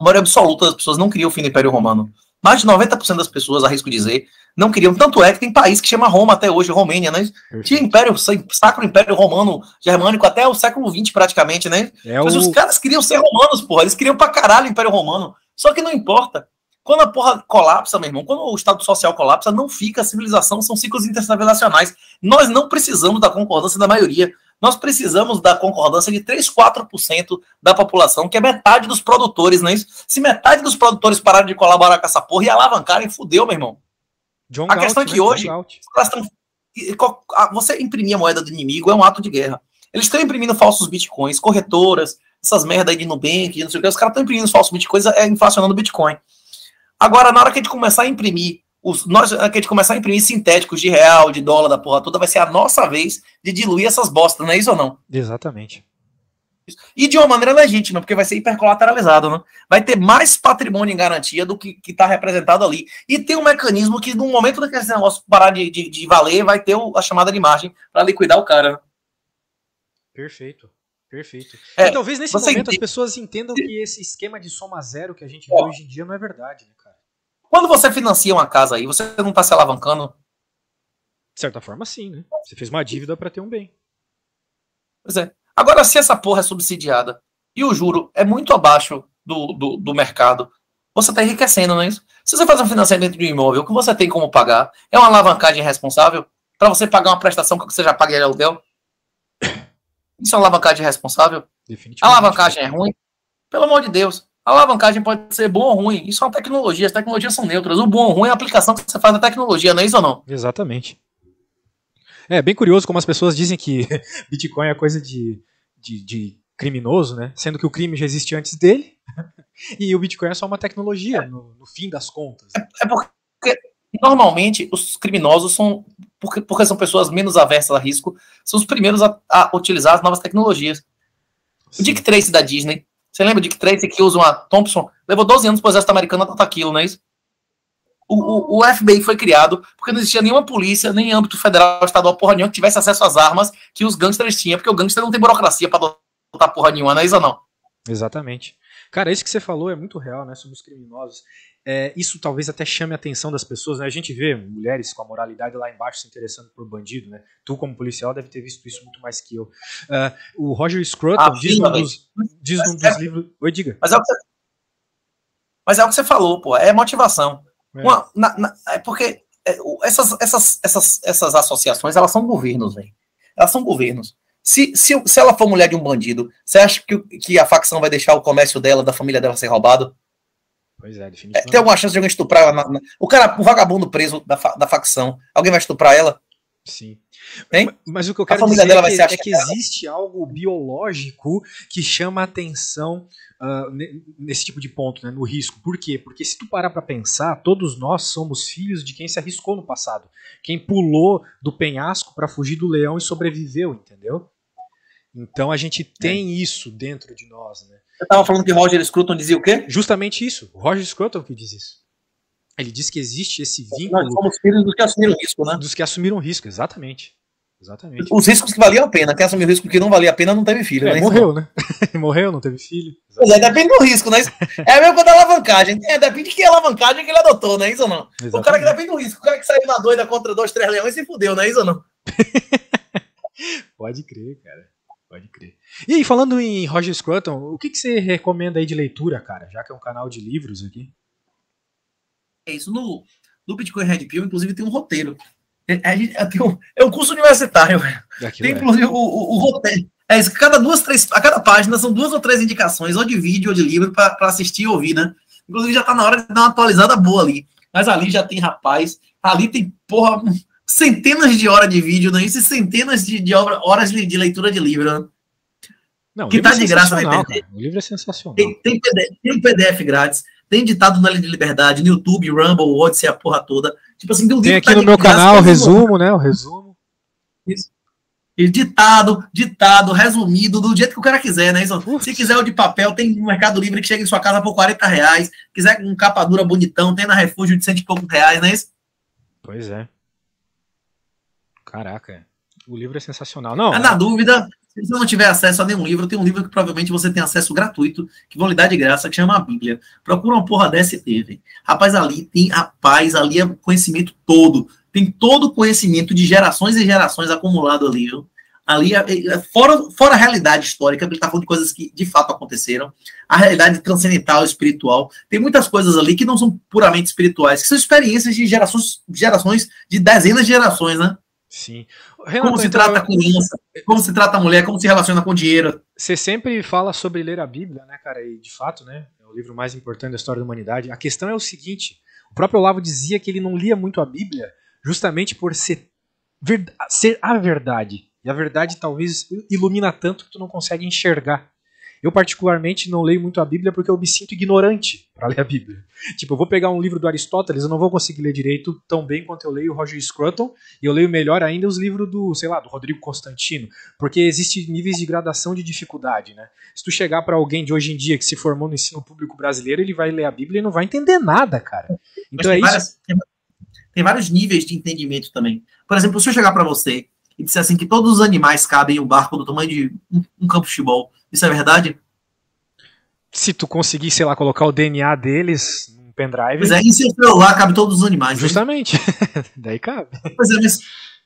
S2: maioria absoluta das pessoas não queria o fim do Império Romano. Mais de noventa por cento das pessoas, arrisco dizer, não queriam. Tanto é que tem país que chama Roma até hoje, Romênia, né? Perfeito. Tinha Império, Sacro Império Romano Germânico até o século vinte praticamente, né? É Mas o... os caras queriam ser romanos, porra. Eles queriam pra caralho o Império Romano. Só que não importa. Quando a porra colapsa, meu irmão, quando o Estado Social colapsa, não fica a civilização, são ciclos intercivilizacionais. Nós não precisamos da concordância da maioria. Nós precisamos da concordância de três, quatro por cento da população, que é metade dos produtores, não é isso? Se metade dos produtores pararem de colaborar com essa porra e alavancarem, fudeu, meu irmão.
S1: John
S2: a questão
S1: Galt,
S2: é que
S1: né?
S2: hoje, estão, você imprimir a moeda do inimigo é um ato de guerra. Eles estão imprimindo falsos bitcoins, corretoras, essas merda aí de Nubank, não sei o que, os caras estão imprimindo falsos bitcoins, é inflacionando o Bitcoin. Agora, na hora que a gente começar a imprimir, os, nós, que a gente começar a imprimir sintéticos de real, de dólar, da porra toda, vai ser a nossa vez de diluir essas bostas, não é isso ou não?
S1: Exatamente.
S2: E de uma maneira legítima, porque vai ser hipercolateralizado, né? Vai ter mais patrimônio em garantia do que está representado ali. E tem um mecanismo que, no momento que esse negócio parar de, de, de valer, vai ter o, a chamada de margem para liquidar o cara. Né?
S1: Perfeito. Perfeito.
S2: É,
S1: e talvez nesse momento entende... as pessoas entendam que esse esquema de soma zero que a gente vê é. hoje em dia não é verdade, né, cara?
S2: Quando você financia uma casa aí, você não está se alavancando?
S1: De certa forma, sim, né? Você fez uma dívida para ter um bem.
S2: Pois é. Agora, se essa porra é subsidiada e o juro é muito abaixo do, do, do mercado, você está enriquecendo, não é isso? Se você faz um financiamento de um imóvel, o que você tem como pagar é uma alavancagem responsável para você pagar uma prestação que você já paga de aluguel? Isso é uma alavancagem responsável? A alavancagem é ruim? Pelo amor de Deus. A alavancagem pode ser boa ou ruim. Isso é uma tecnologia. As tecnologias são neutras. O bom ou ruim é a aplicação que você faz da tecnologia, não é isso ou não?
S1: Exatamente. É bem curioso como as pessoas dizem que Bitcoin é coisa de, de, de criminoso, né? Sendo que o crime já existe antes dele e o Bitcoin é só uma tecnologia, no, no fim das contas.
S2: É, é porque normalmente os criminosos são, porque, porque são pessoas menos aversas a risco, são os primeiros a, a utilizar as novas tecnologias. Sim. O Dick Tracy da Disney, você lembra o Dick Tracy que usa uma Thompson? Levou doze anos para o exército americano adotar aquilo, não é isso? O, o, o F B I foi criado porque não existia nenhuma polícia, nem âmbito federal, estadual, porra nenhuma, que tivesse acesso às armas que os gangsters tinham, porque o gangster não tem burocracia para adotar porra nenhuma, não é isso ou não?
S1: Exatamente. Cara, isso que você falou é muito real, né, sobre os criminosos. É, isso talvez até chame a atenção das pessoas, né? A gente vê mulheres com a moralidade lá embaixo se interessando por bandido, né? Tu, como policial, deve ter visto isso muito mais que eu. Uh, o Roger Scruton ah, diz, num dos, diz num dos é, livros... Oi, diga.
S2: Mas é, o que você, mas é o que você falou, pô. É motivação. É, Uma, na, na, é porque é, essas, essas, essas, essas associações, elas são governos, velho. Elas são governos. Se, se, se ela for mulher de um bandido, você acha que, que a facção vai deixar o comércio dela, da família dela ser roubado?
S1: Pois é, definitivamente.
S2: É, tem alguma chance de alguém estuprar ela? Na, na, o cara, o vagabundo preso da, da facção, alguém vai estuprar ela?
S1: Sim.
S2: Hein?
S1: Mas, mas o que eu quero dizer é que, é que existe algo biológico que chama a atenção uh, nesse tipo de ponto, né, no risco. Por quê? Porque se tu parar pra pensar, todos nós somos filhos de quem se arriscou no passado. Quem pulou do penhasco para fugir do leão e sobreviveu, entendeu? Então a gente tem é. isso dentro de nós, né?
S2: Você estava falando que Roger Scruton dizia o quê?
S1: Justamente isso. O Roger Scruton que diz isso. Ele diz que existe esse vínculo...
S2: Nós somos filhos dos que assumiram risco, né?
S1: Dos que assumiram risco, exatamente. Exatamente.
S2: Os riscos que valiam a pena. Quem assumiu o risco que não valia a pena não teve filho.
S1: É,
S2: né?
S1: morreu, né? Morreu, não teve filho.
S2: Pois é, depende do risco, né? É a mesma coisa da alavancagem. É, depende de que alavancagem que ele adotou, não é isso ou não? Exatamente. O cara que depende do risco. O cara que saiu na doida contra dois, três leões se fudeu, não é isso ou não?
S1: Pode crer, cara. Pode crer. E aí, falando em Roger Scruton, o que, que você recomenda aí de leitura, cara? Já que é um canal de livros aqui.
S2: É isso. No, no Bitcoin Red Pill, inclusive, tem um roteiro. É, é, tem um, é um curso universitário. Tem, inclusive, é. o, o, o roteiro. É isso. Cada duas, três, a cada página são duas ou três indicações, ou de vídeo ou de livro, para assistir e ouvir, né? Inclusive, já tá na hora de dar uma atualizada boa ali. Mas ali já tem, rapaz, ali tem, porra... centenas de horas de vídeo, né? Isso, centenas de, de horas de, de leitura de livro, né?
S1: Não,
S2: que tá de graça na internet.
S1: O livro é sensacional.
S2: Tem, tem, P D F, tem um P D F grátis, tem ditado na Lei de Liberdade, no YouTube, Rumble, Odyssey, a porra toda. Tipo assim, tem, um
S1: tem aqui tá no meu graça, canal o resumo, né? O resumo.
S2: Isso. E ditado, ditado, resumido, do jeito que o cara quiser, né? Isso, se quiser o de papel, tem no Mercado Livre que chega em sua casa por quarenta reais. Quiser um capa dura bonitão, tem na Refúgio de cento e poucos reais, não é isso?
S1: Pois é. Caraca, o livro é sensacional. Não,
S2: ah, na dúvida, Se você não tiver acesso a nenhum livro, tem um livro que provavelmente você tem acesso gratuito, que vão lhe dar de graça, que chama a Bíblia. Procura uma porra dessa e ter, velho. Rapaz, ali tem, rapaz, ali é conhecimento todo. Tem todo o conhecimento de gerações e gerações acumulado ali, viu? Ali, é, é, fora, fora a realidade histórica, ele está falando de coisas que de fato aconteceram, a realidade transcendental, espiritual, tem muitas coisas ali que não são puramente espirituais, que são experiências de gerações, gerações de dezenas de gerações, né?
S1: Sim.
S2: Renato, como se então, trata a criança, como se trata a mulher, como se relaciona com o dinheiro.
S1: Você sempre fala sobre ler a Bíblia, né, cara? E de fato, né, é o livro mais importante da história da humanidade. A questão é o seguinte: o próprio Olavo dizia que ele não lia muito a Bíblia justamente por ser, ver, ser a verdade. E a verdade talvez ilumina tanto que tu não consegue enxergar. Eu, particularmente, não leio muito a Bíblia porque eu me sinto ignorante para ler a Bíblia. Tipo, eu vou pegar um livro do Aristóteles, eu não vou conseguir ler direito tão bem quanto eu leio o Roger Scruton, e eu leio melhor ainda os livros do, sei lá, do Rodrigo Constantino, porque existem níveis de gradação de dificuldade, né? Se tu chegar para alguém de hoje em dia que se formou no ensino público brasileiro, ele vai ler a Bíblia e não vai entender nada, cara. Então é
S2: várias,
S1: isso.
S2: Tem, tem vários níveis de entendimento também. Por exemplo, se eu chegar para você e disser assim que todos os animais cabem em um barco do tamanho de um, um campo de futebol, isso é verdade?
S1: Se tu conseguir, sei lá, colocar o D N A deles num pendrive...
S2: Pois é, e se o celular cabe todos os animais?
S1: Justamente. Daí cabe.
S2: Pois é, mas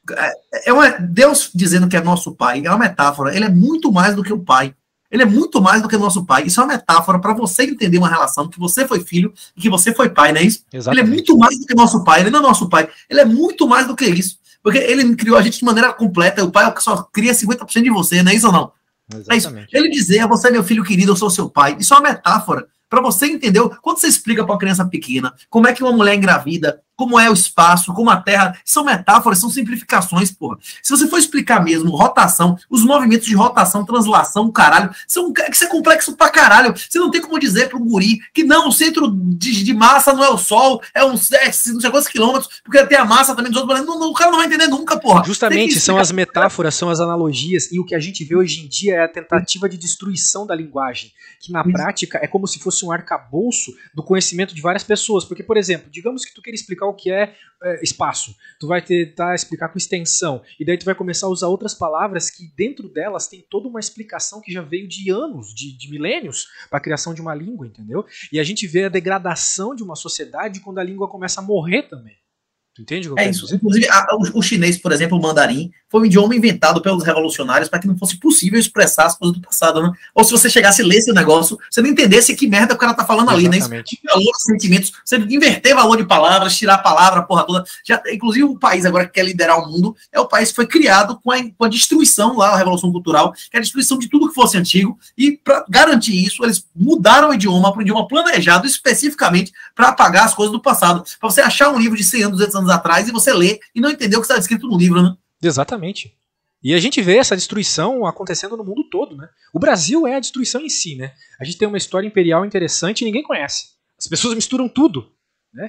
S2: é uma, Deus dizendo que é nosso pai, é uma metáfora. Ele é muito mais do que o pai. Ele é muito mais do que nosso pai. Isso é uma metáfora para você entender uma relação, que você foi filho e que você foi pai, não é isso? Exatamente. Ele é muito mais do que nosso pai. Ele não é nosso pai. Ele é muito mais do que isso. Porque ele criou a gente de maneira completa. O pai só cria cinquenta por cento de você, não é isso ou não?
S1: Exatamente.
S2: É ele dizer, você é meu filho querido, eu sou seu pai. Isso é uma metáfora para você entender. Quando você explica para uma criança pequena como é que uma mulher engravida, como é o espaço, como a Terra, são metáforas, são simplificações, porra. Se você for explicar mesmo rotação, os movimentos de rotação, translação, caralho, são, isso é complexo pra caralho. Você não tem como dizer para um guri que não, o centro de, de massa não é o Sol, é uns é, não sei quantos quilômetros, porque tem a massa também dos outros planetas. Não, não, o cara não vai entender nunca, porra.
S1: Justamente, são as metáforas, são as analogias, e o que a gente vê hoje em dia é a tentativa de destruição da linguagem, que na prática é como se fosse um arcabouço do conhecimento de várias pessoas. Porque, por exemplo, digamos que tu queira explicar o que é, é espaço. Tu vai tentar explicar com extensão. E daí tu vai começar a usar outras palavras que dentro delas tem toda uma explicação que já veio de anos, de, de milênios, para a criação de uma língua, entendeu? E a gente vê a degradação de uma sociedade quando a língua começa a morrer também. Tu entende o que eu
S2: É
S1: quero
S2: isso.
S1: dizer?
S2: Inclusive, a, o, o chinês, por exemplo, o mandarim, foi um idioma inventado pelos revolucionários para que não fosse possível expressar as coisas do passado, né? Ou se você chegasse e lesse o negócio, você não entendesse que merda o cara tá falando ali, né?
S1: Exatamente.
S2: Valor de sentimentos, você inverter valor de palavras, tirar a palavra, a porra toda. Já, inclusive, o país agora que quer liderar o mundo é o país que foi criado com a, com a destruição lá, a Revolução Cultural, que é a destruição de tudo que fosse antigo, e para garantir isso, eles mudaram o idioma para um idioma planejado especificamente para apagar as coisas do passado. Para você achar um livro de cem anos, duzentos anos atrás e você ler e não entendeu o que está escrito no livro, né?
S1: Exatamente. E a gente vê essa destruição acontecendo no mundo todo, né? O Brasil é a destruição em si, né? A gente tem uma história imperial interessante e ninguém conhece. As pessoas misturam tudo, né?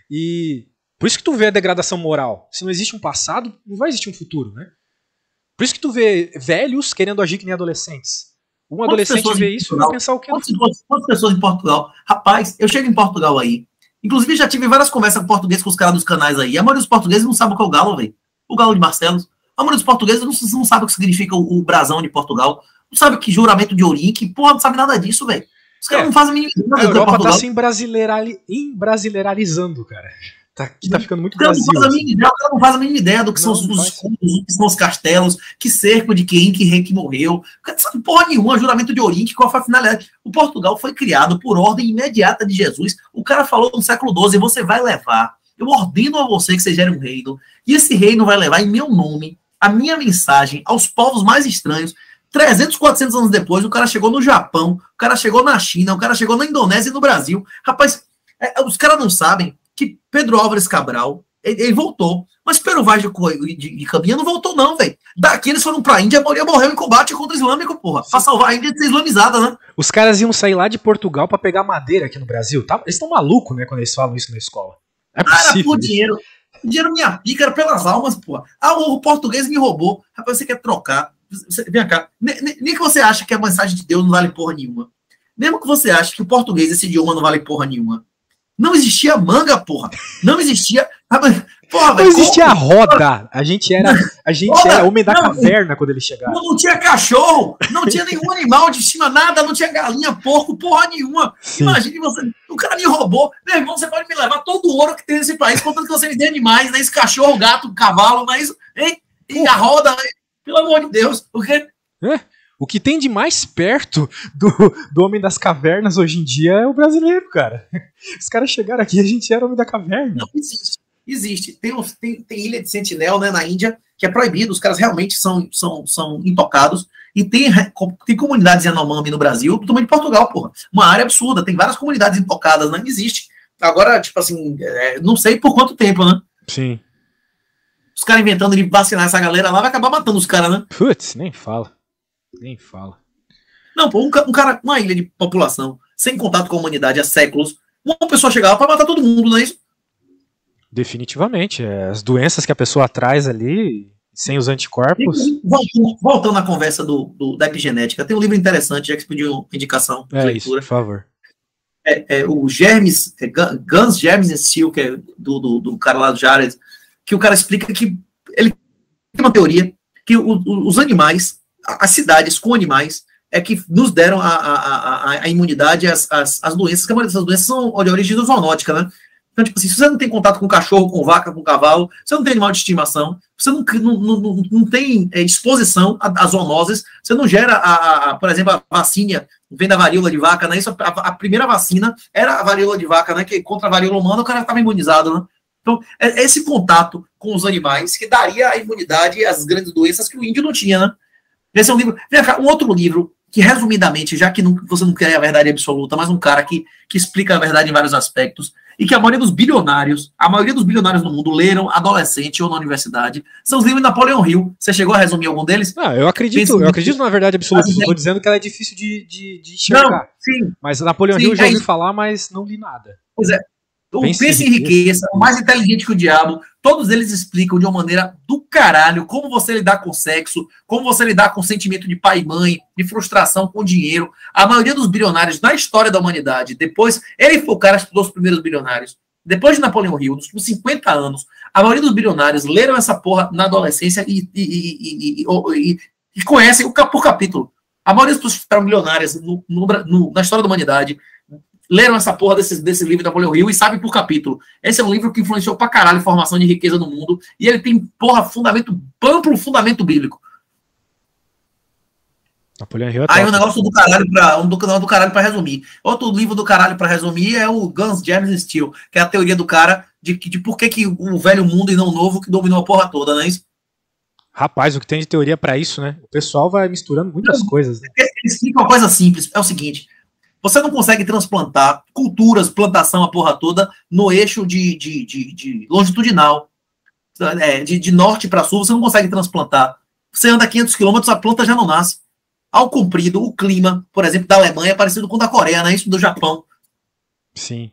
S1: E por isso que tu vê a degradação moral. Se não existe um passado, não vai existir um futuro, né? Por isso que tu vê velhos querendo agir que nem adolescentes. Um adolescente vê isso e vai pensar o que é no futuro.
S2: Quantas pessoas em Portugal? Rapaz, eu chego em Portugal aí. Inclusive, já tive várias conversas com português com os caras dos canais aí. A maioria dos portugueses não sabe o que é o galo, velho. O galo de Barcelos. A maioria dos portugueses não, não sabe o que significa o, o brasão de Portugal. Não sabe que juramento de Ourim, que porra, não sabe nada disso, velho. Os caras é. não fazem mínima ideia.
S1: A Europa tá se embrasileirarizando, cara. Tá, tá ficando muito Brasil.
S2: O cara não faz a mínima ideia do que não, são os escudos, do que são os castelos, que cerco de quem, que rei que morreu. O cara não sabe porra nenhuma, juramento de Ourim, que qual foi a finalidade. O Portugal foi criado por ordem imediata de Jesus. O cara falou no século doze, você vai levar. Eu ordeno a você que você gere um reino. E esse reino vai levar em meu nome a minha mensagem aos povos mais estranhos. trezentos, quatrocentos anos depois, o cara chegou no Japão, o cara chegou na China, o cara chegou na Indonésia e no Brasil. Rapaz, é, os caras não sabem que Pedro Álvares Cabral, ele, ele voltou, mas Pero Vaz de, de, de Caminha não voltou não, velho. Daqui eles foram pra Índia, morreu, morreu em combate contra o islâmico, porra. Sim. Pra salvar a Índia de ser islamizada, né?
S1: Os caras iam sair lá de Portugal pra pegar madeira aqui no Brasil, tá? Eles estão malucos, né, quando eles falam isso na escola. É possível.
S2: Cara, por dinheiro. Dinheiro minha pica, era pelas almas, porra. Ah, o português me roubou. Rapaz, você quer trocar. Você, vem cá. Nem, nem que você acha que a mensagem de Deus não vale porra nenhuma. Mesmo que você ache que o português, esse idioma, não vale porra nenhuma. Não existia manga, porra. Não existia.
S1: Porra, não existia como? roda. A gente era, a gente roda, era homem da não, caverna quando ele chegava.
S2: Não, não tinha cachorro, não tinha nenhum animal de cima, nada, não tinha galinha, porco, porra nenhuma. Sim. Imagine você. O cara me roubou. Meu irmão, você pode me levar todo o ouro que tem nesse país, contanto que você me dê animais, né? Esse cachorro, gato, cavalo, não é isso? Hein? E a roda, pelo amor de Deus. O quê?
S1: É. O que tem de mais perto do, do homem das cavernas hoje em dia é o brasileiro, cara. Os caras chegaram aqui e a gente era homem da caverna.
S2: Não, existe. Existe. Tem, tem, tem ilha de Sentinel, né, na Índia, que é proibido. Os caras realmente são, são, são intocados. E tem, tem comunidades Yanomami no Brasil, do tamanho de Portugal, porra. Uma área absurda. Tem várias comunidades intocadas, né? Existe. Agora, tipo assim, é, não sei por quanto tempo, né?
S1: Sim.
S2: Os caras inventando de vacinar essa galera lá, vai acabar matando os caras, né?
S1: Putz, nem fala. Nem fala.
S2: Não, pô, um, um cara, uma ilha de população, sem contato com a humanidade há séculos, uma pessoa chegava para matar todo mundo, não é isso?
S1: Definitivamente. É, as doenças que a pessoa traz ali, sem os anticorpos.
S2: E, voltando, voltando à conversa do, do, da epigenética, tem um livro interessante, já que você pediu uma indicação de
S1: é
S2: leitura.
S1: Isso, por favor.
S2: É, é, o Germes, é, Guns, Germes and Steel, que é do, do, do cara lá do Jared, que o cara explica que ele tem uma teoria que o, o, os animais, as cidades com animais, é que nos deram a, a, a, a imunidade às, às, às doenças, que a maioria dessas doenças são de origem zoonótica, né? Então, tipo assim, se você não tem contato com cachorro, com vaca, com cavalo, você não tem animal de estimação, você não, não, não, não tem é, exposição a, a zoonoses, você não gera, a, a, a, por exemplo, a vacina vem da varíola de vaca, né? Isso, a, a primeira vacina era a varíola de vaca, né? Que contra a varíola humana o cara estava imunizado, né? Então, é esse contato com os animais que daria a imunidade às grandes doenças que o índio não tinha, né? Esse é um livro. Vem cá, um outro livro que, resumidamente, já que não, você não quer a verdade absoluta, mas um cara que, que explica a verdade em vários aspectos, e que a maioria dos bilionários, a maioria dos bilionários do mundo leram adolescente ou na universidade, são os livros de Napoleão Hill. Você chegou a resumir algum deles?
S1: Ah, eu acredito, eu acredito na verdade absoluta. Não estou dizendo que ela é difícil de, de, de enxergar. Não,
S2: sim.
S1: Mas Napoleão
S2: sim,
S1: Hill eu já
S2: é
S1: ouvi
S2: isso.
S1: falar, mas não li nada.
S2: Pois é. O Pense em Riqueza, o Mais Inteligente que o Diabo, todos eles explicam de uma maneira do caralho como você lidar com sexo, como você lidar com o sentimento de pai e mãe, de frustração com dinheiro. A maioria dos bilionários na história da humanidade, depois, ele foi o cara que estudou os primeiros bilionários. Depois de Napoleão Hill, nos últimos cinquenta anos, a maioria dos bilionários leram essa porra na adolescência e, e, e, e, e, e conhecem o por capítulo. A maioria das pessoas que ficaram milionárias no, no, no, na história da humanidade leram essa porra desse, desse livro da Napoleão Hill e sabem por capítulo. Esse é um livro que influenciou pra caralho a formação de riqueza no mundo e ele tem, porra, fundamento, amplo fundamento bíblico.
S1: Napoleão Hill é
S2: Aí um negócio do caralho pra, um do, do caralho pra resumir. Outro livro do caralho pra resumir é o Guns, Germs and Steel, que é a teoria do cara de, de por que, que o velho mundo e não o novo que dominou a porra toda, não é isso?
S1: Rapaz, o que tem de teoria pra isso, né? O pessoal vai misturando muitas não, coisas. Né?
S2: Ele explica uma coisa simples, é o seguinte: você não consegue transplantar culturas, plantação, a porra toda, no eixo de, de, de, de longitudinal. É, de, de norte para sul, você não consegue transplantar. Você anda quinhentos quilômetros, a planta já não nasce. Ao comprido, o clima, por exemplo, da Alemanha é parecido com o da Coreia, né? Isso do Japão.
S1: Sim.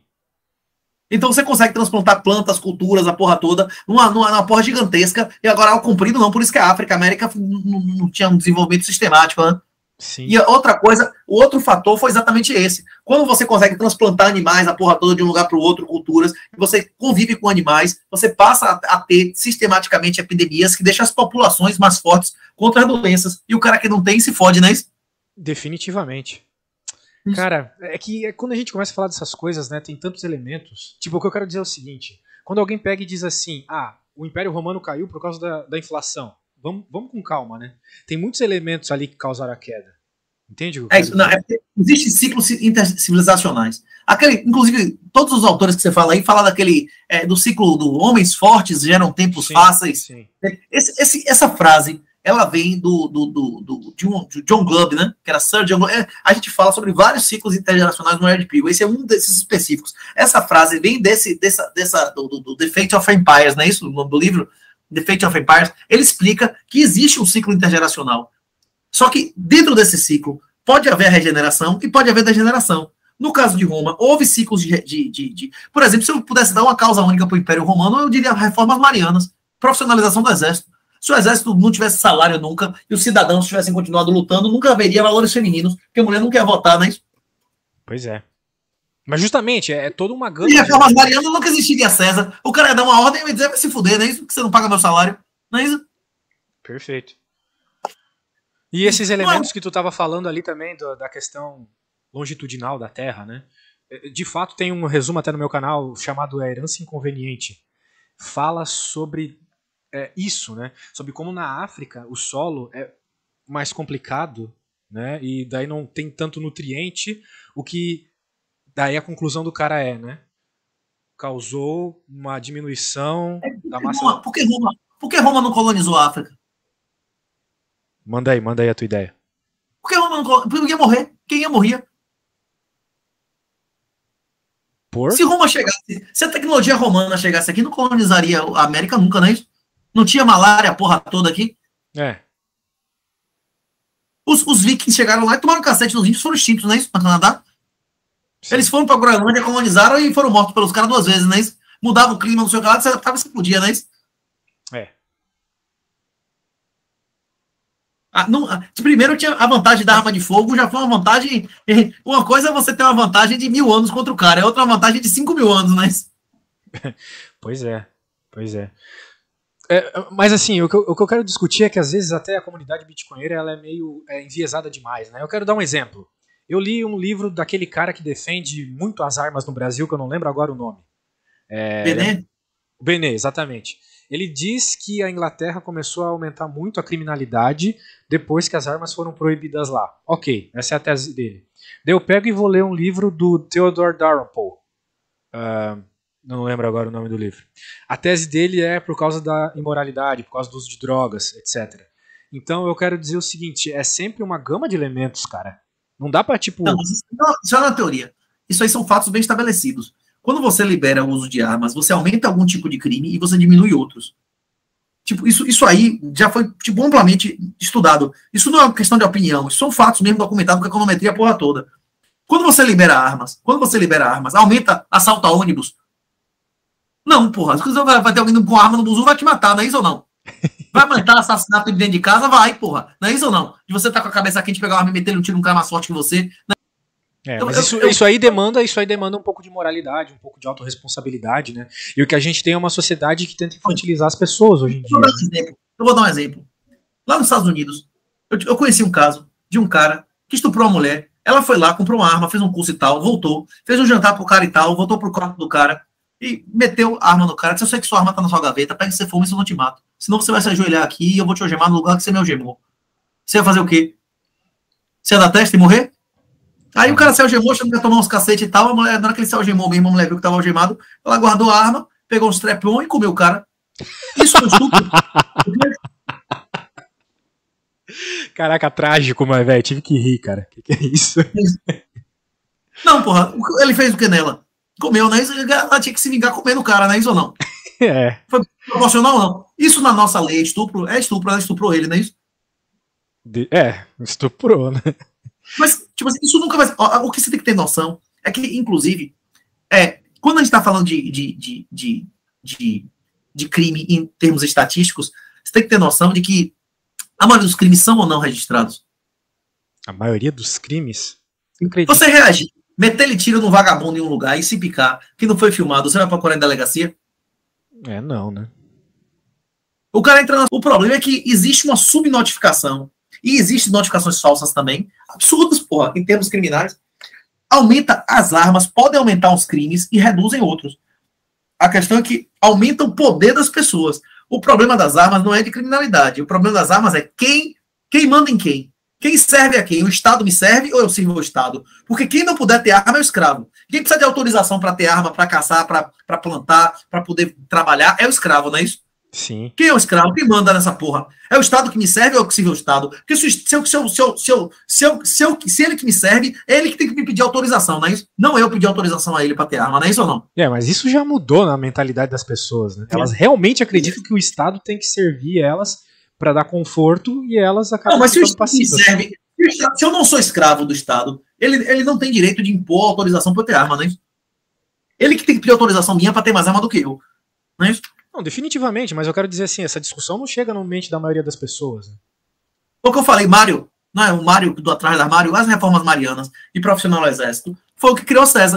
S2: Então você consegue transplantar plantas, culturas, a porra toda, numa, numa, numa porra gigantesca, e agora ao comprido não, por isso que a África, a América não, não tinha um desenvolvimento sistemático, né?
S1: Sim.
S2: E outra coisa, o outro fator foi exatamente esse. Quando você consegue transplantar animais, a porra toda, de um lugar para o outro, culturas, e você convive com animais, você passa a, a ter sistematicamente epidemias que deixam as populações mais fortes contra as doenças. E o cara que não tem se fode, né?
S1: Definitivamente. Isso. Cara, é que quando a gente começa a falar dessas coisas, né, tem tantos elementos. Tipo, o que eu quero dizer é o seguinte: quando alguém pega e diz assim, ah, o Império Romano caiu por causa da, da inflação. Vamos, vamos com calma, né? Tem muitos elementos ali que causaram a queda. Entende?
S2: É isso, não, é, existem ciclos intercivilizacionais. Aquele, inclusive, todos os autores que você fala aí falam daquele é, do ciclo do homens fortes geram tempos sim, fáceis. Sim. Esse, esse, essa frase, ela vem do, do, do, do, de, um, de John Glubb, né? Que era Sir John Glubb. É, a gente fala sobre vários ciclos intergeracionais no Red Pill. Esse é um desses específicos. Essa frase vem desse, dessa, dessa, do, do, do The Fate of Empires, não é isso? Do, do livro The Fate of Empires. Ele explica que existe um ciclo intergeracional. Só que dentro desse ciclo pode haver regeneração e pode haver degeneração. No caso de Roma, houve ciclos de, de, de, de... Por exemplo, se eu pudesse dar uma causa única para o Império Romano, eu diria reformas marianas, profissionalização do exército. Se o exército não tivesse salário nunca e os cidadãos tivessem continuado lutando, nunca haveria valores femininos, porque a mulher não quer votar, não é isso?
S1: Pois é. Mas justamente, é, é toda uma gama.
S2: E reformas marianas nunca existiria César. O cara ia dar uma ordem e ia dizer, vai se fuder, não é isso? Que você não paga meu salário. Não é isso?
S1: Perfeito. E esses elementos que tu estava falando ali também, do, da questão longitudinal da Terra, né? De fato, tem um resumo até no meu canal chamado A Herança Inconveniente. Fala sobre é, isso, né? Sobre como na África o solo é mais complicado, né? E daí não tem tanto nutriente, o que daí a conclusão do cara é, né? Causou uma diminuição
S2: é,
S1: da massa...
S2: Roma, por, que Roma, por que Roma não colonizou a África?
S1: Manda aí, manda aí a tua ideia.
S2: Por que Roma não colonizou? Porque ia morrer. Quem ia morrer?
S1: Por?
S2: Se Roma chegasse, se a tecnologia romana chegasse aqui, não colonizaria a América nunca, não é isso? Não tinha malária, a porra toda aqui.
S1: É.
S2: Os, os vikings chegaram lá e tomaram cacete dos índios, foram extintos, não é isso? Para Canadá. Sim. Eles foram para a Groenlândia, colonizaram e foram mortos pelos caras duas vezes, não é isso? Mudava o clima, não sei o que lá, você adaptava e se podia, não é isso?
S1: É.
S2: Ah, não, primeiro tinha a vantagem da arma de fogo, já foi uma vantagem. Uma coisa é você ter uma vantagem de mil anos contra o cara, é outra vantagem de cinco mil anos, né?
S1: Pois é, pois é. é mas assim, o que, eu, o que eu quero discutir é que às vezes até a comunidade bitcoinheira ela é meio é, enviesada demais, né? Eu quero dar um exemplo. Eu li um livro daquele cara que defende muito as armas no Brasil, que eu não lembro agora o nome. É,
S2: Bené?
S1: Bené, exatamente. Ele diz que a Inglaterra começou a aumentar muito a criminalidade depois que as armas foram proibidas lá. Ok, essa é a tese dele. Daí eu pego e vou ler um livro do Theodore Dalrymple. Uh, não lembro agora o nome do livro. A tese dele é por causa da imoralidade, por causa do uso de drogas, etcétera. Então eu quero dizer o seguinte, é sempre uma gama de elementos, cara. Não dá pra, tipo...
S2: Não, isso é uma teoria. Isso aí são fatos bem estabelecidos. Quando você libera o uso de armas, você aumenta algum tipo de crime e você diminui outros. Tipo, isso, isso aí já foi tipo, amplamente estudado. Isso não é uma questão de opinião, isso são fatos mesmo documentados com a econometria a porra toda. Quando você libera armas, quando você libera armas, aumenta assalto a ônibus? Não, porra. Vai ter alguém com arma no buzu, vai te matar, não é isso ou não? Vai aumentar assassinato dentro de casa? Vai, porra. Não é isso ou não? De você tá com a cabeça quente, pegar uma arma e meter um tiro num cara mais forte que você.
S1: É, mas isso, isso, aí demanda, isso aí demanda um pouco de moralidade, um pouco de autorresponsabilidade, né? E o que a gente tem é uma sociedade que tenta infantilizar as pessoas hoje em dia.
S2: Eu vou dar um exemplo. Eu vou dar um exemplo. Lá nos Estados Unidos, eu, eu conheci um caso de um cara que estuprou uma mulher. Ela foi lá, comprou uma arma, fez um curso e tal, voltou, fez um jantar pro cara e tal, voltou pro quarto do cara e meteu a arma no cara. Disse, eu sei que sua arma tá na sua gaveta, pega se você for, isso eu não te mato. Senão você vai se ajoelhar aqui e eu vou te algemar no lugar que você me algemou. Você ia fazer o quê? Você ia dar testa e morrer? Aí o cara se algemou, achando que ia tomar uns cacete e tal. A mulher, na hora que ele se algemou mesmo, a mulher viu que tava algemado. Ela guardou a arma, pegou um strap-on e comeu o cara. Isso é um estupro.
S1: Caraca, trágico, mas, velho, tive que rir, cara. O que, que é isso?
S2: Não, porra, ele fez o que nela? Comeu, né? Ela tinha que se vingar comendo o cara, não é isso ou não?
S1: É.
S2: Foi proporcional ou não? Isso na nossa lei é estupro? É estupro, ela estuprou ele, não é isso?
S1: De, é, estuprou, né?
S2: Mas, tipo assim, isso nunca vai... O que você tem que ter noção é que, inclusive, é, quando a gente tá falando de, de, de, de, de, de crime em termos estatísticos, você tem que ter noção de que a maioria dos crimes são ou não registrados.
S1: A maioria dos crimes?
S2: Você reagir, meter-lhe tiro num vagabundo em um lugar e se picar, que não foi filmado, você vai procurar em delegacia?
S1: É, não, né?
S2: O cara entra na... O problema é que existe uma subnotificação. E existem notificações falsas também, absurdas, porra, em termos criminais. Aumenta as armas, podem aumentar os crimes e reduzem outros. A questão é que aumenta o poder das pessoas. O problema das armas não é de criminalidade. O problema das armas é quem, quem manda em quem. Quem serve a quem? O Estado me serve ou eu sirvo ao Estado? Porque quem não puder ter arma é o escravo. Quem precisa de autorização para ter arma, para caçar, para plantar, para poder trabalhar, é o escravo, não é isso?
S1: Sim.
S2: Quem é o escravo? Quem manda nessa porra? É o Estado que me serve ou eu que sirvo ao Estado? Porque se, se, eu, se, eu, se, eu, se, eu, se, eu, se, eu, se ele que me serve, é ele que tem que me pedir autorização, não é isso? Não eu pedir autorização a ele para ter arma, não é isso ou não?
S1: É, mas isso já mudou na mentalidade das pessoas, né? Elas é. realmente acreditam que o Estado tem que servir elas para dar conforto e elas acabam
S2: não, mas se o Estado me serve, se eu não sou escravo do Estado, ele, ele não tem direito de impor autorização para eu ter arma, não é isso? Ele que tem que pedir autorização minha para ter mais arma do que eu, não é isso?
S1: Não, definitivamente, mas eu quero dizer assim, essa discussão não chega na mente da maioria das pessoas. Né?
S2: O que eu falei, Mário, não é o Mário do atrás da Mário, as reformas marianas e profissional do exército, foi o que criou César.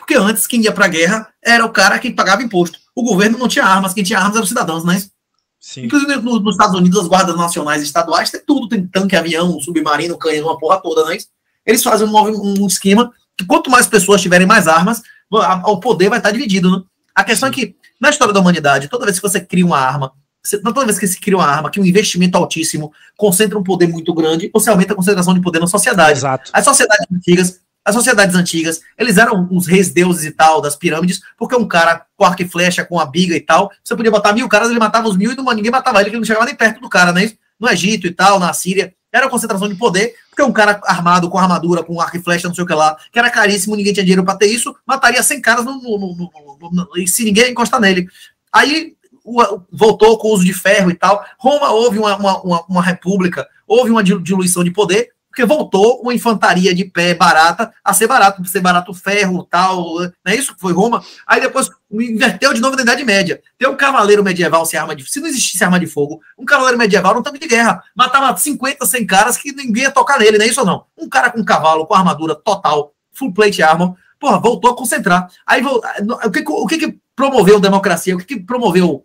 S2: Porque antes, quem ia pra guerra era o cara que pagava imposto. O governo não tinha armas, quem tinha armas eram os cidadãos, né? Sim. Inclusive no, nos Estados Unidos, as guardas nacionais e estaduais, tem tudo, tem tanque, avião, submarino, canhão, uma porra toda, né? Eles fazem um, um esquema que quanto mais pessoas tiverem mais armas, a, o poder vai estar dividido, né? A questão Sim. é que, na história da humanidade, toda vez que você cria uma arma, você, toda vez que se cria uma arma, que um investimento altíssimo concentra um poder muito grande, você aumenta a concentração de poder na sociedade.
S1: Exato.
S2: As sociedades antigas, as sociedades antigas, eles eram uns reis deuses e tal, das pirâmides, porque um cara com arco e flecha, com a biga e tal, você podia botar mil caras, ele matava os mil e não, ninguém matava ele, que ele não chegava nem perto do cara, né? No Egito e tal, na Síria, era concentração de poder, porque um cara armado com armadura, com arco e flecha, não sei o que lá, que era caríssimo, ninguém tinha dinheiro pra ter isso, mataria cem caras no, no, no, no, no, e se ninguém encostar nele. Aí o, voltou com o uso de ferro e tal. Roma houve uma, uma, uma, uma república, houve uma diluição de poder, porque voltou uma infantaria de pé barata a ser barato, ser barato ferro tal, não é isso que foi Roma? Aí depois inverteu de novo na Idade Média. Tem um cavaleiro medieval sem arma de se não existisse arma de fogo, um cavaleiro medieval era um tanque de guerra, matava cinquenta, cem caras que ninguém ia tocar nele, não é isso ou não? Um cara com cavalo, com armadura total, full plate armor, porra, voltou a concentrar. Aí o que, o que, que promoveu democracia? O que, que promoveu?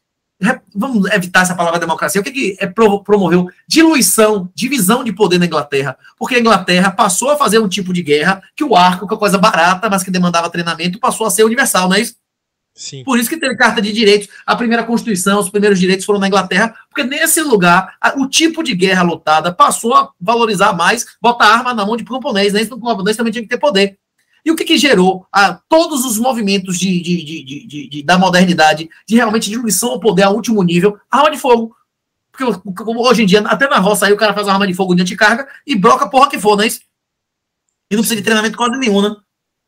S2: Vamos evitar essa palavra democracia. O que, que é promoveu? Diluição, divisão de poder na Inglaterra. Porque a Inglaterra passou a fazer um tipo de guerra que o arco, que é uma coisa barata, mas que demandava treinamento, passou a ser universal, não é isso?
S1: Sim.
S2: Por isso que teve carta de direitos, a primeira Constituição, os primeiros direitos foram na Inglaterra, porque nesse lugar, a, o tipo de guerra lutada passou a valorizar mais, botar arma na mão de camponês, né? Então o camponês também tinha que ter poder. E o que, que gerou a, todos os movimentos de, de, de, de, de, de, da modernidade, de realmente diluição ao poder a último nível? Arma de fogo. Porque hoje em dia, até na roça, aí o cara faz uma arma de fogo de anticarga e broca a porra que for, não é isso? E não precisa de treinamento quase nenhum, né?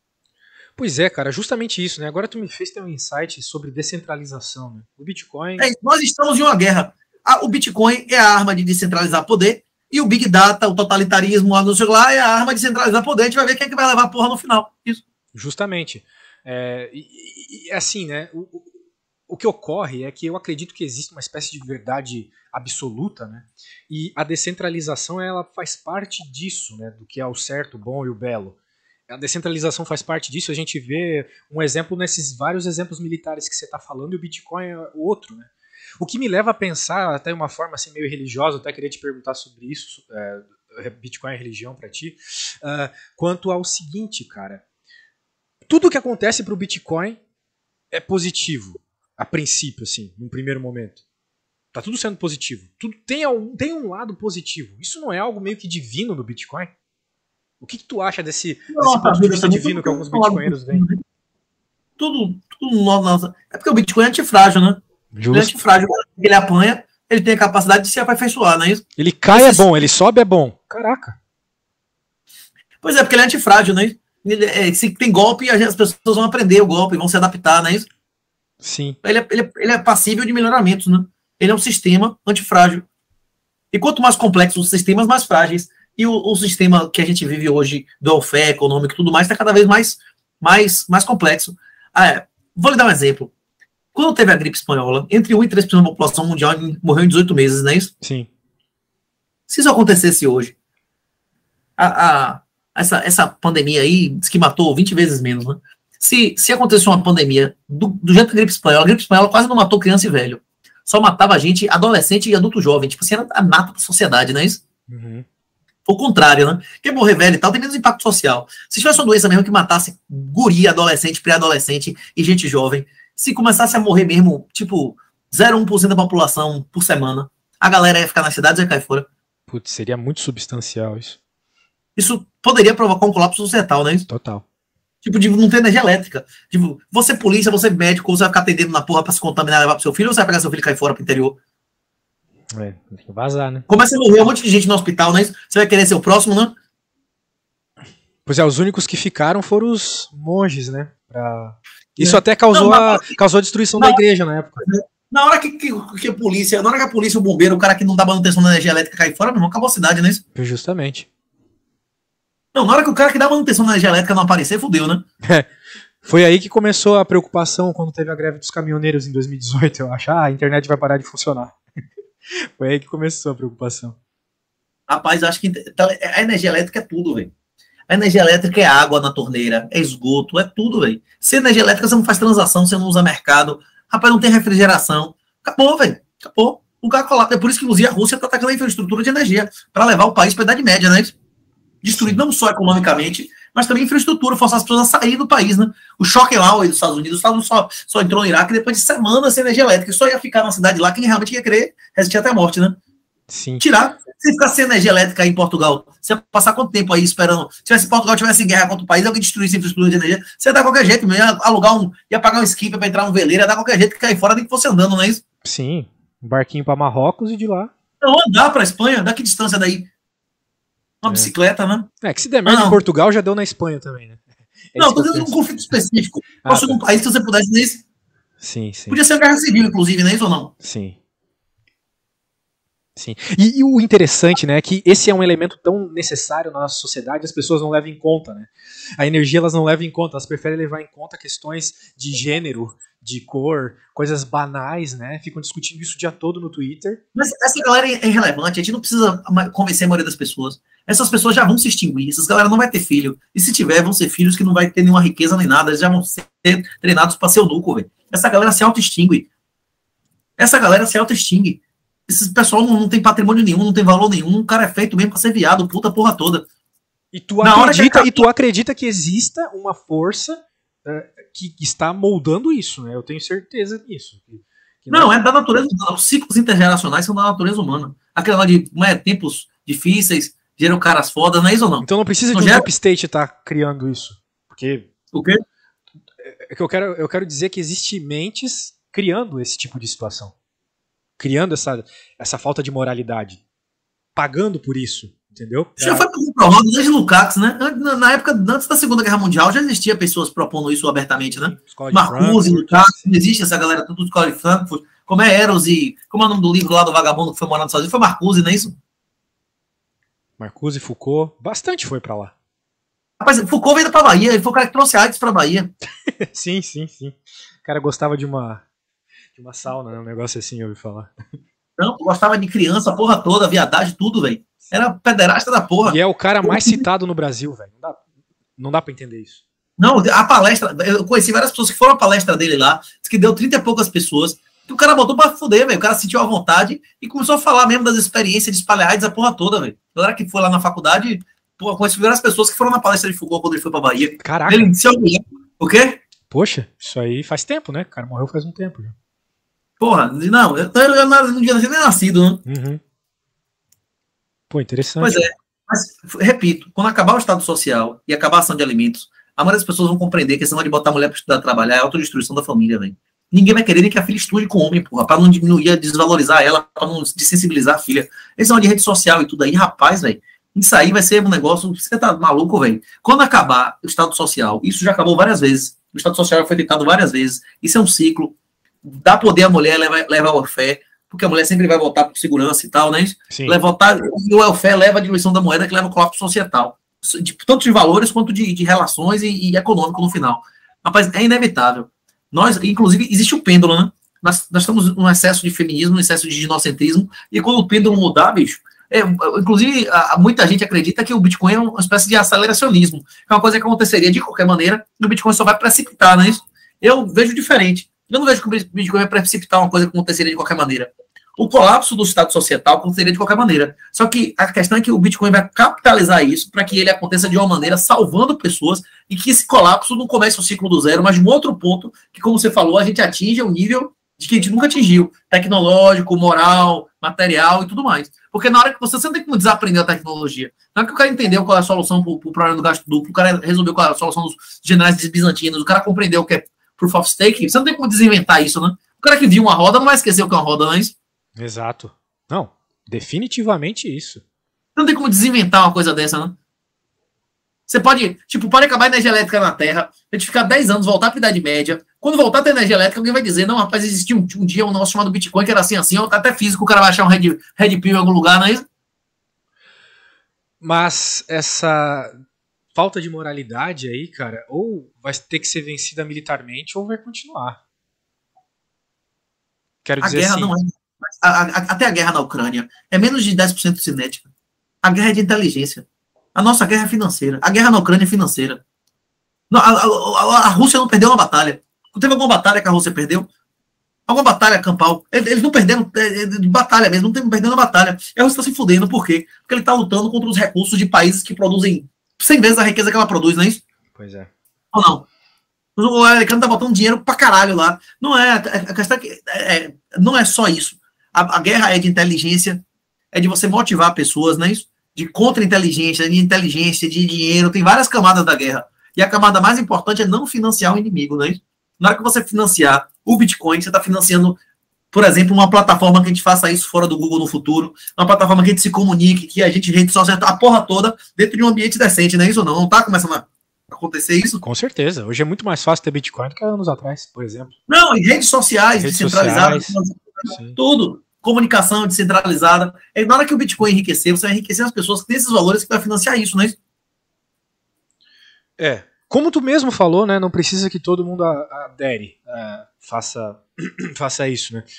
S1: Pois é, cara, justamente isso, né? Agora tu me fez ter um insight sobre descentralização, né? O Bitcoin...
S2: É, nós estamos em uma guerra. Ah, o Bitcoin é a arma de descentralizar poder, e o Big Data, o totalitarismo, não sei lá, é a arma de centralizar poder. A gente vai ver quem é que vai levar a porra no final. Isso.
S1: Justamente. É, e, e assim, né? O, o, o que ocorre é que eu acredito que existe uma espécie de verdade absoluta, né? E a descentralização, ela faz parte disso, né? Do que é o certo, o bom e o belo. A descentralização faz parte disso. A gente vê um exemplo nesses vários exemplos militares que você está falando, e o Bitcoin é o outro, né? O que me leva a pensar, até de uma forma assim, meio religiosa, até queria te perguntar sobre isso, é, Bitcoin é religião para ti, uh, quanto ao seguinte, cara, tudo que acontece para o Bitcoin é positivo, a princípio, assim, num primeiro momento. Tá tudo sendo positivo. Tudo tem, um, tem um lado positivo. Isso não é algo meio que divino no Bitcoin? O que, que tu acha desse,
S2: Nossa,
S1: desse ponto de vista divino que alguns bitcoinheiros veem?
S2: Tudo, tudo nossa. É porque o Bitcoin é antifrágil, né? Justo. Ele é antifrágil. Ele apanha, ele tem a capacidade de se aperfeiçoar, não é isso?
S1: Ele cai Esse... é bom, ele sobe é bom. Caraca.
S2: Pois é, porque ele é antifrágil, né? Ele, é, se tem golpe, as pessoas vão aprender o golpe, vão se adaptar, não é isso?
S1: Sim.
S2: Ele é, ele é, ele é passível de melhoramentos, né? Ele é um sistema antifrágil. E quanto mais complexos os sistemas, mais frágeis. E o, o sistema que a gente vive hoje, do welfare, econômico e tudo mais, está cada vez mais, mais, mais complexo. Ah, é. Vou lhe dar um exemplo. Quando teve a gripe espanhola, entre um e três por cento da população mundial morreu em dezoito meses, não é isso?
S1: Sim.
S2: Se isso acontecesse hoje, a, a, essa, essa pandemia aí, diz que matou vinte vezes menos, né? Se, se acontecesse uma pandemia do, do jeito da gripe espanhola, a gripe espanhola quase não matou criança e velho. Só matava gente, adolescente e adulto jovem. Tipo assim, era a mata da sociedade, não é isso?
S1: Uhum.
S2: O contrário, né? Quem morrer velho e tal tem menos impacto social. Se tivesse uma doença mesmo que matasse guri, adolescente, pré-adolescente e gente jovem, se começasse a morrer mesmo, tipo, zero vírgula um por cento da população por semana, a galera ia ficar nas cidades e ia cair fora.
S1: Putz, seria muito substancial isso.
S2: Isso poderia provocar um colapso societal, né?
S1: Total.
S2: Tipo, de não ter energia elétrica. Tipo, você polícia, você médico, você vai ficar atendendo na porra pra se contaminar e levar pro seu filho, ou você vai pegar seu filho e cair fora pro interior?
S1: É, tem que vazar, né?
S2: Começa a morrer um monte de gente no hospital, né? Você vai querer ser o próximo, né?
S1: Pois é, os únicos que ficaram foram os monges, né? Pra... Isso é. até causou, não, a, causou a destruição da igreja na época.
S2: Na hora que, que, que a polícia, na hora que a polícia, o bombeiro, o cara que não dá manutenção da energia elétrica cai fora, meu irmão, acabou a cidade, né?
S1: Justamente.
S2: Não, na hora que o cara que dá manutenção da energia elétrica não aparecer, fudeu, né?
S1: É. Foi aí que começou a preocupação quando teve a greve dos caminhoneiros em dois mil e dezoito, eu acho. Ah, a internet vai parar de funcionar. Foi aí que começou a preocupação.
S2: Rapaz, eu acho que a energia elétrica é tudo, velho. A energia elétrica é água na torneira, é esgoto, é tudo, velho. Sem energia elétrica você não faz transação, você não usa mercado. Rapaz, não tem refrigeração. Acabou, velho. Acabou. O lugar colapsa. É por isso que, inclusive, a Rússia está atacando a infraestrutura de energia para levar o país para a Idade Média, né? Destruir não só economicamente, mas também infraestrutura, forçar as pessoas a sair do país, né? O choque lá dos Estados Unidos, os Estados Unidos só, só entrou no Iraque depois de semanas sem energia elétrica. Só ia ficar na cidade lá quem realmente ia querer resistir até a morte, né?
S1: Sim.
S2: Tirar. Se ficar sem energia elétrica aí em Portugal, você ia passar quanto tempo aí esperando? Se tivesse Portugal tivesse guerra contra o país, alguém destruísse a infraestrutura de energia, você ia dar qualquer jeito, ia alugar um, ia pagar um skip para entrar um veleiro, ia dar qualquer jeito que cair fora nem que fosse andando, não é isso?
S1: Sim. Um barquinho para Marrocos e de lá.
S2: Não, andar para Espanha, dá que distância daí? Uma é. bicicleta, né?
S1: É, que se der merda em Portugal, já deu na Espanha também, né? É
S2: não, tô dizendo um conflito específico. Ah, Posso tá. num país que você pudesse nesse.
S1: Sim, sim.
S2: Podia ser uma guerra civil, inclusive, não é isso ou não?
S1: Sim. Sim. E, e o interessante, né, é que esse é um elemento tão necessário na nossa sociedade, as pessoas não levam em conta, né? A energia elas não levam em conta, elas preferem levar em conta questões de gênero, de cor, coisas banais, né? Ficam discutindo isso o dia todo no Twitter.
S2: Mas essa galera é irrelevante, a gente não precisa convencer a maioria das pessoas. Essas pessoas já vão se extinguir, essas galera não vai ter filho. E se tiver, vão ser filhos que não vai ter nenhuma riqueza nem nada, eles já vão ser treinados para ser eunuco, velho. Essa galera se auto-extingue. Essa galera se auto-extingue. Esse pessoal não, não tem patrimônio nenhum, não tem valor nenhum, o cara é feito mesmo pra ser viado, puta porra toda.
S1: E tu, acredita, que... e tu acredita que exista uma força uh, que está moldando isso, né? Eu tenho certeza disso. Que, que
S2: não, não, é da natureza humana. Os ciclos intergeracionais são da natureza humana. Aquela de não é, tempos difíceis, geram caras fodas, não é isso ou não?
S1: Então não precisa não de um gera... deep state estar tá criando isso. Porque...
S2: O quê?
S1: É que eu quero, eu quero dizer que existe mentes criando esse tipo de situação. Criando essa, essa falta de moralidade. Pagando por isso, entendeu?
S2: Já foi comprovado desde Lukács, né? Na época, antes da Segunda Guerra Mundial, já existia pessoas propondo isso abertamente, né? Marcuse, Lukács, não existe essa galera, tudo escola de Frankfurt. Como é Eros e... Como é o nome do livro lá do vagabundo que foi morar nos Estados Unidos? Foi Marcuse, não é isso?
S1: Marcuse, Foucault, bastante foi pra lá.
S2: Rapaz, Foucault veio pra Bahia, ele foi o cara que trouxe AIDS pra Bahia.
S1: Sim, sim, sim. O cara gostava de uma... uma sauna, né? Um negócio assim, eu ouvi falar.
S2: Não, gostava de criança, a porra toda, viadagem, tudo, velho. Era pederasta da porra.
S1: E é o cara mais citado no Brasil, velho. Não dá, não dá pra entender isso.
S2: Não, a palestra, eu conheci várias pessoas que foram à palestra dele lá, que deu trinta e poucas pessoas, que o cara botou pra fuder, velho. O cara sentiu à vontade e começou a falar mesmo das experiências de espalhar AIDS, a porra toda, velho. A galera que foi lá na faculdade, pô, conheci várias pessoas que foram na palestra de Foucault quando ele foi pra Bahia.
S1: Caraca.
S2: Ele disse, o quê?
S1: Poxa, isso aí faz tempo, né? O cara morreu faz um tempo já.
S2: Porra, não, eu, eu não devia ter nem nascido, né?
S1: Uhum. Pô, interessante.
S2: Pois é, mas, repito, quando acabar o Estado Social e acabar a ação de alimentos, a maioria das pessoas vão compreender que esse negócio de botar a mulher pra estudar, trabalhar é a autodestruição da família, velho. Ninguém vai querer nem que a filha estude com homem, porra, pra não diminuir, desvalorizar ela, pra não desensibilizar a filha. Esse negócio de rede social e tudo aí, rapaz, velho, isso aí vai ser um negócio, você tá maluco, velho. Quando acabar o Estado Social, isso já acabou várias vezes, o Estado Social foi tentado várias vezes, isso é um ciclo. Dá poder à mulher, leva, leva ao welfare, porque a mulher sempre vai voltar por segurança e tal, né? Leva voltar, e o welfare leva a diluição da moeda, que leva ao colapso societal. De, tanto de valores quanto de, de relações e, e econômico no final. Rapaz, é inevitável. Nós, inclusive, existe o pêndulo, né? Nós, nós estamos num excesso de feminismo, num excesso de ginocentrismo, e quando o pêndulo mudar, bicho, é, inclusive, a, muita gente acredita que o Bitcoin é uma espécie de aceleracionismo, que é uma coisa que aconteceria de qualquer maneira, e o Bitcoin só vai precipitar, né? Eu vejo diferente. Eu não vejo que o Bitcoin vai precipitar uma coisa que aconteceria de qualquer maneira. O colapso do Estado societal aconteceria de qualquer maneira. Só que a questão é que o Bitcoin vai capitalizar isso para que ele aconteça de uma maneira salvando pessoas e que esse colapso não comece o ciclo do zero, mas de um outro ponto que, como você falou, a gente atinge um nível de que a gente nunca atingiu. Tecnológico, moral, material e tudo mais. Porque na hora que você, você não tem como desaprender a tecnologia. Na hora que o cara entendeu qual é a solução para o pro problema do gasto duplo, o cara resolveu qual é a solução dos generais bizantinos, o cara compreendeu o que é Proof of Stake, você não tem como desinventar isso, né? O cara que viu uma roda não vai esquecer o que é uma roda, não é isso?
S1: Exato. Não, definitivamente isso.
S2: Você não tem como desinventar uma coisa dessa, né? Você pode, tipo, pode acabar a energia elétrica na Terra, a gente ficar dez anos, voltar para a Idade Média. Quando voltar a ter energia elétrica, alguém vai dizer, não, rapaz, existia um, um dia um negócio chamado Bitcoin que era assim, assim, até físico, o cara vai achar um red, red pill em algum lugar, não é isso?
S1: Mas essa falta de moralidade aí, cara, ou vai ter que ser vencida militarmente ou vai continuar. Quero dizer
S2: a guerra
S1: assim,
S2: não é. A, a, até a guerra na Ucrânia é menos de dez por cento cinética. A guerra é de inteligência. A nossa guerra é financeira. A guerra na Ucrânia é financeira. Não, a, a, a Rússia não perdeu uma batalha. Não teve alguma batalha que a Rússia perdeu? Alguma batalha campal? Eles não perderam de batalha mesmo, não estão perdendo a batalha. E a Rússia está se fudendo, por quê? Porque ele está lutando contra os recursos de países que produzem cem vezes a riqueza que ela produz, não é isso?
S1: Pois é.
S2: Ou não? O americano tá botando dinheiro pra caralho lá. Não é, a questão é que é, não é só isso. A, a guerra é de inteligência, é de você motivar pessoas, não é isso? De contra-inteligência, de inteligência, de dinheiro, tem várias camadas da guerra. E a camada mais importante é não financiar o inimigo, não é isso? Na hora que você financiar o Bitcoin, você está financiando, por exemplo, uma plataforma que a gente faça isso fora do Google no futuro, uma plataforma que a gente se comunique, que a gente rede social, a porra toda, dentro de um ambiente decente, não é isso ou não? Não tá começando a acontecer isso?
S1: Com certeza. Hoje é muito mais fácil ter Bitcoin do que anos atrás, por exemplo.
S2: Não, em redes sociais
S1: redes
S2: descentralizadas,
S1: sociais,
S2: tudo. Comunicação descentralizada. E na hora que o Bitcoin enriquecer, você vai enriquecer as pessoas que têm esses valores que vai financiar isso, não é isso?
S1: É. Como tu mesmo falou, né, não precisa que todo mundo adere, uh, faça, faça isso, né?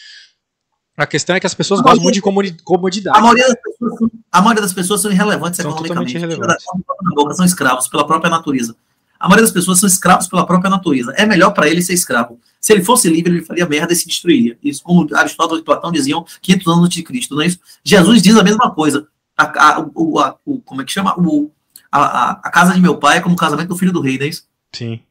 S1: A questão é que as pessoas gostam muito de comodidade.
S2: A maioria das pessoas, a maioria das pessoas são irrelevantes
S1: são
S2: economicamente.
S1: Irrelevantes.
S2: São escravos pela própria natureza. A maioria das pessoas são escravos pela própria natureza. É melhor para ele ser escravo. Se ele fosse livre, ele faria merda e se destruiria. Isso, como Aristóteles e Platão diziam quinhentos anos antes de Cristo, não é isso? Jesus diz a mesma coisa. A, a, o, a, o, como é que chama? O, a, a casa de meu pai é como o casamento do filho do rei, não é isso?
S1: Sim.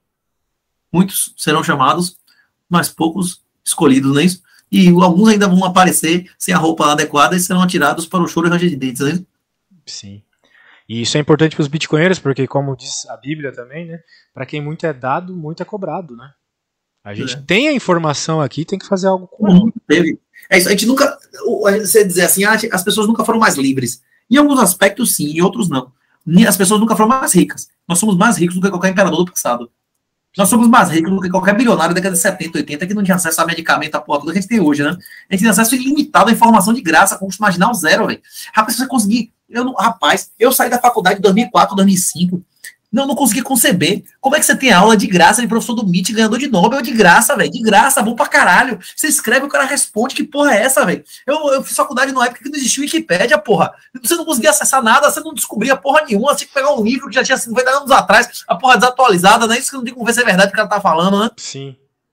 S2: Muitos serão chamados, mas poucos escolhidos, não é isso? E alguns ainda vão aparecer sem a roupa adequada e serão atirados para o choro e ranger de dentes, né?
S1: Sim. E isso é importante para os bitcoinheiros, porque, como diz a Bíblia também, né? Para quem muito é dado, muito é cobrado, né? A gente é. tem a informação aqui, tem que fazer algo com ela.
S2: Teve. É isso, a gente nunca. Você dizer assim, ah, as pessoas nunca foram mais livres. Em alguns aspectos, sim, em outros não. As pessoas nunca foram mais ricas. Nós somos mais ricos do que qualquer imperador do passado. Nós somos mais ricos do que qualquer bilionário da década de setenta, oitenta, que não tinha acesso a medicamento, a porra toda que a gente tem hoje, né? A gente tem acesso ilimitado à informação de graça, com custo marginal zero, velho. Rapaz, se você conseguir... Eu não, rapaz, eu saí da faculdade em dois mil e quatro, dois mil e cinco, não, não consegui conceber. Como é que você tem aula de graça de professor do M I T, ganhador de Nobel, de graça, velho? De graça, bom pra caralho. Você escreve, o cara responde. Que porra é essa, velho? Eu, eu fiz faculdade numa época que não existia Wikipédia, porra. Você não conseguia acessar nada, você não descobria porra nenhuma. Você tinha que pegar um livro que já tinha cinquenta anos atrás, a porra desatualizada, né? Isso que não tem como ver se é verdade o que o cara tá falando, né?
S1: Sim.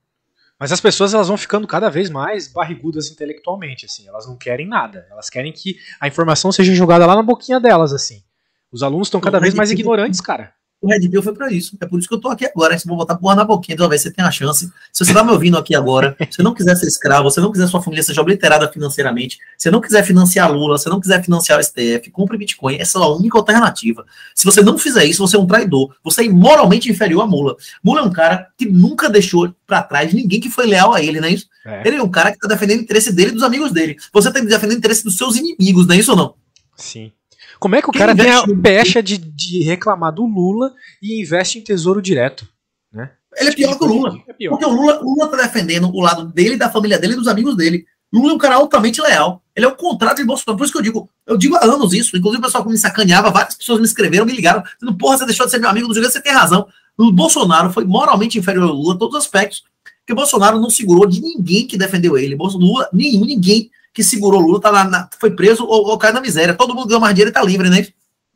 S1: Mas as pessoas, elas vão ficando cada vez mais barrigudas intelectualmente, assim. Elas não querem nada. Elas querem que a informação seja jogada lá na boquinha delas, assim. Os alunos estão cada vez mais ignorantes, cara.
S2: O Red Pill foi pra isso. É por isso que eu tô aqui agora. Se eu vou botar porra na boquinha, então ver se você tem a chance. Se você tá me ouvindo aqui agora, se você não quiser ser escravo, se você não quiser sua família seja obliterada financeiramente, se você não quiser financiar Lula, se você não quiser financiar o S T F, compre Bitcoin. Essa é a única alternativa. Se você não fizer isso, você é um traidor. Você é moralmente inferior a Mula. Mula é um cara que nunca deixou pra trás ninguém que foi leal a ele, não é isso? É. Ele é um cara que tá defendendo o interesse dele e dos amigos dele. Você tá defendendo o interesse dos seus inimigos, não é isso ou não?
S1: Sim. Como é que o Quem cara tem a pecha de, de reclamar do Lula e investe em tesouro direto? Né?
S2: Ele é pior que o Lula. É pior. Porque o Lula, o Lula tá defendendo o lado dele, da família dele e dos amigos dele. Lula é um cara altamente leal. Ele é o contrário de Bolsonaro. Por isso que eu digo, eu digo há anos isso. Inclusive o pessoal que me sacaneava, várias pessoas me escreveram, me ligaram, dizendo, porra, você deixou de ser meu amigo, você tem razão. O Bolsonaro foi moralmente inferior ao Lula em todos os aspectos. Porque o Bolsonaro não segurou de ninguém que defendeu ele. Lula, nenhum, ninguém que segurou o Lula, tá lá na, foi preso ou, ou caiu na miséria. Todo mundo ganhou mais dinheiro e tá livre, né?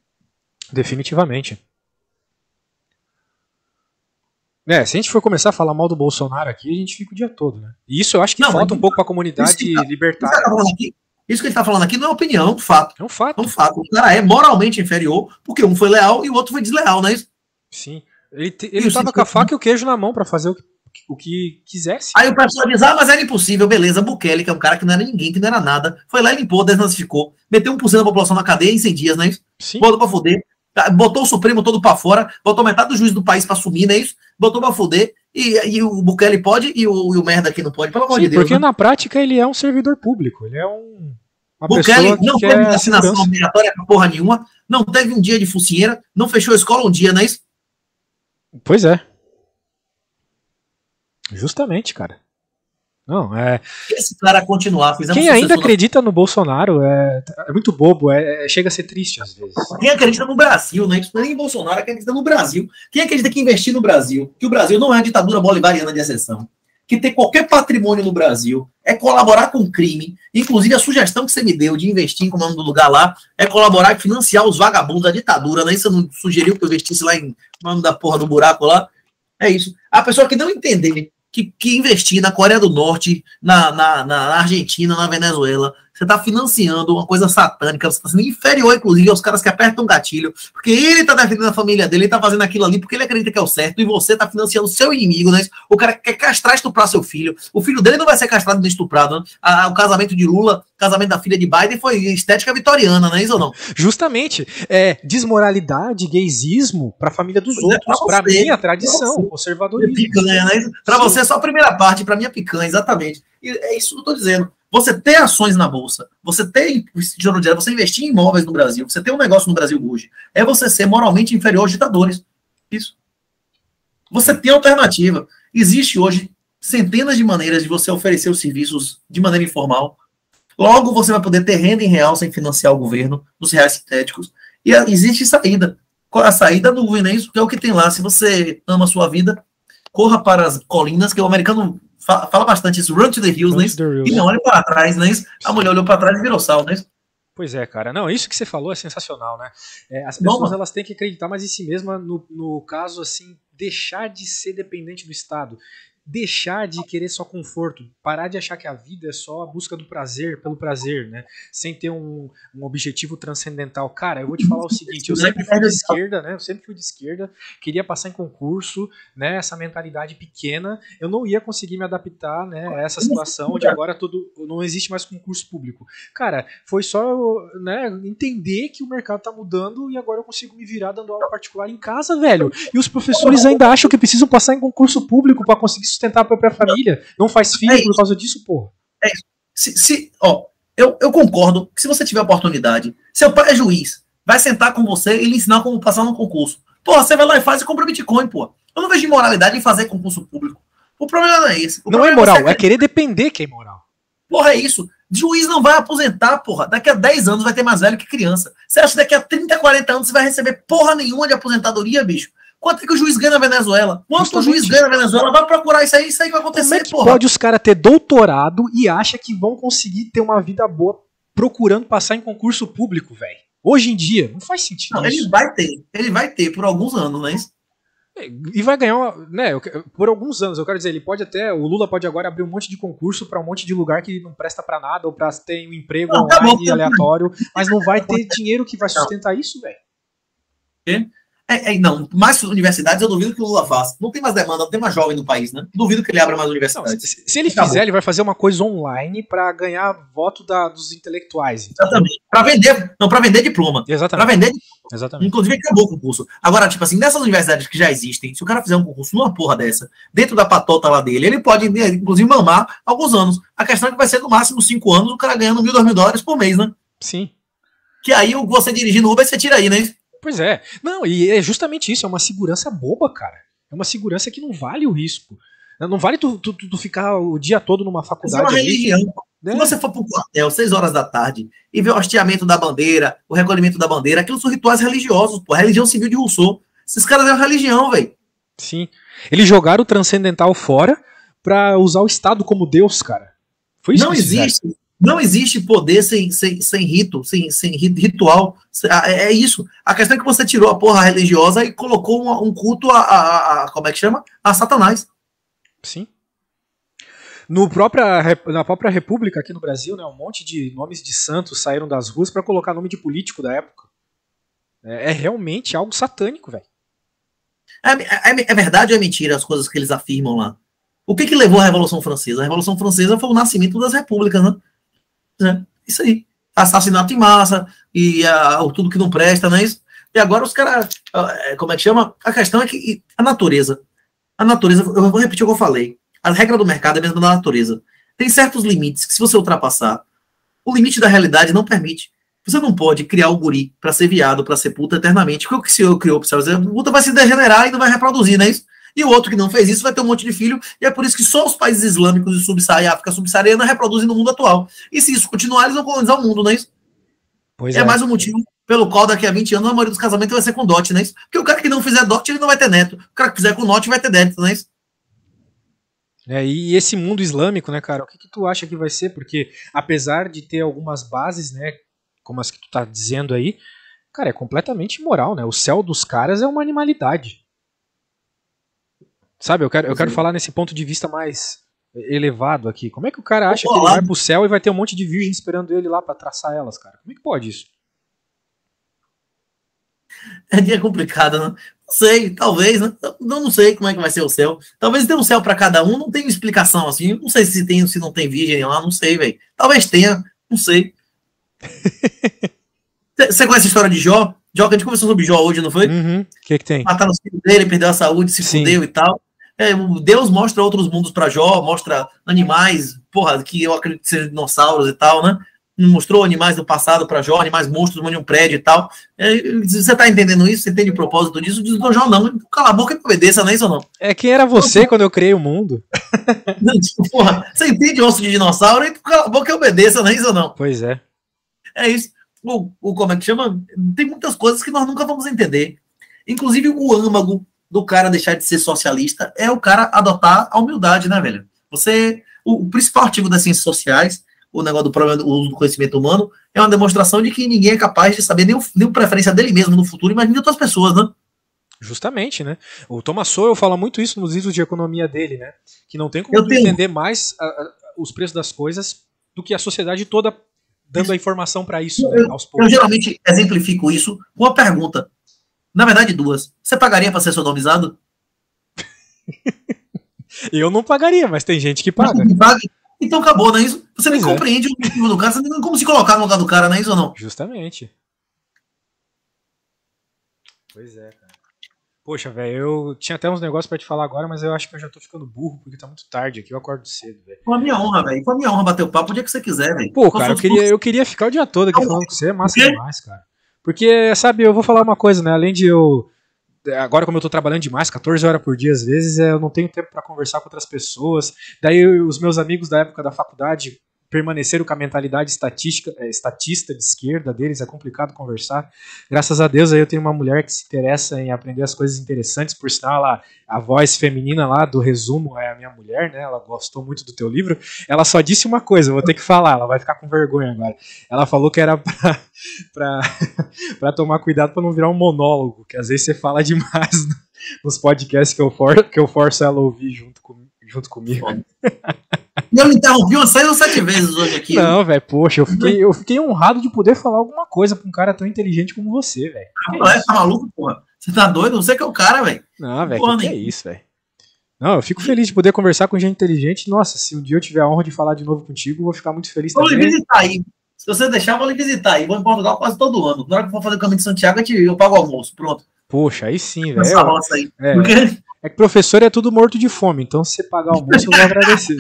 S1: Definitivamente. É, se a gente for começar a falar mal do Bolsonaro aqui, a gente fica o dia todo, né? E isso eu acho que não, falta um pouco pra comunidade isso tá, libertária. Isso que, tá aqui,
S2: isso que ele tá falando aqui não é opinião, é um fato.
S1: É um fato.
S2: É um fato. O cara é moralmente inferior, porque um foi leal e o outro foi desleal, não é isso?
S1: Sim. Ele, te, ele tava com a faca e o queijo na mão pra fazer o que o que quisesse.
S2: Aí o pessoal diz, ah, mas era impossível, beleza, Bukele, que é um cara que não era ninguém, que não era nada, foi lá e limpou, desnazificou, meteu um por cento da população na cadeia em cem dias, não é isso?
S1: Sim.
S2: Botou pra fuder, botou o Supremo todo pra fora, botou metade do juiz do país pra sumir, não é isso? Botou pra fuder, e, e o Bukele pode, e o, e o merda aqui não pode, pelo amor
S1: Sim,
S2: de Deus.
S1: Porque
S2: né?
S1: na prática ele é um servidor público, ele é um uma
S2: Bukele
S1: que
S2: não
S1: quer
S2: teve vacinação
S1: segurança.
S2: obrigatória pra porra nenhuma, não teve um dia de focinheira, não fechou a escola um dia, não é isso?
S1: Pois é. Justamente, cara. Não, é.
S2: Esse cara continuar.
S1: Quem ainda acredita no Bolsonaro é, é muito bobo, é, é, chega a ser triste às vezes.
S2: Quem acredita no Brasil, né? Isso não é nem Bolsonaro, acredita no Brasil. Quem acredita que investir no Brasil, que o Brasil não é a ditadura bolivariana de exceção. que ter qualquer patrimônio no Brasil é colaborar com o crime. Inclusive, a sugestão que você me deu de investir em comando do lugar lá é colaborar e financiar os vagabundos da ditadura, né? Isso você não sugeriu que eu investisse lá em nome da porra do buraco lá? É isso. A pessoa que não entender que, que investir na Coreia do Norte, na, na, na Argentina, na Venezuela, você está financiando uma coisa satânica, você está sendo inferior, inclusive, aos caras que apertam o gatilho, porque ele está defendendo a família dele, ele está fazendo aquilo ali porque ele acredita que é o certo, e você está financiando o seu inimigo, né? O cara quer castrar, estuprar seu filho, o filho dele não vai ser castrado nem estuprado, né? A, o casamento de Lula, o casamento da filha de Biden foi estética vitoriana, não é isso ou não?
S1: Justamente, é desmoralidade, gaysismo para a família dos pois outros, é, para minha tradição, conservadorismo.
S2: Né? Para você é só a primeira parte, para mim é picanha, exatamente. E é isso que eu estou dizendo. Você ter ações na bolsa, você ter você investir em imóveis no Brasil, você ter um negócio no Brasil hoje, é você ser moralmente inferior aos ditadores. Isso. Você tem alternativa. Existe hoje centenas de maneiras de você oferecer os serviços de maneira informal. Logo, você vai poder ter renda em real sem financiar o governo, os reais sintéticos. E existe saída. Qual é a saída? Não é isso, que é o que tem lá. Se você ama a sua vida, corra para as colinas, que o americano fala bastante isso, run to the hills, né? E não olhe para trás, né? A mulher olhou para trás e virou sal, né?
S1: Pois é, cara. Não, isso que você falou é sensacional, né? É, as pessoas, elas têm que acreditar mais em si mesmas no, no caso, assim, deixar de ser dependente do Estado. Deixar de querer só conforto, parar de achar que a vida é só a busca do prazer pelo prazer, né? Sem ter um, um objetivo transcendental. Cara, eu vou te falar o seguinte, eu sempre fui de esquerda, né? Eu sempre fui de esquerda, queria passar em concurso, né? Essa mentalidade pequena, eu não ia conseguir me adaptar, né, a essa situação onde agora tudo não existe mais concurso público. Cara, foi só, né, entender que o mercado tá mudando e agora eu consigo me virar dando aula particular em casa, velho. E os professores ainda acham que precisam passar em concurso público para conseguir sustentar a própria família, não faz filho é por causa disso, porra.
S2: É isso. Se, se, ó, eu, eu concordo que se você tiver oportunidade, seu pai é juiz, vai sentar com você e lhe ensinar como passar no concurso. Porra, você vai lá e faz e compra Bitcoin, porra. Eu não vejo imoralidade em fazer concurso público. O problema não é esse. O
S1: não é moral, é, é querer depender que é imoral.
S2: Porra, é isso. Juiz não vai aposentar, porra. Daqui a dez anos vai ter mais velho que criança. Você acha que daqui a trinta, quarenta anos você vai receber porra nenhuma de aposentadoria, bicho? Quanto é que o juiz ganha na Venezuela? Quanto Justamente. o juiz ganha na Venezuela? Vai procurar isso aí, isso aí vai acontecer,
S1: Como é que
S2: porra.
S1: Pode os caras ter doutorado e acha que vão conseguir ter uma vida boa procurando passar em concurso público, velho? Hoje em dia, não faz sentido
S2: não,
S1: isso.
S2: Ele vai ter, ele vai ter por alguns anos, não é isso?
S1: E vai ganhar, né, por alguns anos, eu quero dizer, ele pode até, o Lula pode agora abrir um monte de concurso para um monte de lugar que não presta para nada, ou para ter um emprego não, online tá aleatório, mas não vai ter dinheiro que vai sustentar não. isso, velho.
S2: Quê? É, é, não, mais universidades eu duvido que o Lula faça. Não tem mais demanda, não tem mais jovem no país, né? Duvido que ele abra mais universidades. Não,
S1: se, se ele Acabou. fizer, ele vai fazer uma coisa online para ganhar voto da, dos intelectuais. Entendeu?
S2: Exatamente. Para vender, não, para vender diploma.
S1: Exatamente.
S2: Para vender diploma.
S1: Exatamente.
S2: Inclusive, acabou o concurso. Agora, tipo assim, nessas universidades que já existem, se o cara fizer um concurso numa porra dessa, dentro da patota lá dele, ele pode, inclusive, mamar alguns anos. A questão é que vai ser no máximo cinco anos, o cara ganhando mil, dois mil dólares por mês, né?
S1: Sim.
S2: Que aí, você dirigindo o Uber, você tira aí, né?
S1: Pois é. Não, e é justamente isso, é uma segurança boba, cara. É uma segurança que não vale o risco. Não vale tu, tu, tu ficar o dia todo numa faculdade.
S2: Isso é uma religião. Né? Se você for pro quartel, seis horas da tarde, e ver o hasteamento da bandeira, o recolhimento da bandeira, aquilo são rituais religiosos, pô. A religião civil de Rousseau. Esses caras é uma religião, velho.
S1: Sim. Eles jogaram o transcendental fora pra usar o Estado como Deus, cara. Foi isso
S2: não
S1: que
S2: existe. Fizeram. Não existe poder sem, sem, sem rito, sem, sem ritual. É, é isso. A questão é que você tirou a porra religiosa e colocou um, um culto a, a, a. Como é que chama? A Satanás.
S1: Sim. No própria, na própria República aqui no Brasil, né, um monte de nomes de santos saíram das ruas para colocar nome de político da época. É, é realmente algo satânico, velho.
S2: É, é, é verdade ou é mentira as coisas que eles afirmam lá? O que que levou à Revolução Francesa? A Revolução Francesa foi o nascimento das repúblicas, né? É, isso aí. Assassinato em massa e uh, tudo que não presta, não é isso? E agora os caras, uh, como é que chama? A questão é que a natureza, a natureza, eu vou repetir o que eu falei, a regra do mercado é a mesma da natureza. Tem certos limites que se você ultrapassar, o limite da realidade não permite. Você não pode criar o guri para ser viado, para ser puta eternamente. Porque o que o senhor criou para ser puta vai se degenerar e não vai reproduzir, não é isso? E o outro que não fez isso vai ter um monte de filho, e é por isso que só os países islâmicos e subsaariana, África subsaariana reproduzem no mundo atual. E se isso continuar, eles vão colonizar o mundo, não é isso?
S1: Pois
S2: é, é mais um motivo pelo qual daqui a vinte anos a maioria dos casamentos vai ser com dote, não é isso? Porque o cara que não fizer dote, ele não vai ter neto. O cara que fizer com dote vai ter neto, não é isso?
S1: É, e esse mundo islâmico, né, cara, o que, que tu acha que vai ser? Porque apesar de ter algumas bases, né, como as que tu tá dizendo aí, cara, é completamente imoral, né? O céu dos caras é uma animalidade. Sabe, eu quero, eu quero falar nesse ponto de vista mais elevado aqui. Como é que o cara acha que ele vai pro céu e vai ter um monte de virgem esperando ele lá pra traçar elas, cara? Como é que pode isso?
S2: É dia complicado, né? Não sei, talvez, né? Não, não sei como é que vai ser o céu. Talvez tenha um céu pra cada um, não tem explicação assim. Não sei se tem, se não tem virgem lá, não sei, velho. Talvez tenha, não sei. Você conhece a história de Jó? Jó, que a gente conversou sobre Jó hoje, não foi? O
S1: uhum. que que tem?
S2: Mataram os filhos dele, perdeu a saúde, se Sim. fudeu e tal. É, Deus mostra outros mundos para Jó, mostra animais, porra, que eu acredito que sejam dinossauros e tal, né? Mostrou animais do passado para Jó, animais monstros de um prédio e tal. É, você tá entendendo isso? Você entende o propósito disso? Diz do Jó, não. Cala a boca e obedeça, não é isso ou não?
S1: É, quem era você quando eu criei o mundo?
S2: Não, tipo, porra, você entende osso de dinossauro e cala a boca e obedeça, não é isso ou não?
S1: Pois é.
S2: É isso. O, o, como é que chama? Tem muitas coisas que nós nunca vamos entender. Inclusive o âmago do cara deixar de ser socialista é o cara adotar a humildade, né, velho? Você, o, o principal artigo das ciências sociais, o negócio do problema do uso do conhecimento humano, é uma demonstração de que ninguém é capaz de saber nem, o, nem a preferência dele mesmo no futuro, imagina outras pessoas, né?
S1: Justamente, né? O Thomas Sowell fala muito isso nos livros de economia dele, né? Que não tem como
S2: Eu
S1: tu
S2: tenho...
S1: entender mais a, a, os preços das coisas do que a sociedade toda dando a informação para isso,
S2: eu,
S1: né, aos poucos.
S2: Eu geralmente exemplifico isso com uma pergunta. Na verdade, duas. Você pagaria para ser sodomizado?
S1: Eu não pagaria, mas tem gente que paga.
S2: Então acabou, não é isso? Você
S1: Pois
S2: nem
S1: é.
S2: compreende o motivo do cara, você nem como se colocar no lugar do cara, não é isso ou não?
S1: Justamente. Pois é, cara. Poxa, velho, eu tinha até uns negócios pra te falar agora, mas eu acho que eu já tô ficando burro, porque tá muito tarde aqui, eu acordo cedo, velho.
S2: Foi a minha honra, velho. Foi a minha honra bater o papo o dia que você quiser, velho.
S1: Pô, cara, eu queria, eu queria ficar o dia todo aqui falando com você, é massa demais, cara. Porque, sabe, eu vou falar uma coisa, né, além de eu... Agora, como eu tô trabalhando demais, catorze horas por dia às vezes, eu não tenho tempo pra conversar com outras pessoas. Daí eu, os meus amigos da época da faculdade permaneceram com a mentalidade estatística, é, estatista de esquerda deles, é complicado conversar. Graças a Deus aí eu tenho uma mulher que se interessa em aprender as coisas interessantes, por sinal ela, a voz feminina lá do resumo é a minha mulher, né? Ela gostou muito do teu livro. Ela só disse uma coisa, eu vou ter que falar, ela vai ficar com vergonha agora. Ela falou que era pra, pra, pra tomar cuidado pra não virar um monólogo, que às vezes você fala demais nos podcasts que eu, for, que eu forço ela a ouvir junto, com, junto comigo.
S2: Eu me interrompi umas seis ou sete vezes hoje aqui.
S1: Não, velho, poxa, eu fiquei, eu fiquei honrado de poder falar alguma coisa pra um cara tão inteligente como você, velho.
S2: Ah, é, tá maluco, porra? Você tá doido? Você que é o cara, velho.
S1: Não, velho, que, que é isso, velho? Não, eu fico feliz de poder conversar com gente inteligente. Nossa, se um dia eu tiver a honra de falar de novo contigo, eu vou ficar muito feliz
S2: vou
S1: também.
S2: Vou lhe visitar aí. Se você deixar, eu vou lhe visitar aí. Vou em Portugal quase todo ano. Na hora que eu for fazer o caminho de Santiago, eu, te, eu pago o almoço. Pronto.
S1: Poxa, aí sim, velho.
S2: Essa roça aí.
S1: É,
S2: Porque...
S1: é que professor é tudo morto de fome, então se você pagar o almoço, eu vou agradecer.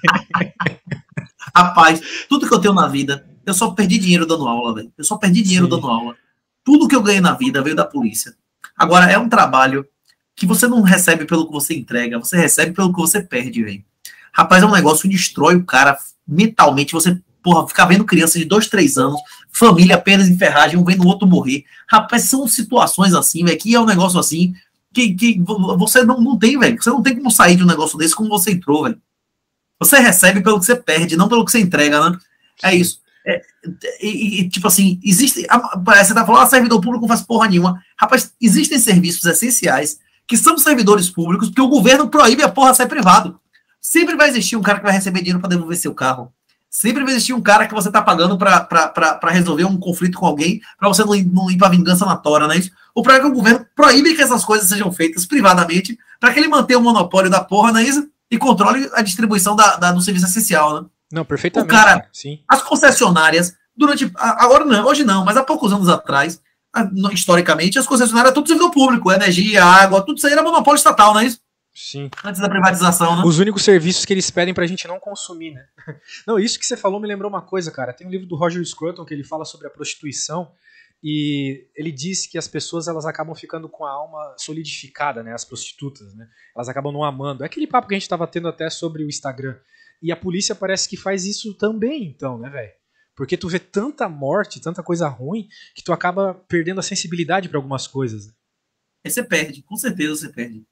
S2: Rapaz, tudo que eu tenho na vida, eu só perdi dinheiro dando aula, velho. Eu só perdi dinheiro Sim. dando aula. Tudo que eu ganhei na vida veio da polícia. Agora, é um trabalho que você não recebe pelo que você entrega, você recebe pelo que você perde, velho. Rapaz, é um negócio que destrói o cara mentalmente. Você, porra, ficar vendo criança de dois, três anos, família apenas em ferragem, um vendo o outro morrer. Rapaz, são situações assim, velho, que é um negócio assim que, que você não, não tem, velho. Você não tem como sair de um negócio desse como você entrou, velho. Você recebe pelo que você perde, não pelo que você entrega, né? É isso. É, e, e, tipo assim, existe. Você tá falando, ah, servidor público não faz porra nenhuma. Rapaz, existem serviços essenciais que são servidores públicos, porque o governo proíbe a porra de ser privado. Sempre vai existir um cara que vai receber dinheiro para devolver seu carro. Sempre vai existir um cara que você tá pagando para resolver um conflito com alguém, para você não ir, não ir pra vingança na tora, não é isso? O problema é que o governo proíbe que essas coisas sejam feitas privadamente, para que ele mantenha o monopólio da porra, não é isso? E controle a distribuição da, da, do serviço essencial, né?
S1: Não, perfeitamente.
S2: O cara,
S1: sim.
S2: As concessionárias, durante, agora não, hoje não, mas há poucos anos atrás, historicamente, as concessionárias, tudo servidor público, energia, água, tudo isso aí era monopólio estatal, não é isso?
S1: Sim.
S2: Antes da privatização, né?
S1: Os únicos serviços que eles pedem pra gente não consumir, né? Não, isso que você falou me lembrou uma coisa, cara. Tem um livro do Roger Scruton que ele fala sobre a prostituição e ele diz que as pessoas elas acabam ficando com a alma solidificada, né? As prostitutas, né? Elas acabam não amando. É aquele papo que a gente tava tendo até sobre o Instagram. E a polícia parece que faz isso também, então, né, velho? Porque tu vê tanta morte, tanta coisa ruim, que tu acaba perdendo a sensibilidade pra algumas coisas. Né?
S2: Aí você perde, com certeza você perde.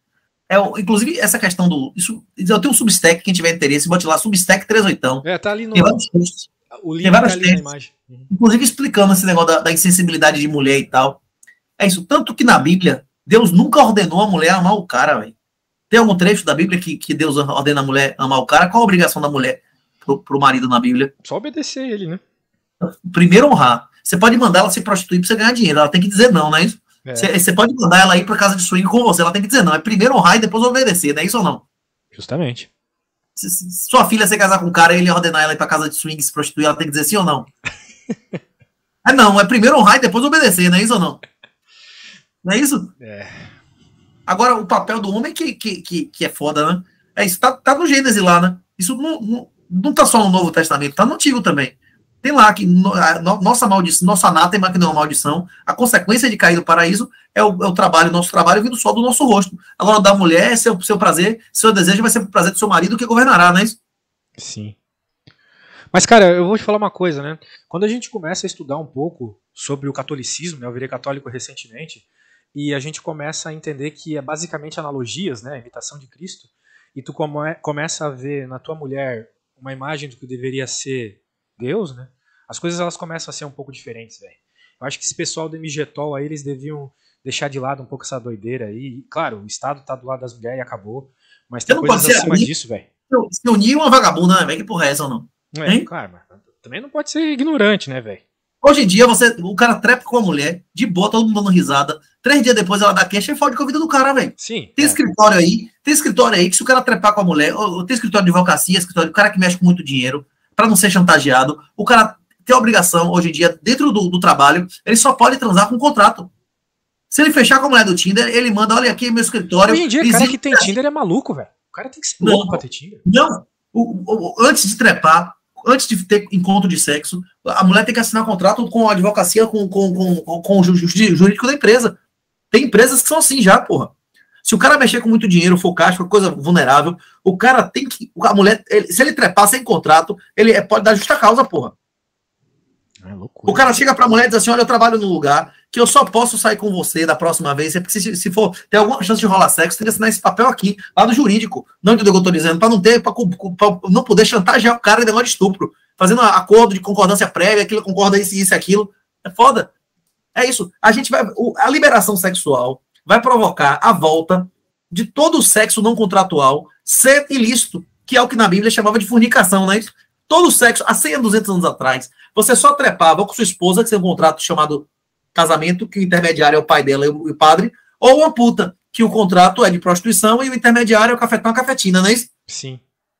S2: É, inclusive, essa questão do... Isso, eu tenho um Substack, quem tiver interesse, bote lá, Substack três oito.
S1: É, tá ali no...
S2: Tem vários textos.
S1: O link
S2: tem vários
S1: tá ali
S2: textos,
S1: na imagem. Uhum.
S2: Inclusive explicando esse negócio da, da insensibilidade de mulher e tal. É isso. Tanto que na Bíblia, Deus nunca ordenou a mulher amar o cara, velho. Tem algum trecho da Bíblia que, que Deus ordena a mulher amar o cara? Qual a obrigação da mulher pro, pro marido na Bíblia?
S1: Só obedecer ele, né?
S2: Primeiro honrar. Você pode mandar ela se prostituir pra você ganhar dinheiro. Ela tem que dizer não, não é isso? É. Você, você pode mandar ela ir pra casa de swing com você. Ela tem que dizer não. É primeiro honrar e depois obedecer, não é isso ou não?
S1: Justamente.
S2: Se, se sua filha se casar com um cara e ele ordenar ela ir pra casa de swing e se prostituir, ela tem que dizer sim ou não? É não. É primeiro honrar e depois obedecer, não é isso ou não? Não é isso?
S1: É.
S2: Agora, o papel do homem que, que, que, que é foda, né? É isso. Tá, tá no Gênesis lá, né? Isso não, não, não tá só no Novo Testamento, tá no Antigo também. Tem lá que no, a, no, nossa maldição, nosso anátema, que não é uma maldição, a consequência de cair do paraíso é o, é o trabalho, nosso trabalho vindo só do nosso rosto. Agora, da mulher é seu, seu prazer, seu desejo vai ser o prazer do seu marido que governará, não é isso?
S1: Sim. Mas, cara, eu vou te falar uma coisa, né? Quando a gente começa a estudar um pouco sobre o catolicismo, né? Eu virei católico recentemente, e a gente começa a entender que é basicamente analogias, né? A imitação de Cristo, e tu come, começa a ver na tua mulher uma imagem do que deveria ser Deus, né? As coisas elas começam a ser um pouco diferentes, velho. Eu acho que esse pessoal do M G T O aí, eles deviam deixar de lado um pouco essa doideira aí. E, claro, o Estado tá do lado das mulheres e acabou. Mas tem coisas acima ali, disso, velho.
S2: Se unir uma vagabunda, né, velho? Que porra é essa ou não?
S1: É, hein? Claro, mas também não pode ser ignorante, né, velho?
S2: Hoje em dia, você, o cara trepa com a mulher, de boa, todo mundo dando risada. Três dias depois ela dá queixa e fode com a vida do cara, velho.
S1: Sim.
S2: Tem
S1: é.
S2: escritório aí, tem escritório aí que se o cara trepar com a mulher, ou, ou tem escritório de advocacia, escritório, o cara que mexe com muito dinheiro, pra não ser chantageado, o cara tem a obrigação, hoje em dia, dentro do, do trabalho, ele só pode transar com um contrato. Se ele fechar com a mulher do Tinder, ele manda, olha aqui meu escritório.
S1: Hoje em dia, o cara que tem Tinder é maluco, velho. O cara tem que ser louco pra ter Tinder.
S2: Não, o, o, antes de trepar, antes de ter encontro de sexo, a mulher tem que assinar contrato com a advocacia, com, com, com, com o jurídico da empresa. Tem empresas que são assim já, porra. Se o cara mexer com muito dinheiro, for caixa, for coisa vulnerável, o cara tem que... A mulher, ele, se ele trepar sem contrato, ele pode dar justa causa, porra.
S1: É loucura.
S2: O cara chega pra mulher e diz assim, olha, eu trabalho num lugar que eu só posso sair com você da próxima vez, porque se, se for ter alguma chance de rolar sexo, tem que assinar esse papel aqui, lá no jurídico. Não entendeu o que eu tô dizendo? Pra não ter, pra, pra não poder chantagear o cara de negócio de estupro. Fazendo acordo de concordância prévia, aquilo concorda isso, isso e aquilo. É foda. É isso. A gente vai... A liberação sexual vai provocar a volta de todo o sexo não contratual ser ilícito, que é o que na Bíblia chamava de fornicação, não é isso? Todo o sexo, há cem, duzentos anos atrás, você só trepava com sua esposa, que tem um contrato chamado casamento, que o intermediário é o pai dela e o padre, ou uma puta, que o contrato é de prostituição e o intermediário é o cafetão, a cafetina, não é isso?
S1: Sim.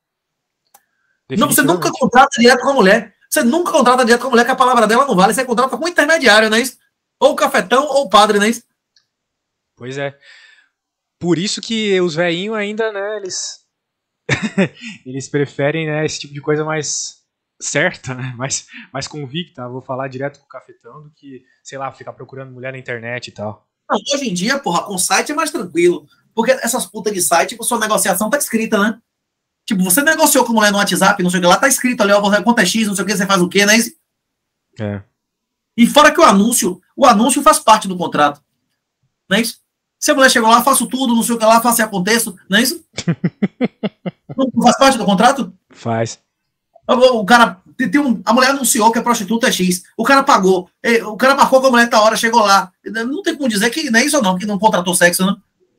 S2: Não, você nunca contrata direto com a mulher. Você nunca contrata direto com a mulher, que a palavra dela não vale. Você contrata com o intermediário, não é isso? Ou o cafetão ou o padre, não é isso?
S1: Pois é. Por isso que os velhinhos ainda, né, eles... eles preferem, né, esse tipo de coisa mais certa, né, mais, mais convicta. Vou falar direto com o cafetão do que, sei lá, ficar procurando mulher na internet e tal.
S2: Não, hoje em dia, porra, com site é mais tranquilo. Porque essas putas de site, com sua negociação tá escrita, né? Tipo, você negociou com mulher no WhatsApp, não sei o que lá, tá escrito ali, ó, você conta X, não sei o que, você faz o quê, né?
S1: É.
S2: E fora que o anúncio, o anúncio faz parte do contrato. Não é isso? Se a mulher chegou lá, faço tudo, não sei o que lá, faço e aconteço, não é isso? Não faz parte do contrato?
S1: Faz.
S2: O, o cara, tem um, a mulher anunciou que a prostituta é X, o cara pagou, o cara marcou com a mulher tá hora, chegou lá. Não tem como dizer que não é isso ou não, que não contratou sexo, né?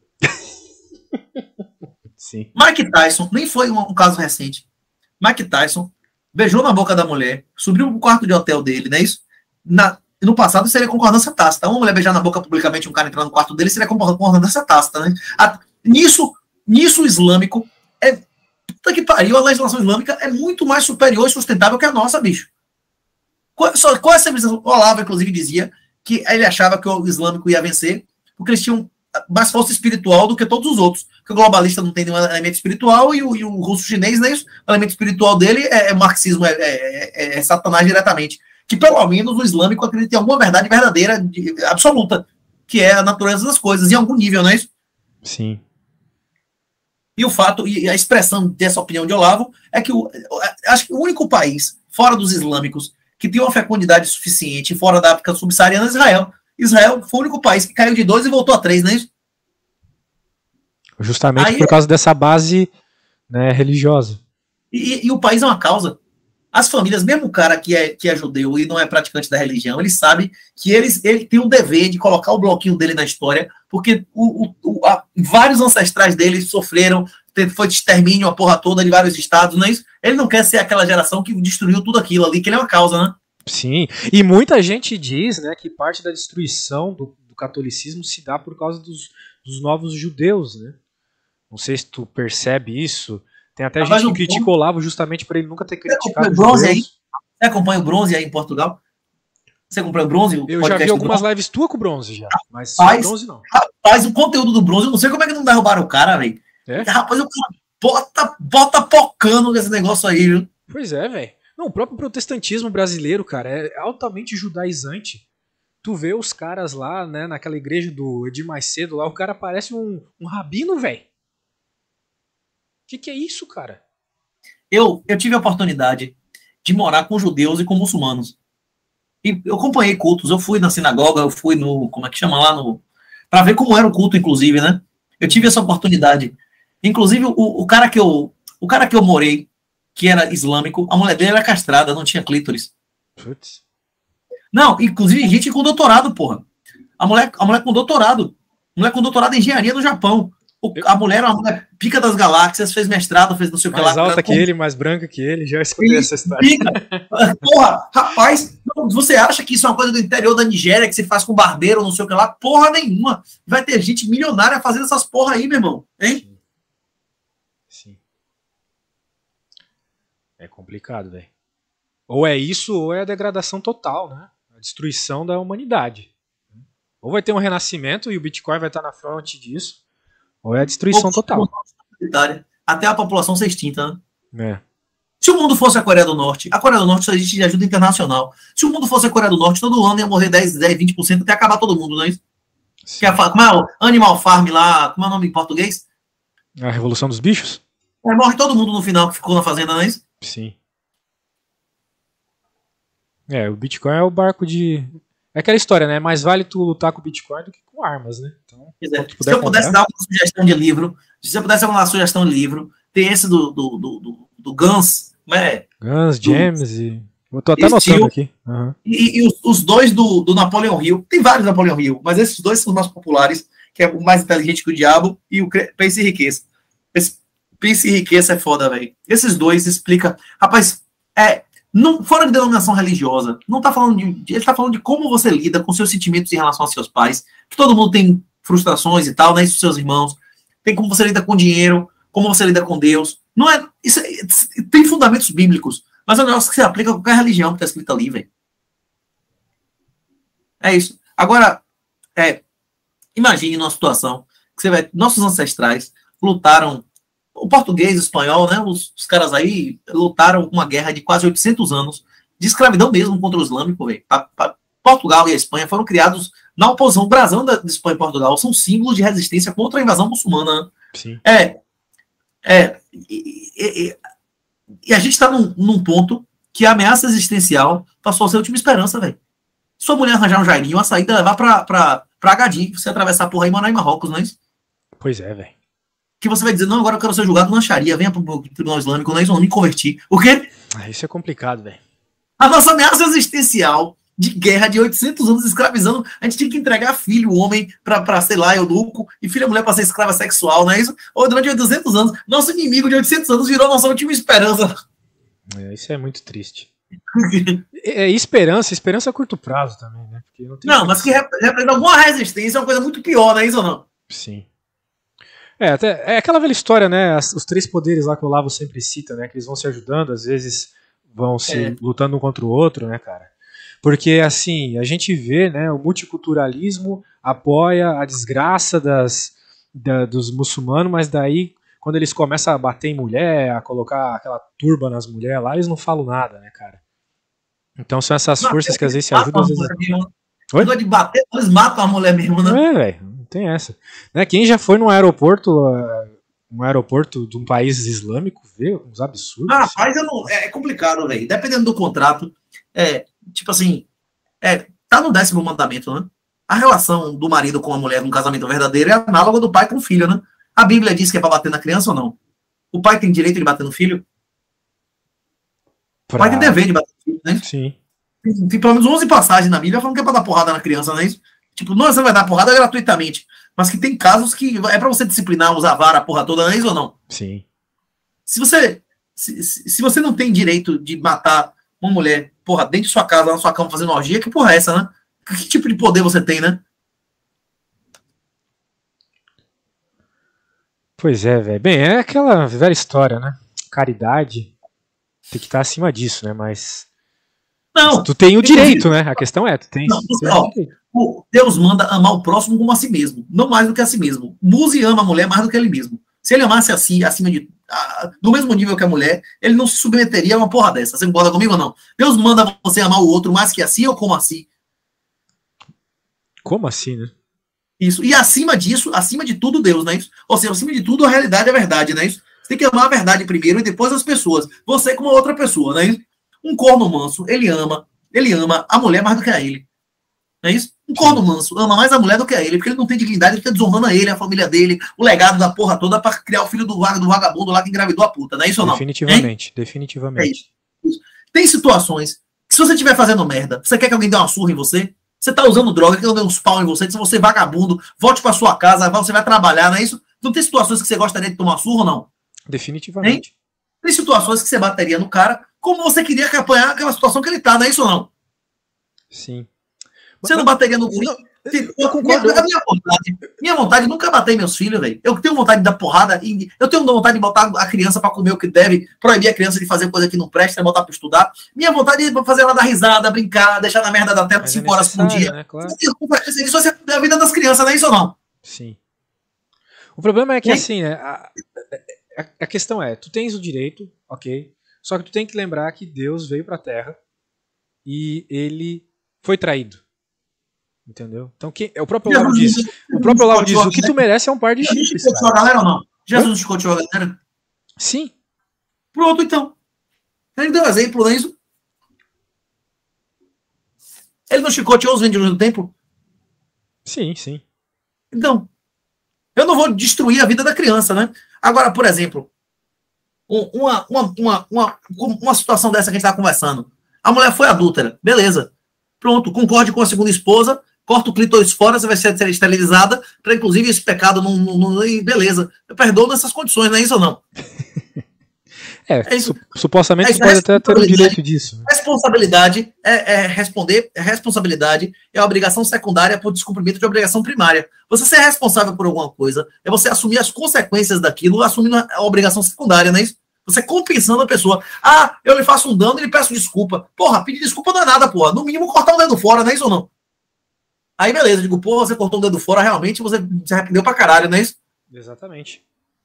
S1: Sim.
S2: Mike Tyson, nem foi um, um caso recente. Mike Tyson beijou na boca da mulher, subiu pro quarto de hotel dele, não é isso? Na, no passado seria concordância tácita. Uma mulher beijar na boca publicamente um cara entrar no quarto dele seria concordância tácita, né? A, nisso, nisso o islâmico é... Puta que pariu, a legislação islâmica é muito mais superior e sustentável que a nossa, bicho. Qual, só, qual é essa visão? O Olavo, inclusive, dizia que ele achava que o islâmico ia vencer porque eles tinham mais força espiritual do que todos os outros. Porque o globalista não tem nenhum elemento espiritual e o, e o russo chinês, né, o elemento espiritual dele é, é marxismo, é, é, é satanás diretamente. Que pelo menos o islâmico acredita em alguma verdade verdadeira, de, absoluta, que é a natureza das coisas, em algum nível, não é isso?
S1: Sim.
S2: E o fato, e a expressão dessa opinião de Olavo é que o, acho que o único país, fora dos islâmicos, que tem uma fecundidade suficiente fora da África subsaariana é Israel. Israel foi o único país que caiu de dois e voltou a três, não é isso?
S1: Justamente
S2: Aí,
S1: por causa dessa base, né, religiosa.
S2: e, e o país é uma causa. As famílias, mesmo o cara que é, que é judeu e não é praticante da religião, ele sabe que eles, ele tem o dever de colocar o bloquinho dele na história, porque o, o, o, a, vários ancestrais dele sofreram, teve, foi de extermínio a porra toda de vários estados, não é isso? Ele não quer ser aquela geração que destruiu tudo aquilo ali, que ele é uma causa, né?
S1: Sim, e muita gente diz, né, que parte da destruição do, do catolicismo se dá por causa dos, dos novos judeus, né? Não sei se tu percebe isso. Tem até
S2: Rapaz,
S1: gente
S2: o
S1: que critica o Olavo justamente por ele nunca ter
S2: Você acompanha
S1: criticado
S2: o
S1: os
S2: bronze aí?
S1: judeus.
S2: Você acompanha o bronze aí em Portugal? Você acompanha o bronze? O
S1: Eu já vi
S2: podcast do
S1: algumas
S2: bronze?
S1: lives tuas com bronze já, mas só
S2: Rapaz,
S1: bronze não.
S2: rapaz, o conteúdo do bronze, eu não sei como é que não derrubaram o cara, velho.
S1: É?
S2: Rapaz, o cara bota, bota pocando nesse negócio aí, viu?
S1: Pois é, velho. Não, o próprio protestantismo brasileiro, cara, é altamente judaizante. Tu vê os caras lá, né, naquela igreja do Edir Macedo lá, o cara parece um, um rabino, velho. Que que é isso, cara?
S2: Eu, eu tive a oportunidade de morar com judeus e com muçulmanos. E eu acompanhei cultos, eu fui na sinagoga, eu fui no, como é que chama lá, no, pra ver como era o culto, inclusive, né? Eu tive essa oportunidade. Inclusive, o, o, cara que eu, o cara que eu morei, que era islâmico, a mulher dele era castrada, não tinha clítoris.
S1: Putz.
S2: Não, inclusive gente com doutorado, porra. A mulher, a mulher com doutorado. Mulher com doutorado em engenharia no Japão. O, a mulher era uma mulher pica das galáxias, fez mestrado, fez não sei o que lá.
S1: Mais alta que ele, mais branca que ele, já escutei essa história.
S2: Pica. Porra, rapaz, não, você acha que isso é uma coisa do interior da Nigéria, que se faz com barbeiro, não sei o que lá? Porra nenhuma. Vai ter gente milionária fazendo essas porra aí, meu irmão. Hein?
S1: Sim. Sim. É complicado, velho. Ou é isso, ou é a degradação total, né? A destruição da humanidade. Ou vai ter um renascimento e o Bitcoin vai estar na frente disso, ou é a destruição total.
S2: Até a população ser extinta, né?
S1: É.
S2: Se o mundo fosse a Coreia do Norte, a Coreia do Norte só existe de ajuda internacional. Se o mundo fosse a Coreia do Norte, todo ano ia morrer dez, dez, vinte por cento até acabar todo mundo, não é isso? Que é, como é o Animal Farm lá, como é o nome em português?
S1: A Revolução dos Bichos?
S2: É, morre todo mundo no final que ficou na fazenda, não é isso?
S1: Sim. É, o Bitcoin é o barco de... É aquela história, né? Mais vale tu lutar com o Bitcoin do que com armas, né? Então,
S2: é. Se eu pudesse comprar... dar uma sugestão de livro, se eu pudesse dar uma sugestão de livro, tem esse do, do, do, do, do Guns, né?
S1: Guns, James e... Eu tô até anotando aqui. Uhum.
S2: E, e os, os dois do, do Napoleon Hill, tem vários Napoleon Hill, mas esses dois são os mais populares, que é o Mais Inteligente que o Diabo e o Pense e Riqueza. Esse Pense e Riqueza é foda, velho. Esses dois explicam... Rapaz, é... Não, fora de denominação religiosa, não tá falando de, ele tá falando de como você lida com seus sentimentos em relação aos seus pais, que todo mundo tem frustrações e tal, né, isso seus irmãos, tem como você lida com dinheiro, como você lida com Deus, não é, isso é, tem fundamentos bíblicos, mas é um negócio que se aplica a qualquer religião que tá escrito ali, velho. É isso. Agora, é, imagine uma situação que você vai, nossos ancestrais lutaram, o português, o espanhol, né, os, os caras aí lutaram uma guerra de quase oitocentos anos de escravidão mesmo contra o islâmico, velho. Portugal e a Espanha foram criados na oposição. O brasão da de Espanha e Portugal são símbolos de resistência contra a invasão muçulmana.
S1: Sim.
S2: É, é e, e, e a gente está num, num ponto que a ameaça existencial passou a ser a última esperança, velho. Sua mulher arranjar um jairinho, a saída levar pra, pra, pra Agadir, você atravessar a porra aí e morar em Marrocos, não é isso?
S1: Pois é, velho.
S2: Que você vai dizer, não, agora eu quero ser julgado na Sharia, venha pro Tribunal Islâmico, não é isso, eu não me converti. O quê?
S1: Ah, isso é complicado, velho.
S2: A nossa ameaça existencial de guerra de oitocentos anos escravizando, a gente tinha que entregar filho, o homem, pra, pra sei lá, eunuco, e filha mulher pra ser escrava sexual, não é isso? Ou durante duzentos anos, nosso inimigo de oitocentos anos virou nossa última esperança.
S1: É, isso é muito triste. É esperança, esperança a curto prazo também, né? Porque não, tem
S2: não mas que representa alguma resistência é uma coisa muito pior, não é isso ou não?
S1: Sim. É, até, é aquela velha história, né? As, os três poderes lá que o Olavo sempre cita, né? Que eles vão se ajudando, às vezes vão se é. lutando um contra o outro, né, cara? Porque, assim, a gente vê, né? O multiculturalismo apoia a desgraça das, da, dos muçulmanos, mas daí, quando eles começam a bater em mulher, a colocar aquela turba nas mulheres lá, eles não falam nada, né, cara? Então são essas não, forças que às vezes se ajudam, às vezes...
S2: Oi? De bater, eles matam a mulher mesmo, né?
S1: É, velho. Tem essa. Né, quem já foi num aeroporto, uh, um aeroporto de um país islâmico, vê uns absurdos.
S2: Ah, rapaz, assim. não, é complicado, velho. Dependendo do contrato, é, tipo assim, é, tá no décimo mandamento, né? A relação do marido com a mulher num casamento verdadeiro é análoga do pai com o filho, né? A Bíblia diz que é pra bater na criança ou não? O pai tem direito de bater no filho?
S1: Pra...
S2: O pai tem dever de bater no filho, né?
S1: Sim.
S2: Tem, tem pelo menos onze passagens na Bíblia falando que é pra dar porrada na criança, não é isso? Tipo, não, você vai dar porrada gratuitamente. Mas que tem casos que é pra você disciplinar, usar vara, a porra toda, não é isso ou não?
S1: Sim.
S2: Se você, se, se você não tem direito de matar uma mulher, porra, dentro de sua casa, na sua cama, fazendo orgia, que porra é essa, né? Que tipo de poder você tem, né?
S1: Pois é, velho. Bem, é aquela velha história, né? Caridade tem que estar acima disso, né? Mas...
S2: Não.
S1: Tu tem o direito, né? A questão é, tu tens...
S2: Não, você, ó, Deus manda amar o próximo como a si mesmo, não mais do que a si mesmo. Muse ama a mulher mais do que ele mesmo. Se ele amasse assim, acima de... A, do mesmo nível que a mulher, ele não se submeteria a uma porra dessa. Você concorda comigo ou não? Deus manda você amar o outro mais que assim ou como assim?
S1: Como assim, né?
S2: Isso. E acima disso, acima de tudo, Deus, não é isso? Ou seja, acima de tudo, a realidade é a verdade, não é isso? Você tem que amar a verdade primeiro e depois as pessoas. Você como outra pessoa, não é isso? Um corno manso, ele ama, ele ama a mulher mais do que a ele. Não é isso? Um corno manso ama mais a mulher do que a ele, porque ele não tem dignidade, ele fica desonrando a ele, a família dele, o legado da porra toda pra criar o filho do, do vagabundo lá que engravidou a puta, não é isso ou não?
S1: Definitivamente,
S2: hein?
S1: definitivamente.
S2: É isso, isso. Tem situações que se você estiver fazendo merda, você quer que alguém dê uma surra em você? Você tá usando droga, que eu dei uns pau em você, se você é vagabundo, volte pra sua casa, você vai trabalhar, não é isso? Não tem situações que você gostaria de tomar surra ou não?
S1: Definitivamente.
S2: Hein? Tem situações que você bateria no cara como você queria que apanhar aquela situação que ele tá, não é isso ou não?
S1: Sim.
S2: Você não bateria no guri?
S1: Eu, eu concordo.
S2: Minha, minha, vontade, minha vontade nunca bater em meus filhos, velho. Eu tenho vontade de dar porrada, e eu tenho vontade de botar a criança pra comer o que deve, proibir a criança de fazer coisa que não presta, botar pra estudar. Minha vontade é fazer ela dar risada, brincar, deixar na merda da tela cinco horas por dia. Né? Claro. Isso é a vida das crianças, não é isso ou não?
S1: Sim. O problema é que, assim, né, a, a, a questão é, tu tens o direito, ok, só que tu tem que lembrar que Deus veio pra Terra e ele foi traído. Entendeu? Então, quem, é o próprio Olavo diz. O próprio Olavo diz: o que tu merece é um par de chifres.
S2: Jesus a galera ou não? Jesus escoteou a galera?
S1: Sim.
S2: Pronto, então. Ele deu exemplo, não é isso? Ele não chicoteou os vendedores do templo?
S1: Sim, sim.
S2: Então, eu não vou destruir a vida da criança, né? Agora, por exemplo, uma, uma, uma, uma, uma situação dessa que a gente está conversando. A mulher foi adúltera, beleza. Pronto, concorde com a segunda esposa, corta o clítoris fora, você vai ser esterilizada, para inclusive esse pecado não, não, não. Beleza, eu perdoo nessas condições, não é isso ou não?
S1: É, é isso. Su supostamente é isso, você pode até ter o direito disso. Né?
S2: Responsabilidade é, é responder, é responsabilidade é a obrigação secundária por descumprimento de obrigação primária. Você ser responsável por alguma coisa é você assumir as consequências daquilo, assumindo a obrigação secundária, não é isso? Você compensando a pessoa. Ah, eu lhe faço um dano e lhe peço desculpa. Porra, pedir desculpa não é nada, porra. No mínimo cortar um dedo fora, não é isso ou não? Aí beleza, eu digo, porra, você cortou um dedo fora, realmente você se arrependeu pra caralho, não é isso?
S1: Exatamente.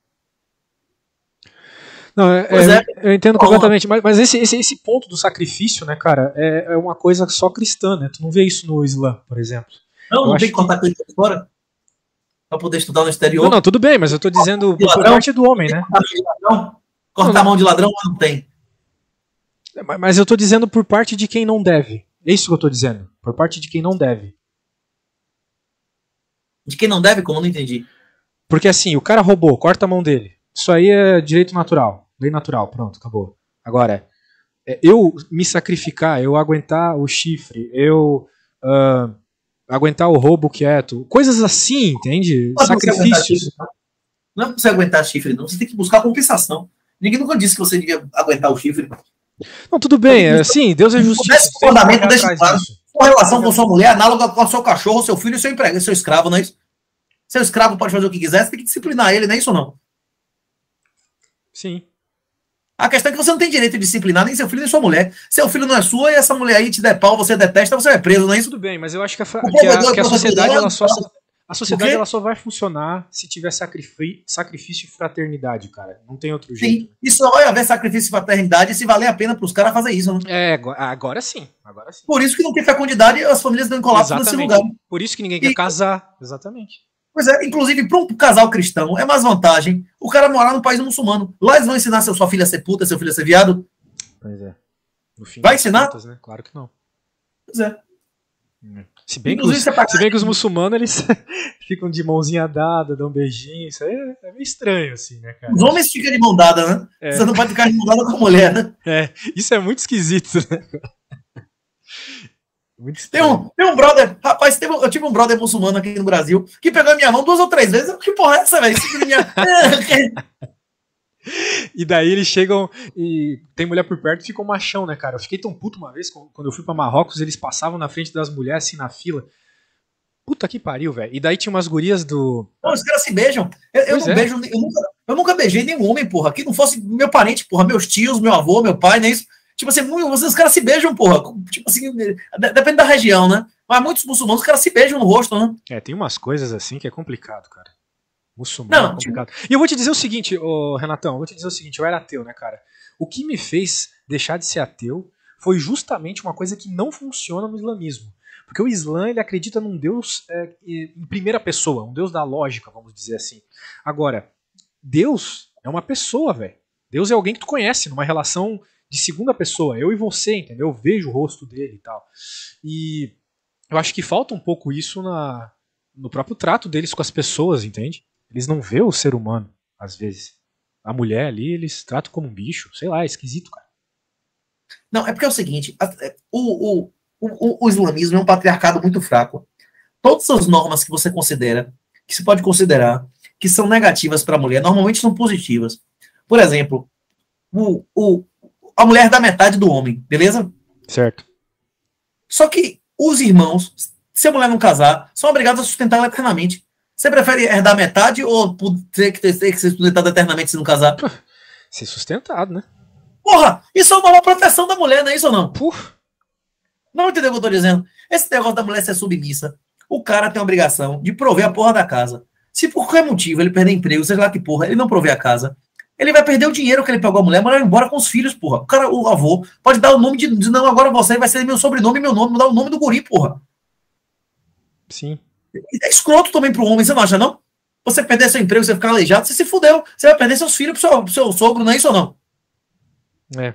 S1: Não, é, é, eu entendo completamente, mas, mas esse, esse, esse ponto do sacrifício, né, cara, é, é uma coisa só cristã, né? Tu não vê isso no Islã, por exemplo.
S2: Não, eu não tem que cortar que... dedo fora pra poder estudar no exterior.
S1: Não, não, tudo bem, mas eu tô dizendo por, por parte do homem, né?
S2: Cortar a mão de ladrão, não tem.
S1: Mas eu tô dizendo por parte de quem não deve. É isso que eu tô dizendo. Por parte de quem não deve.
S2: De quem não deve? Como? Eu não entendi.
S1: Porque assim, o cara roubou, corta a mão dele. Isso aí é direito natural. Lei natural, pronto, acabou. Agora, eu me sacrificar, eu aguentar o chifre, eu uh, aguentar o roubo quieto, coisas assim, entende?
S2: Mas
S1: sacrifícios.
S2: Não é pra você aguentar chifre, não. Você tem que buscar compensação. Ninguém nunca disse que você devia aguentar o chifre.
S1: Não, tudo bem, é, sim, Deus é justiça.
S2: O fundamento deixa claro. Sua relação com sua mulher é análoga com o seu cachorro, seu filho e seu emprego, seu escravo, não é isso? Seu escravo pode fazer o que quiser, você tem que disciplinar ele, não é isso ou não?
S1: Sim.
S2: A questão é que você não tem direito de disciplinar nem seu filho nem sua mulher. Seu filho não é sua e essa mulher aí te der pau, você detesta, você é preso, não é isso?
S1: Tudo bem, mas eu acho que a, que a, que a sociedade ela só... A sociedade ela só vai funcionar se tiver sacrifício e fraternidade, cara. Não tem outro jeito.
S2: Sim, e só vai haver sacrifício e fraternidade se valer a pena para os caras fazer isso, né?
S1: É, agora sim, agora sim.
S2: Por isso que não tem fecundidade e as famílias não colapsam nesse lugar.
S1: Por isso que ninguém quer e... casar, exatamente.
S2: Pois é, inclusive para um casal cristão é mais vantagem o cara morar num país muçulmano. Lá eles vão ensinar seu, sua filha a ser puta, seu filho a ser viado.
S1: Pois é. No fim
S2: vai ensinar?
S1: Contas, né? Claro que não.
S2: Pois é.
S1: Se bem, que os, se bem que os muçulmanos, eles ficam de mãozinha dada, dão um beijinho, isso aí é, é meio estranho, assim, né, cara?
S2: Os homens ficam de mão dada, né? É. Você não pode ficar de mão dada com a mulher, né?
S1: É, isso é muito esquisito, né? Muito
S2: tem, um, tem um brother, rapaz, tem um, eu tive um brother muçulmano aqui no Brasil que pegou a minha mão duas ou três vezes. Que porra é essa, velho? Minha...
S1: E daí eles chegam e tem mulher por perto e ficam machão, né, cara? Eu fiquei tão puto uma vez, quando eu fui pra Marrocos, eles passavam na frente das mulheres, assim, na fila. Puta que pariu, velho. E daí tinha umas gurias do...
S2: Não, os caras se beijam. Eu, eu não é. beijo, eu nunca, eu nunca beijei nenhum homem, porra. Que não fosse meu parente, porra, meus tios, meu avô, meu pai, não é isso? Tipo assim, os caras se beijam, porra. Tipo assim, depende da região, né? Mas muitos muçulmanos, os caras se beijam no rosto, né?
S1: É, tem umas coisas assim que é complicado, cara. Muçulmano não, é complicado. Tipo... E eu vou te dizer o seguinte, ô, Renatão, eu vou te dizer o seguinte, eu era ateu, né, cara? O que me fez deixar de ser ateu foi justamente uma coisa que não funciona no islamismo. Porque o Islã, ele acredita num Deus é, em primeira pessoa, um Deus da lógica, vamos dizer assim. Agora, Deus é uma pessoa, velho. Deus é alguém que tu conhece, numa relação de segunda pessoa, eu e você, entendeu? Eu vejo o rosto dele e tal. E eu acho que falta um pouco isso na, no próprio trato deles com as pessoas, entende? Eles não vê o ser humano, às vezes. A mulher ali, eles tratam como um bicho. Sei lá, é esquisito, cara.
S2: Não, é porque é o seguinte, o, o, o, o islamismo é um patriarcado muito fraco. Todas as normas que você considera, que se pode considerar, que são negativas para a mulher, normalmente são positivas. Por exemplo, o, o, a mulher dá metade do homem, beleza?
S1: Certo.
S2: Só que os irmãos, se a mulher não casar, são obrigados a sustentar ela eternamente. Você prefere herdar metade ou ter que, ter, ter que ser sustentado eternamente se não casar?
S1: Ser sustentado, né?
S2: Porra, isso é uma nova proteção da mulher, não é isso ou não?
S1: Porra.
S2: Não entendeu o que eu tô dizendo? Esse negócio da mulher ser submissa, o cara tem a obrigação de prover a porra da casa. Se por qualquer motivo ele perder emprego, seja lá que porra, ele não prover a casa, ele vai perder o dinheiro que ele pagou a mulher, mas vai embora com os filhos, porra. O cara, o avô, pode dar o nome de, de não, agora você vai ser meu sobrenome e meu nome, mudar o nome do guri, porra.
S1: Sim.
S2: É escroto também pro homem, você não acha, não? Você perder seu emprego, você ficar aleijado, você se fudeu. Você vai perder seus filhos pro seu, pro seu sogro, não é isso ou não?
S1: É.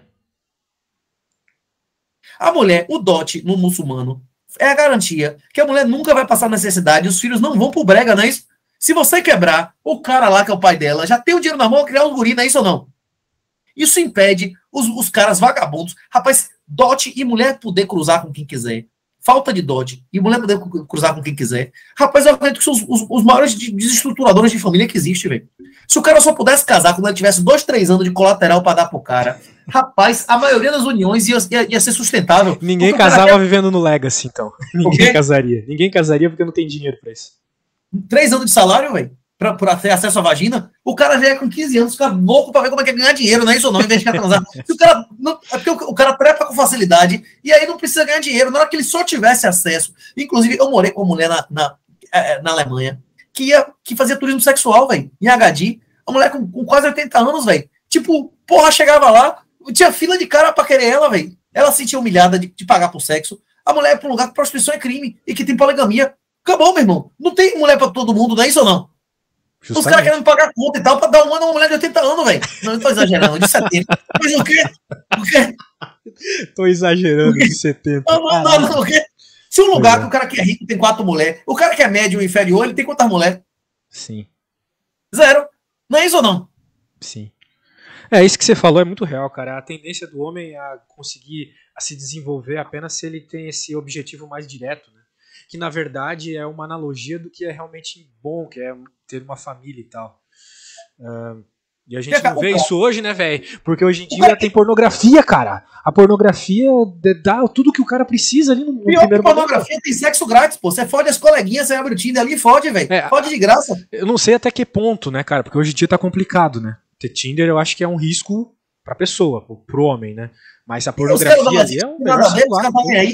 S2: A mulher, o dote no muçulmano, é a garantia que a mulher nunca vai passar necessidade e os filhos não vão pro brega, não é isso? Se você quebrar, o cara lá que é o pai dela já tem o dinheiro na mão, criar um guri, não é isso ou não? Isso impede os, os caras vagabundos. Rapaz, dote e mulher poder cruzar com quem quiser. Falta de dote e mulher poder cruzar com quem quiser. Rapaz, eu acredito que são os, os, os maiores desestruturadores de família que existe, velho. Se o cara só pudesse casar quando ele tivesse dois, três anos de colateral pra dar pro cara, rapaz, a maioria das uniões ia, ia, ia ser sustentável.
S1: Ninguém casava quer... vivendo no legacy, então. Ninguém casaria. Ninguém casaria porque não tem dinheiro pra isso.
S2: Três anos de salário, velho, pra, pra ter acesso à vagina, o cara já é com quinze anos, fica louco pra ver como é que é ganhar dinheiro, não é isso ou não, em vez de ficar transar. Se o cara, não, é porque o, o cara trepa com facilidade e aí não precisa ganhar dinheiro. Na hora que ele só tivesse acesso, inclusive eu morei com uma mulher na, na, na Alemanha que, ia, que fazia turismo sexual, velho, em Agadir, a mulher com, com quase oitenta anos, velho, tipo, porra, chegava lá, tinha fila de cara pra querer ela, velho, ela se sentia humilhada de, de pagar por sexo, a mulher é pra um lugar que prostituição é crime e que tem poligamia. Acabou, meu irmão. Não tem mulher pra todo mundo, não é isso ou não? Justamente. Os caras querendo pagar conta e tal pra dar uma numa mulher de oitenta anos, velho. Não, eu tô exagerando, de setenta. Mas o quê? O quê?
S1: Tô exagerando, de setenta.
S2: Não, não, não, não, o quê? Se um lugar é. que o cara que é rico tem quatro mulheres, o cara que é médio ou inferior, ele tem quantas mulheres?
S1: Sim.
S2: Zero. Não é isso ou não?
S1: Sim. É, isso que você falou é muito real, cara. A tendência do homem a conseguir a se desenvolver apenas se ele tem esse objetivo mais direto, né? Que na verdade é uma analogia do que é realmente bom, que é ter uma família e tal. Uh, e a gente não vê isso hoje, né, velho? Porque hoje em dia tem pornografia, cara. A pornografia dá tudo que o cara precisa ali no, no
S2: Pior primeiro momento. Pornografia tem sexo grátis, pô. Você fode as coleguinhas, você abre o Tinder ali e fode, velho. É, fode de graça.
S1: Eu não sei até que ponto, né, cara? Porque hoje em dia tá complicado, né? Ter Tinder eu acho que é um risco pra pessoa, pro homem, né? Mas a pornografia ali é um melhor celular.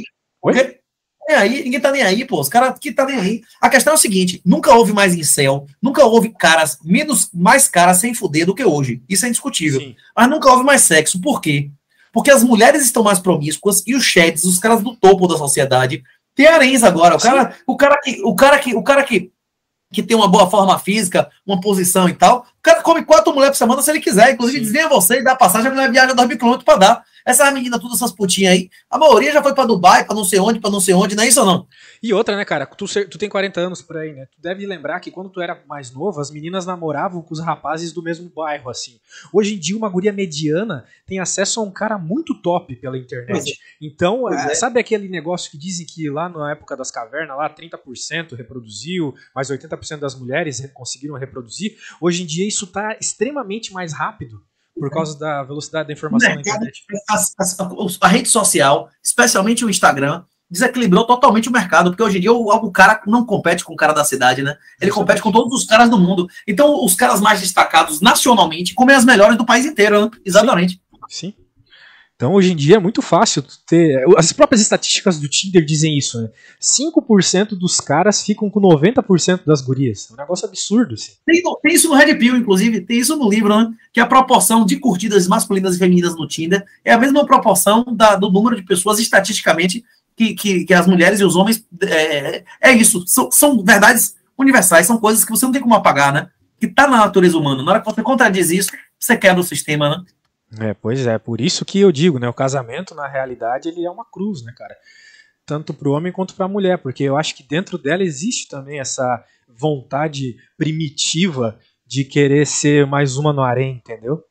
S2: Oi? Nem aí, ninguém tá nem aí, pô. Os caras que tá nem aí. A questão é o seguinte: nunca houve mais incel, nunca houve caras, menos mais caras sem fuder do que hoje. Isso é indiscutível. Sim. Mas nunca houve mais sexo. Por quê? Porque as mulheres estão mais promíscuas e os sheds, os caras do topo da sociedade, tem aréns agora. O cara, o cara que, o cara que, o cara que, que tem uma boa forma física, uma posição e tal, o cara come quatro mulheres por semana se ele quiser. Inclusive, dizer a você e dá passagem, a mulher viaja dois mil quilômetros pra dar. Essas meninas, todas essas putinhas aí, a maioria já foi pra Dubai, pra não sei onde, pra não sei onde, não é isso ou não?
S1: E outra, né, cara, tu, tu tem quarenta anos por aí, né? Tu deve lembrar que quando tu era mais novo, as meninas namoravam com os rapazes do mesmo bairro, assim. Hoje em dia, uma guria mediana tem acesso a um cara muito top pela internet.
S2: É.
S1: Então,
S2: é.
S1: sabe aquele negócio que dizem que lá na época das cavernas, lá trinta por cento reproduziu, mas oitenta por cento das mulheres conseguiram reproduzir? Hoje em dia, isso tá extremamente mais rápido por causa da velocidade da informação na internet.
S2: A, a, a rede social, especialmente o Instagram, desequilibrou totalmente o mercado, porque hoje em dia o, o cara não compete com o cara da cidade, né? Ele compete com todos os caras do mundo. Então, os caras mais destacados nacionalmente comem as melhores do país inteiro, né? Exatamente.
S1: Sim. Sim. Então, hoje em dia é muito fácil ter... As próprias estatísticas do Tinder dizem isso, né? cinco por cento dos caras ficam com noventa por cento das gurias. É um negócio absurdo, assim.
S2: Tem, tem isso no Red Pill, inclusive, tem isso no livro, né? Que a proporção de curtidas masculinas e femininas no Tinder é a mesma proporção da, do número de pessoas, estatisticamente, que, que, que as mulheres e os homens... É, é isso, são, são verdades universais, são coisas que você não tem como apagar, né? Que tá na natureza humana. Na hora que você contradiz isso, você quebra o sistema, né?
S1: É, pois é, por isso que eu digo, né, o casamento, na realidade, ele é uma cruz, né, cara? Tanto pro homem quanto pra mulher, porque eu acho que dentro dela existe também essa vontade primitiva de querer ser mais uma no harém, entendeu?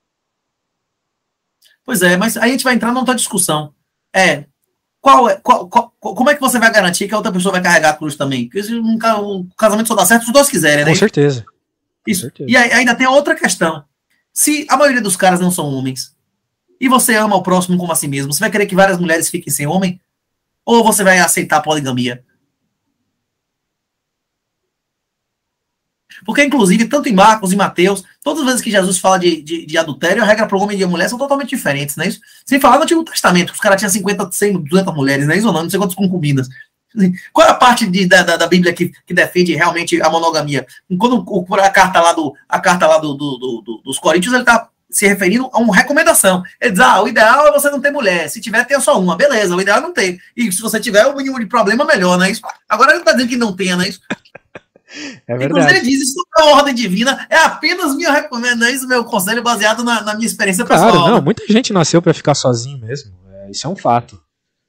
S2: Pois é, mas aí a gente vai entrar numa outra discussão. É, qual é, qual, qual, como é que você vai garantir que a outra pessoa vai carregar a cruz também? Porque um, um casamento só dá certo se os dois quiserem, né?
S1: Com certeza.
S2: Isso.
S1: Com certeza.
S2: E aí, ainda tem outra questão. Se a maioria dos caras não são homens, e você ama o próximo como a si mesmo, você vai querer que várias mulheres fiquem sem homem? Ou você vai aceitar a poligamia? Porque, inclusive, tanto em Marcos e Mateus, todas as vezes que Jesus fala de, de, de adultério, a regra para o homem e a mulher são totalmente diferentes, não é isso? Sem falar no Antigo Testamento, que os caras tinham cinquenta, cem, duzentas mulheres, não é isso ou não? Não sei quantas concubinas. Qual é a parte de, da, da Bíblia que, que defende realmente a monogamia? Quando o, a carta lá, do, a carta lá do, do, do, dos Coríntios, ele está se referindo a uma recomendação. Ele diz, ah, o ideal é você não ter mulher. Se tiver, tenha só uma. Beleza, o ideal é não ter. E se você tiver, o mínimo de problema, melhor, não é isso? Agora ele não está dizendo que não tenha, não é isso?
S1: É verdade.
S2: Inclusive ele diz, isso é uma ordem divina, é apenas minha recomendação, meu conselho baseado na, na minha experiência pessoal.
S1: Claro, não, muita gente nasceu para ficar sozinho mesmo. É, isso é um fato.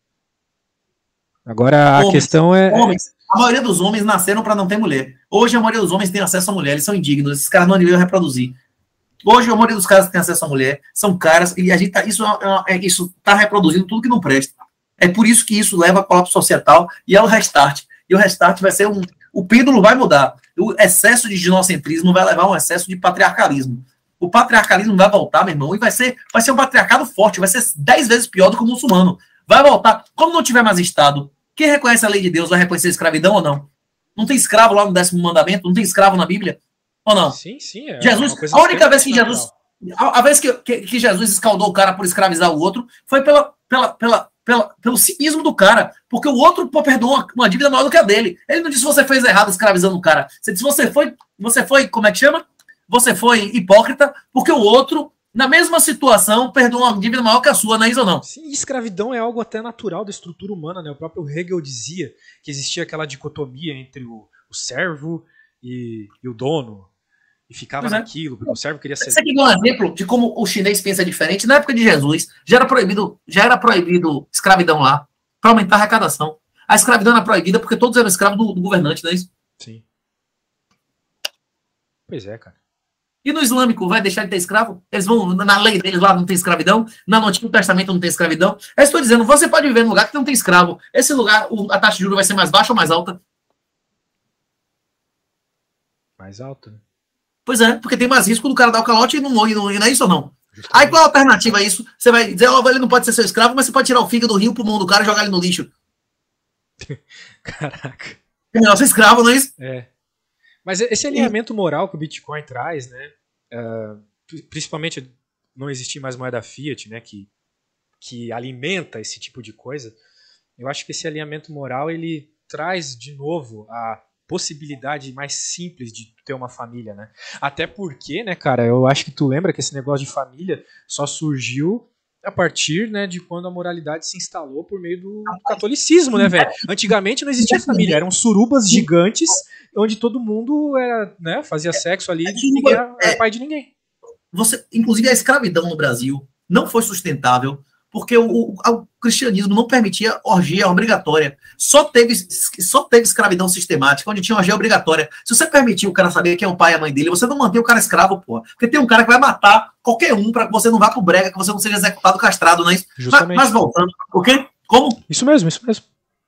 S1: Agora a
S2: homens,
S1: questão é...
S2: Homens, a maioria dos homens nasceram para não ter mulher. Hoje a maioria dos homens tem acesso a mulher, eles são indignos, esses caras não deveriam reproduzir. Hoje a maioria dos caras que tem acesso a mulher são caras, e a gente tá, isso é, é, isso tá reproduzindo tudo que não presta. É por isso que isso leva a colapso societal e ao restart. E o restart vai ser um... O pêndulo vai mudar. O excesso de ginocentrismo vai levar a um excesso de patriarcalismo. O patriarcalismo vai voltar, meu irmão, e vai ser, vai ser um patriarcado forte, vai ser dez vezes pior do que o muçulmano. Vai voltar. Quando não tiver mais Estado, quem reconhece a lei de Deus vai reconhecer a escravidão ou não? Não tem escravo lá no décimo mandamento? Não tem escravo na Bíblia? Ou não?
S1: Sim, sim. É
S2: Jesus, a única vez que Jesus... A, a vez que, que, que Jesus escaldou o cara por escravizar o outro foi pela, pela, pela, pela, pelo cinismo do cara. Porque o outro pô, perdoou uma, uma dívida maior do que a dele. Ele não disse que você fez errado escravizando o cara. Você disse que você foi, você foi, como é que chama? Você foi hipócrita porque o outro, na mesma situação, perdoou uma dívida maior que a sua, não é isso ou não?
S1: Sim, escravidão é algo até natural da estrutura humana, né? O próprio Hegel dizia que existia aquela dicotomia entre o, o servo e, e o dono. E ficava
S2: Pois
S1: naquilo, é. porque o servo queria ser...
S2: Você quer dar um exemplo de como o chinês pensa diferente? Na época de Jesus, já era proibido, já era proibido escravidão lá, para aumentar a arrecadação. A escravidão era proibida porque todos eram escravos do, do governante, não é isso?
S1: Sim. Pois é, cara.
S2: E no islâmico, vai deixar de ter escravo? Eles vão, na lei deles lá não tem escravidão, no Antigo Testamento não tem escravidão. Eu estou dizendo, você pode viver num lugar que não tem escravo. Esse lugar, a taxa de juros vai ser mais baixa ou mais alta?
S1: Mais alta, né?
S2: Pois é, porque tem mais risco do cara dar o calote e não, e não, e não é isso ou não? Justamente. Aí qual a alternativa a isso? Você vai dizer, oh, ele não pode ser seu escravo, mas você pode tirar o fígado do rio, pulmão do cara e jogar ele no lixo.
S1: Caraca.
S2: É melhor ser escravo, não é isso?
S1: É. Mas esse alinhamento moral que o Bitcoin traz, né? Uh, principalmente não existir mais moeda fiat, né? Que, que alimenta esse tipo de coisa. Eu acho que esse alinhamento moral ele traz de novo a possibilidade mais simples de ter uma família, né? Até porque, né, cara, eu acho que tu lembra que esse negócio de família só surgiu a partir, né, de quando a moralidade se instalou por meio do, do catolicismo, né, velho? Antigamente não existia família, eram surubas gigantes onde todo mundo era, né, fazia sexo ali e ninguém era, era pai de ninguém.
S2: Você, inclusive a escravidão no Brasil não foi sustentável porque o, o, o cristianismo não permitia orgia obrigatória. Só teve, só teve escravidão sistemática, onde tinha orgia obrigatória. Se você permitir o cara saber quem é o pai e a mãe dele, você não mantém o cara escravo, porra. Porque tem um cara que vai matar qualquer um para que você não vá pro brega, que você não seja executado, castrado, não é isso?
S1: Justamente.
S2: Mas, mas voltando, o quê? Como?
S1: Isso mesmo, isso mesmo.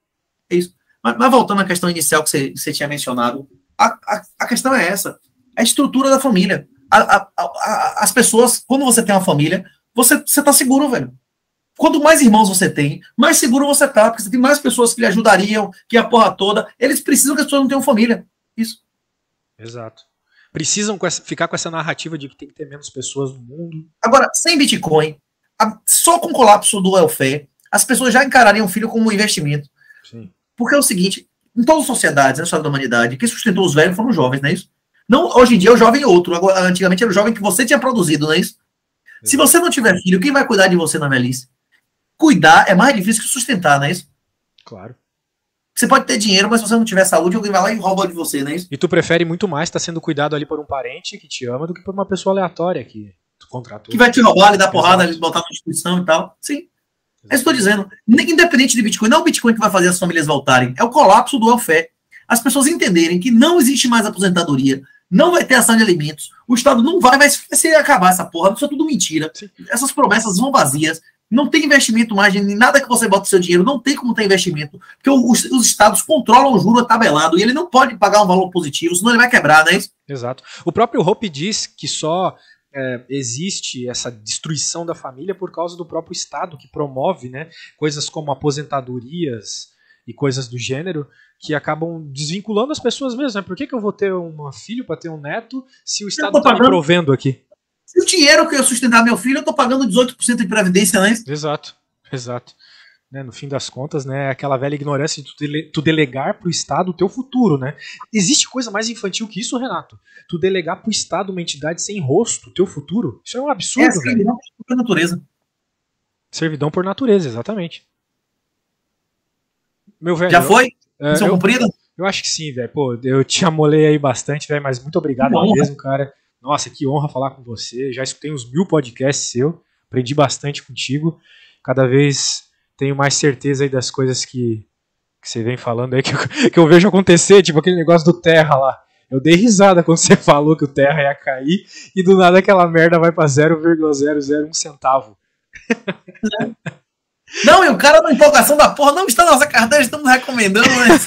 S2: Isso. Mas, mas voltando à questão inicial que você, que você tinha mencionado, a, a, a questão é essa. A estrutura da família. A, a, a, as pessoas, quando você tem uma família, você, você tá seguro, velho. Quanto mais irmãos você tem, mais seguro você tá, porque você tem mais pessoas que lhe ajudariam, que a porra toda. Eles precisam que as pessoas não tenham família. Isso.
S1: Exato. Precisam com essa, ficar com essa narrativa de que tem que ter menos pessoas no mundo.
S2: Agora, sem Bitcoin, a, só com o colapso do welfare, as pessoas já encarariam o filho como um investimento.
S1: Sim.
S2: Porque é o seguinte, em todas as sociedades, na história da humanidade, quem sustentou os velhos foram os jovens, não é isso? Não, hoje em dia o jovem é outro. Agora, antigamente era o jovem que você tinha produzido, não é isso? Exato. Se você não tiver filho, quem vai cuidar de você na velhice? Cuidar é mais difícil que sustentar, não é isso?
S1: Claro.
S2: Você pode ter dinheiro, mas se você não tiver saúde, alguém vai lá e rouba de você, não é isso?
S1: E tu prefere muito mais estar sendo cuidado ali por um parente que te ama do que por uma pessoa aleatória que tu contratou.
S2: Que vai te roubar, lhe dar porrada, lhe botar na instituição e tal. Sim. É isso que eu estou dizendo. Independente de Bitcoin, não é o Bitcoin que vai fazer as famílias voltarem. É o colapso do welfare. As pessoas entenderem que não existe mais aposentadoria, não vai ter ação de alimentos, o Estado não vai, vai se acabar essa porra, isso é tudo mentira. Sim. Essas promessas vão vazias. Não tem investimento mais em nada que você bota o seu dinheiro, não tem como ter investimento, porque os, os estados controlam o juro tabelado e ele não pode pagar um valor positivo, senão ele vai quebrar, né?
S1: Exato. O próprio Hoppe diz que só é, existe essa destruição da família por causa do próprio Estado, que promove, né, coisas como aposentadorias e coisas do gênero, que acabam desvinculando as pessoas mesmo. Né? Por que, que eu vou ter um filho para ter um neto se o Estado está me provendo aqui?
S2: O dinheiro que eu sustentar meu filho, eu tô pagando dezoito por cento de previdência, né?
S1: Exato, exato. Né, no fim das contas, né, aquela velha ignorância de tu, dele, tu delegar pro Estado o teu futuro, né? Existe coisa mais infantil que isso, Renato? Tu delegar pro Estado uma entidade sem rosto o teu futuro? Isso é um absurdo,
S2: é, servidão por natureza.
S1: Servidão por natureza, exatamente. Meu velho.
S2: Já foi?
S1: É,
S2: Missão
S1: eu,
S2: cumprida?
S1: Eu acho que sim, velho. Pô, eu te amolei aí bastante, velho, mas muito obrigado mesmo, cara. Nossa, que honra falar com você. Já escutei uns mil podcasts seu. Aprendi bastante contigo. Cada vez tenho mais certeza aí das coisas que, que você vem falando aí, que eu, que eu vejo acontecer, tipo aquele negócio do Terra lá. Eu dei risada quando você falou que o Terra ia cair e do nada aquela merda vai pra zero vírgula zero zero um centavo.
S2: Não, e o cara na empolgação da porra não está na nossa carteira, estamos recomendando, mas...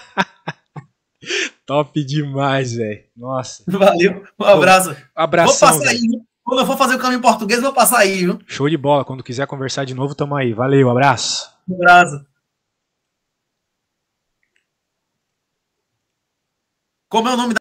S1: Top demais, velho. Nossa.
S2: Valeu. Um abraço.
S1: Pô, abração,
S2: vou passar
S1: véio.
S2: aí, viu? Quando eu for fazer o caminho português, vou passar aí, viu?
S1: Show de bola. Quando quiser conversar de novo, tamo aí. Valeu, abraço.
S2: Um abraço. Como é o nome da